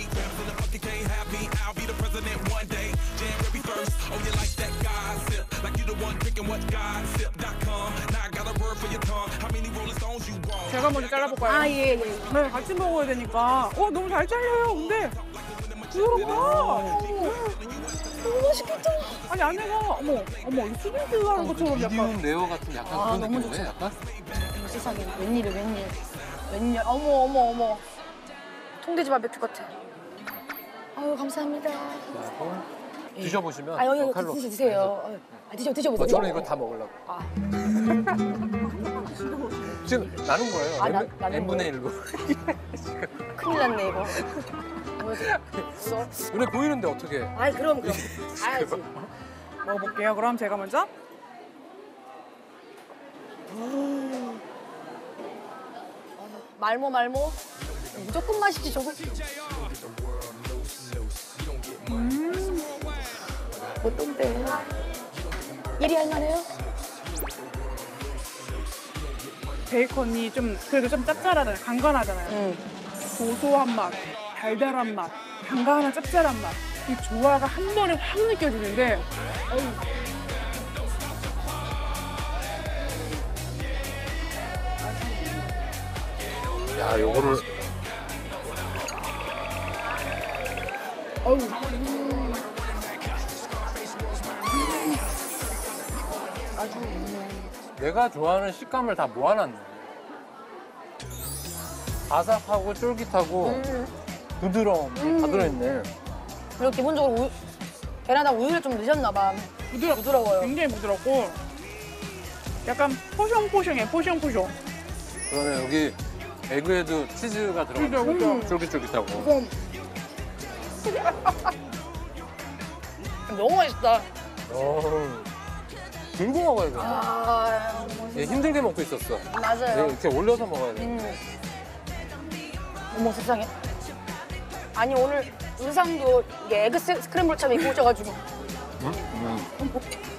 제가 먼저 잘라볼까요? 아, 예, 예. 네, 같이 먹어야 되니까. 어, 너무 잘 잘려요, 근데. 부드럽다. 너무 맛있겠다. 아니, 안에가, 어머, 어머, 이 수빈드 하는 것처럼 약간. 미디움 레어 같은 약간 아, 그런 너무 느낌이네, 좋죠. 약간? 어머, 세상에 웬일이야 웬일. 웬일. 어머 어머 어머. 통돼지 바베큐 같아. 아유 감사합니다. 드셔보시면 아 여기 칼로. 드세요 드세요. 아유, 아, 드셔 드셔보세요. 어, 저는 이거 다 먹으려고. 아. 지금 나눈 거예요. 아, 나- N- 나눈 N분의 일로. 큰일 났네 이거. 눈에 보이는데 어떻게? 아이 그럼 그럼. 알지. 먹어볼게요. 그럼 제가 먼저. 말모 말모. 무조건 맛있지 저거. 음. 어떤데? 일이 할만해요? 베이컨이 좀 그래도 좀 짭짤하잖아요. 간간하잖아요. 응. 고소한 맛, 달달한 맛, 간간한 짭짤한 맛. 이 조화가 한 번에 확 느껴지는데 어우. 야, 요거를. 어우. 아주 내가 좋아하는 식감을 다 모아놨네. 바삭하고 쫄깃하고 음. 부드러움 다 음. 들어있네. 그리고 기본적으로 우유, 계란에다 우유를 좀 넣으셨나 봐. 부드럽, 부드러워요. 굉장히 부드럽고 약간 포숑포숑해, 포숑포숑. 그러면 여기 에그에도 치즈가 그죠, 들어가고 그죠. 쫄깃쫄깃하고. 이건 너무 맛있다. 어, 들고 먹어야 돼. 아, 얘 힘들게 먹고 있었어. 맞아요. 얘 이렇게 올려서 먹어야 돼. 음. 어머 세상에. 아니 오늘 의상도 이게 에그 스- 스크램블처럼 입고 오셔가지고. 응? 음.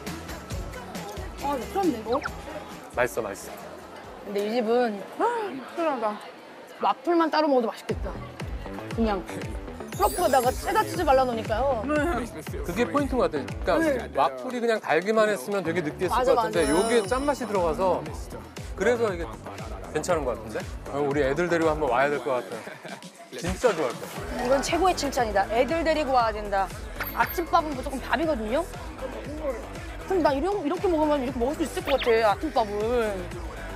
아, 미쳤네 이거. 맛있어, 맛있어. 근데 이 집은 편하다. 와플만 따로 먹어도 맛있겠다. 그냥 프로프에다가 체다 치즈 발라놓으니까요. 그게 포인트인 것 같아. 그러니까 네. 와플이 그냥 달기만 했으면 되게 느끼했을 맞아, 것 같은데 맞아. 요게 짠맛이 들어가서 그래서 이게 괜찮은 것 같은데? 어, 우리 애들 데리고 한번 와야 될 것 같아. 진짜 좋아할 거야. 이건 최고의 칭찬이다. 애들 데리고 와야 된다. 아침밥은 무조건 밥이거든요. 그럼 나 이런, 이렇게 먹으면 이렇게 먹을 수 있을 것 같아, 아침밥을.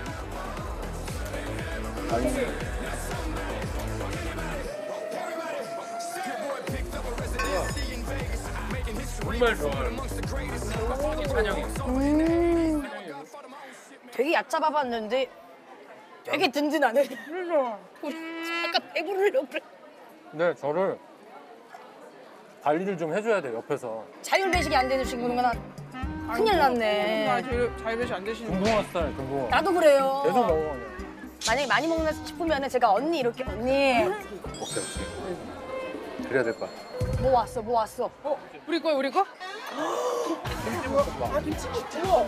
정말 좋아요. 찬영이. 음, 되게 얕잡아봤는데 되게 든든하네. 우리 약간 배부르려고 그래. 근데 저를 관리를 좀 해줘야 돼, 옆에서. 자율배식이 안 되는 친구는 큰일 났네. 아, 자율, 자율배식 안 되시는 금붕어 스타일, 금붕어. 나도 그래요. 계속 먹어, 그냥. 만약에 많이 먹나 싶으면 제가 언니 이렇게 언니 오케이, 오케이. 그래야 될 것 같아. 뭐 왔어 뭐 왔어. 어? 우리 거야 우리 거? 김치볶음밥. 아 김치볶음. 우와.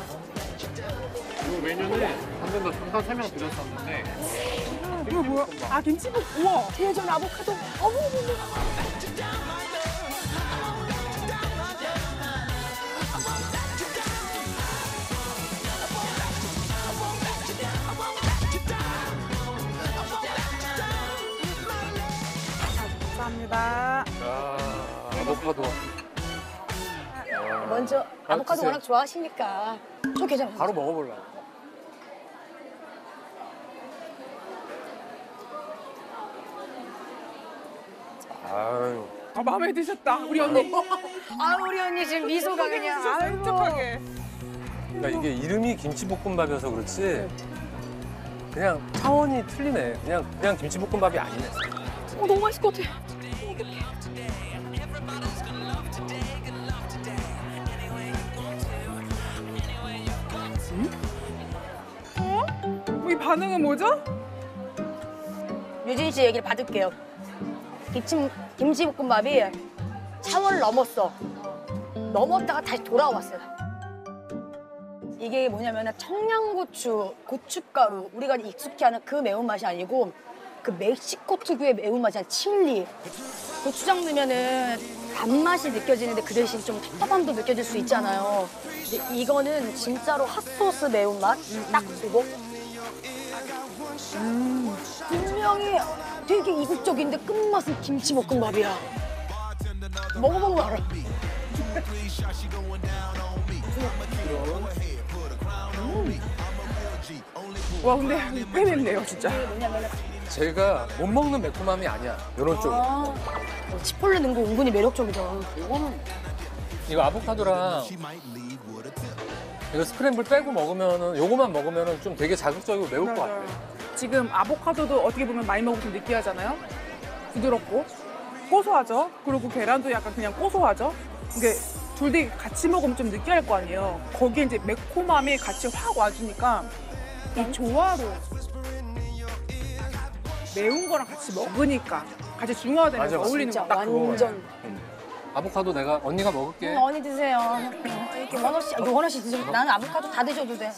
이 메뉴는 방금 도 잠깐 설명 드렸었는데 이거 뭐야? 아 김치볶음. 우와. 예전 아보카도. 어머 어머. 감사합니다. 아, 아보카도. 먼저 아, 아보카도 드세요. 워낙 좋아하시니까. 저 괜찮아. 바로 먹어볼라. 아유. 아 마음에 드셨다 우리 언니. 아 우리 언니 지금 미소가 그냥 아이고. 촉촉하게. 그러니까 이게 이름이 김치볶음밥이어서 그렇지 그냥 차원이 틀리네. 그냥 그냥 김치볶음밥이 아니네. 어, 너무 맛있을 것 같아. 어? 이 반응은 뭐죠? 유진 씨 얘기를 받을게요. 김치, 김치볶음밥이 차원을 넘었어. 넘었다가 다시 돌아왔어요. 이게 뭐냐면 청양고추, 고춧가루, 우리가 익숙해하는 그 매운맛이 아니고 그 멕시코 특유의 매운맛이 아니라 칠리. 고추장 넣으면은 단맛이 느껴지는데 그 대신 좀 텁텁함도 느껴질 수 있잖아요. 근데 이거는 진짜로 핫소스 매운맛 딱 그거. 음, 분명히 되게 이국적인데 끝맛은 김치볶음밥이야. 먹어보면 알아. 음. 와 근데 꽤 맵네요 진짜. 제가 못 먹는 매콤함이 아니야. 이런 쪽은. 아, 치폴레 넣은 거 은근히 매력적이다. 이거는 이거 아보카도랑 이거 스크램블 빼고 먹으면은 요거만 먹으면은 좀 되게 자극적이고 매울 것 같아. 지금 아보카도도 어떻게 보면 많이 먹으면 좀 느끼하잖아요. 부드럽고 고소하죠. 그리고 계란도 약간 그냥 고소하죠. 이게 둘 다 같이 먹으면 좀 느끼할 거 아니에요. 거기에 이제 매콤함이 같이 확 와주니까 이 조화로 매운 거랑 같이 먹으니까 같이 중화되면서 맞아, 맞아. 어울리는 진짜 거딱 그거. 완전. 아보카도 내가 언니가 먹을게. 응, 언니 드세요. 이렇게 원호 씨, 이거 원호 씨 드셔도 나는 아보카도 다 드셔도 돼.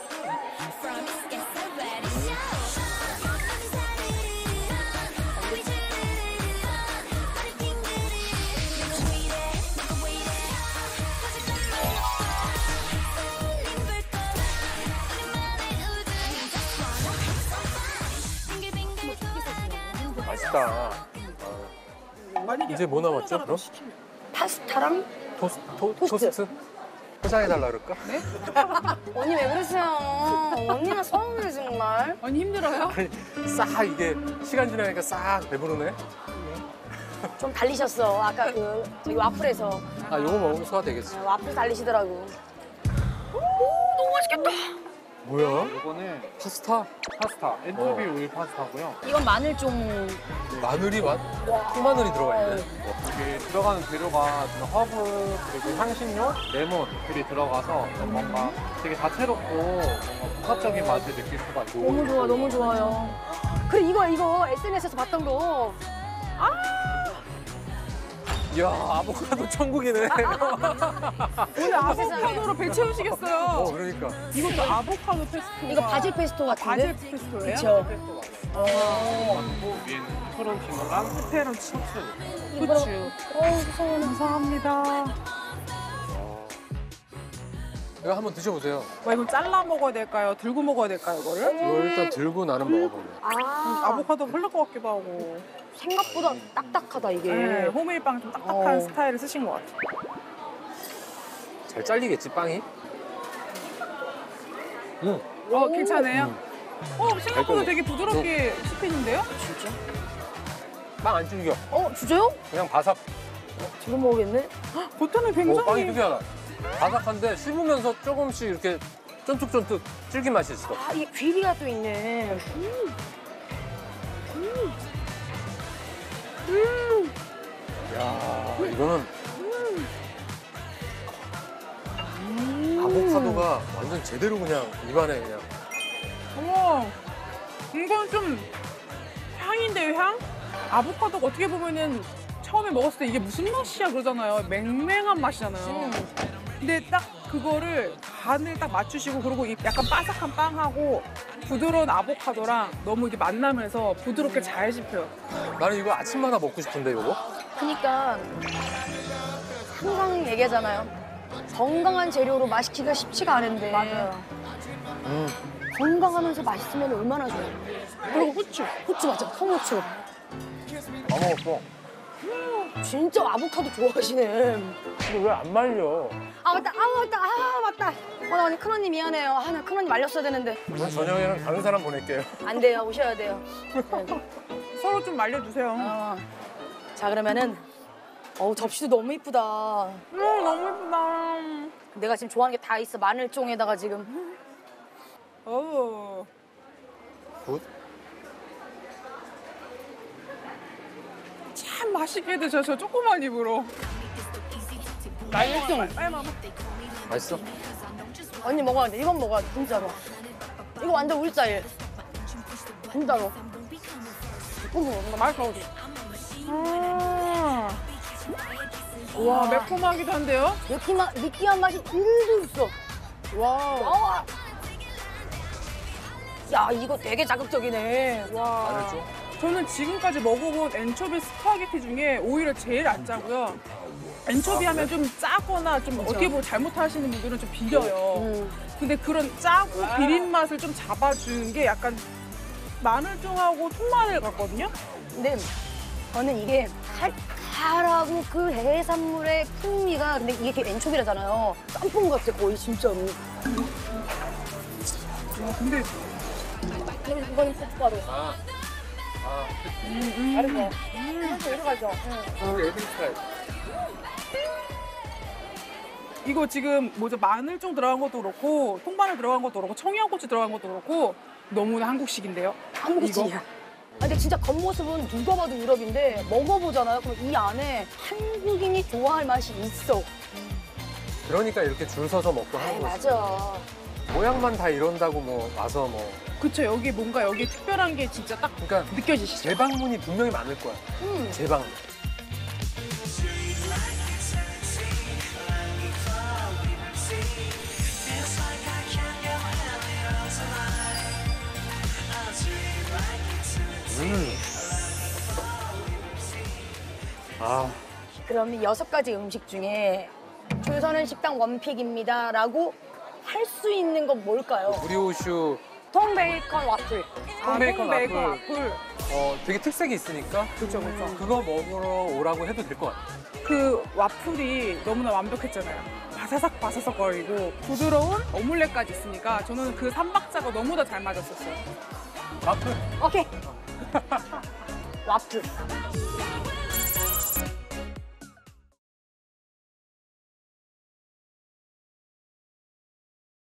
맛있다. 이제 뭐 남았죠, 그럼? 파스타랑 토스, 토, 토스트. 토스트? 포장해달라 그럴까? 네? 언니 왜 그러세요? 언니가 서운해 정말. 언니 힘들어요? 아니, 싹 이게 시간 지나니까 싹 배부르네. 좀 달리셨어. 아까 그 저기 와플에서. 아, 요거 먹으면 소화 되겠지. 아, 와플 달리시더라고. 오, 너무 맛있겠다. 뭐야? 이거는 파스타? 파스타, 엔초비 오일 파스타고요. 이건 마늘 좀. 마늘이 맛? 콩마늘이 들어가 있네. 이게 들어가는 재료가 좀 허브 그리고 향신료, 레몬들이 들어가서 좀 뭔가 되게 다채롭고 뭔가 복합적인 맛을 느낄 수가 있고. 너무 좋아, 너무 좋아요. 그래 이거 이거 에스엔에스에서 봤던 거. 아. 이야, 아보카도 천국이네. 오늘 아보카도로 배 채우시겠어요. 어, 그러니까. 이것도 아보카도 페스토. 이거 바질 페스토 같은데? 바질 페스토예요? 그쵸. 어. 그리고 위에는 페페론치노랑 페페론치. 이거. 후추. 어, 무서워. 감사합니다. 어. 이거 한번 드셔보세요. 와, 이건 잘라 먹어야 될까요? 들고 먹어야 될까요, 이거를? 이거 일단 들고 나는 먹어볼래. 아, 아보카도 흘릴 것 같기도 하고. 생각보다 딱딱하다 이게. 네, 호밀빵 좀 딱딱한 어. 스타일을 쓰신 것 같아요. 잘 잘리겠지, 빵이? 응. 어, 괜찮아요? 어, 생각보다 깔끔해. 되게 부드럽게 씹히는데요? 진짜? 빵 안 질겨. 어, 진짜요? 그냥 바삭. 지금 먹겠네? 겉에는 오, 굉장히 빵이 특이하다. 바삭한데 씹으면서 조금씩 이렇게 쫀득쫀득 질긴 맛이 있어. 아, 이게 귀리가 또 있네. 음. 음. 음. 야, 이거는 음. 아보카도가 완전 제대로 그냥 입안에 그냥. 어머, 이건 좀 향인데요, 향? 아보카도가 어떻게 보면은 처음에 먹었을 때 이게 무슨 맛이야 그러잖아요. 맹맹한 맛이잖아요. 근데 딱 그거를 간을 딱 맞추시고 그리고 이 약간 바삭한 빵하고 부드러운 아보카도랑 너무 이게 만나면서 부드럽게 잘 씹혀요. 나는 이거 아침마다 먹고 싶은데, 이거? 그니까 항상 얘기하잖아요. 건강한 재료로 맛있기가 쉽지가 않은데. 맞아요. 음. 건강하면서 맛있으면 얼마나 좋아요. 그리고 후추. 후추 맞아. 통후추. 다 먹었어. 진짜 아보카도 좋아하시네. 근데 왜 안 말려? 아 맞다. 아 맞다. 아 맞다. 어, 나 오늘 큰언니 미안해요. 아, 나 큰언니 말렸어야 되는데. 전 저녁에는 다른 사람 보낼게요. 안 돼요. 오셔야 돼요. 네. 서로 좀 말려주세요. 어. 자 그러면은 어우 접시도 너무 이쁘다. 음, 너무 예쁘다. 내가 지금 좋아하는 게 다 있어. 마늘종에다가 지금. 어우. 굿. 참 맛있게 드셔서 조그만 입으로. 맛있어. 빨리 먹어. 맛있어? 언니 먹어야 돼. 이건 먹어야 돼. 진짜로. 이거 완전 우리 스타일. 진짜로. 어머, 맛있어. 아. 와, 매콤하기도 한데요? 느끼한, 느끼한 맛이 일도 있어. 와. 와. 야, 이거 되게 자극적이네. 와. 마늘종? 저는 지금까지 먹어본 엔초비 스파게티 중에 오히려 제일 안 짜고요. 엔초비 아, 하면 좀 짜거나 좀 어떻게 보면 잘못하시는 분들은 좀 비려요. 음. 근데 그런 짜고 비린 맛을 좀 잡아주는 게 약간 마늘종하고 통마늘 같거든요? 근데 저는 이게 칼칼하고 그 해산물의 풍미가 근데 이게 엔초비라잖아요. 짬뽕 같아 거의 진짜로. 와, 근데 이거는 고춧가루. 아. 아. 음, 음. 다르죠? 음. 이리 가죠. 응. 애들 스타일. 이거 지금 뭐죠? 마늘종 들어간 것도 그렇고 통마늘 들어간 것도 그렇고 청양고추 들어간 것도 그렇고 너무나 한국식인데요? 한국식이야. 아, 근데 진짜 겉모습은 누가 봐도 유럽인데 먹어보잖아요. 그럼 이 안에 한국인이 좋아할 맛이 있어. 그러니까 이렇게 줄 서서 먹고 하는 거지. 맞아. 모양만 다 이런다고 뭐 와서 뭐. 그쵸, 여기 뭔가 여기 특별한 게 진짜 딱 그러니까 느껴지시죠? 재방문이 분명히 많을 거야. 음. 재방문. 음. 아. 그럼 이 여섯 가지 음식 중에 줄 서는 식당 원픽입니다라고 할 수 있는 건 뭘까요? 브리오슈 통베이컨 와플. 통베이컨 아, 통베이컨 와플. 어, 되게 특색이 있으니까 그쵸, 그쵸. 그거 먹으러 오라고 해도 될 것 같아. 그 와플이 너무나 완벽했잖아요. 바사삭 바사삭 거리고 부드러운 오믈렛까지 있으니까 저는 그 삼박자가 너무나 잘 맞았었어요. 와플. 오케이. 와플.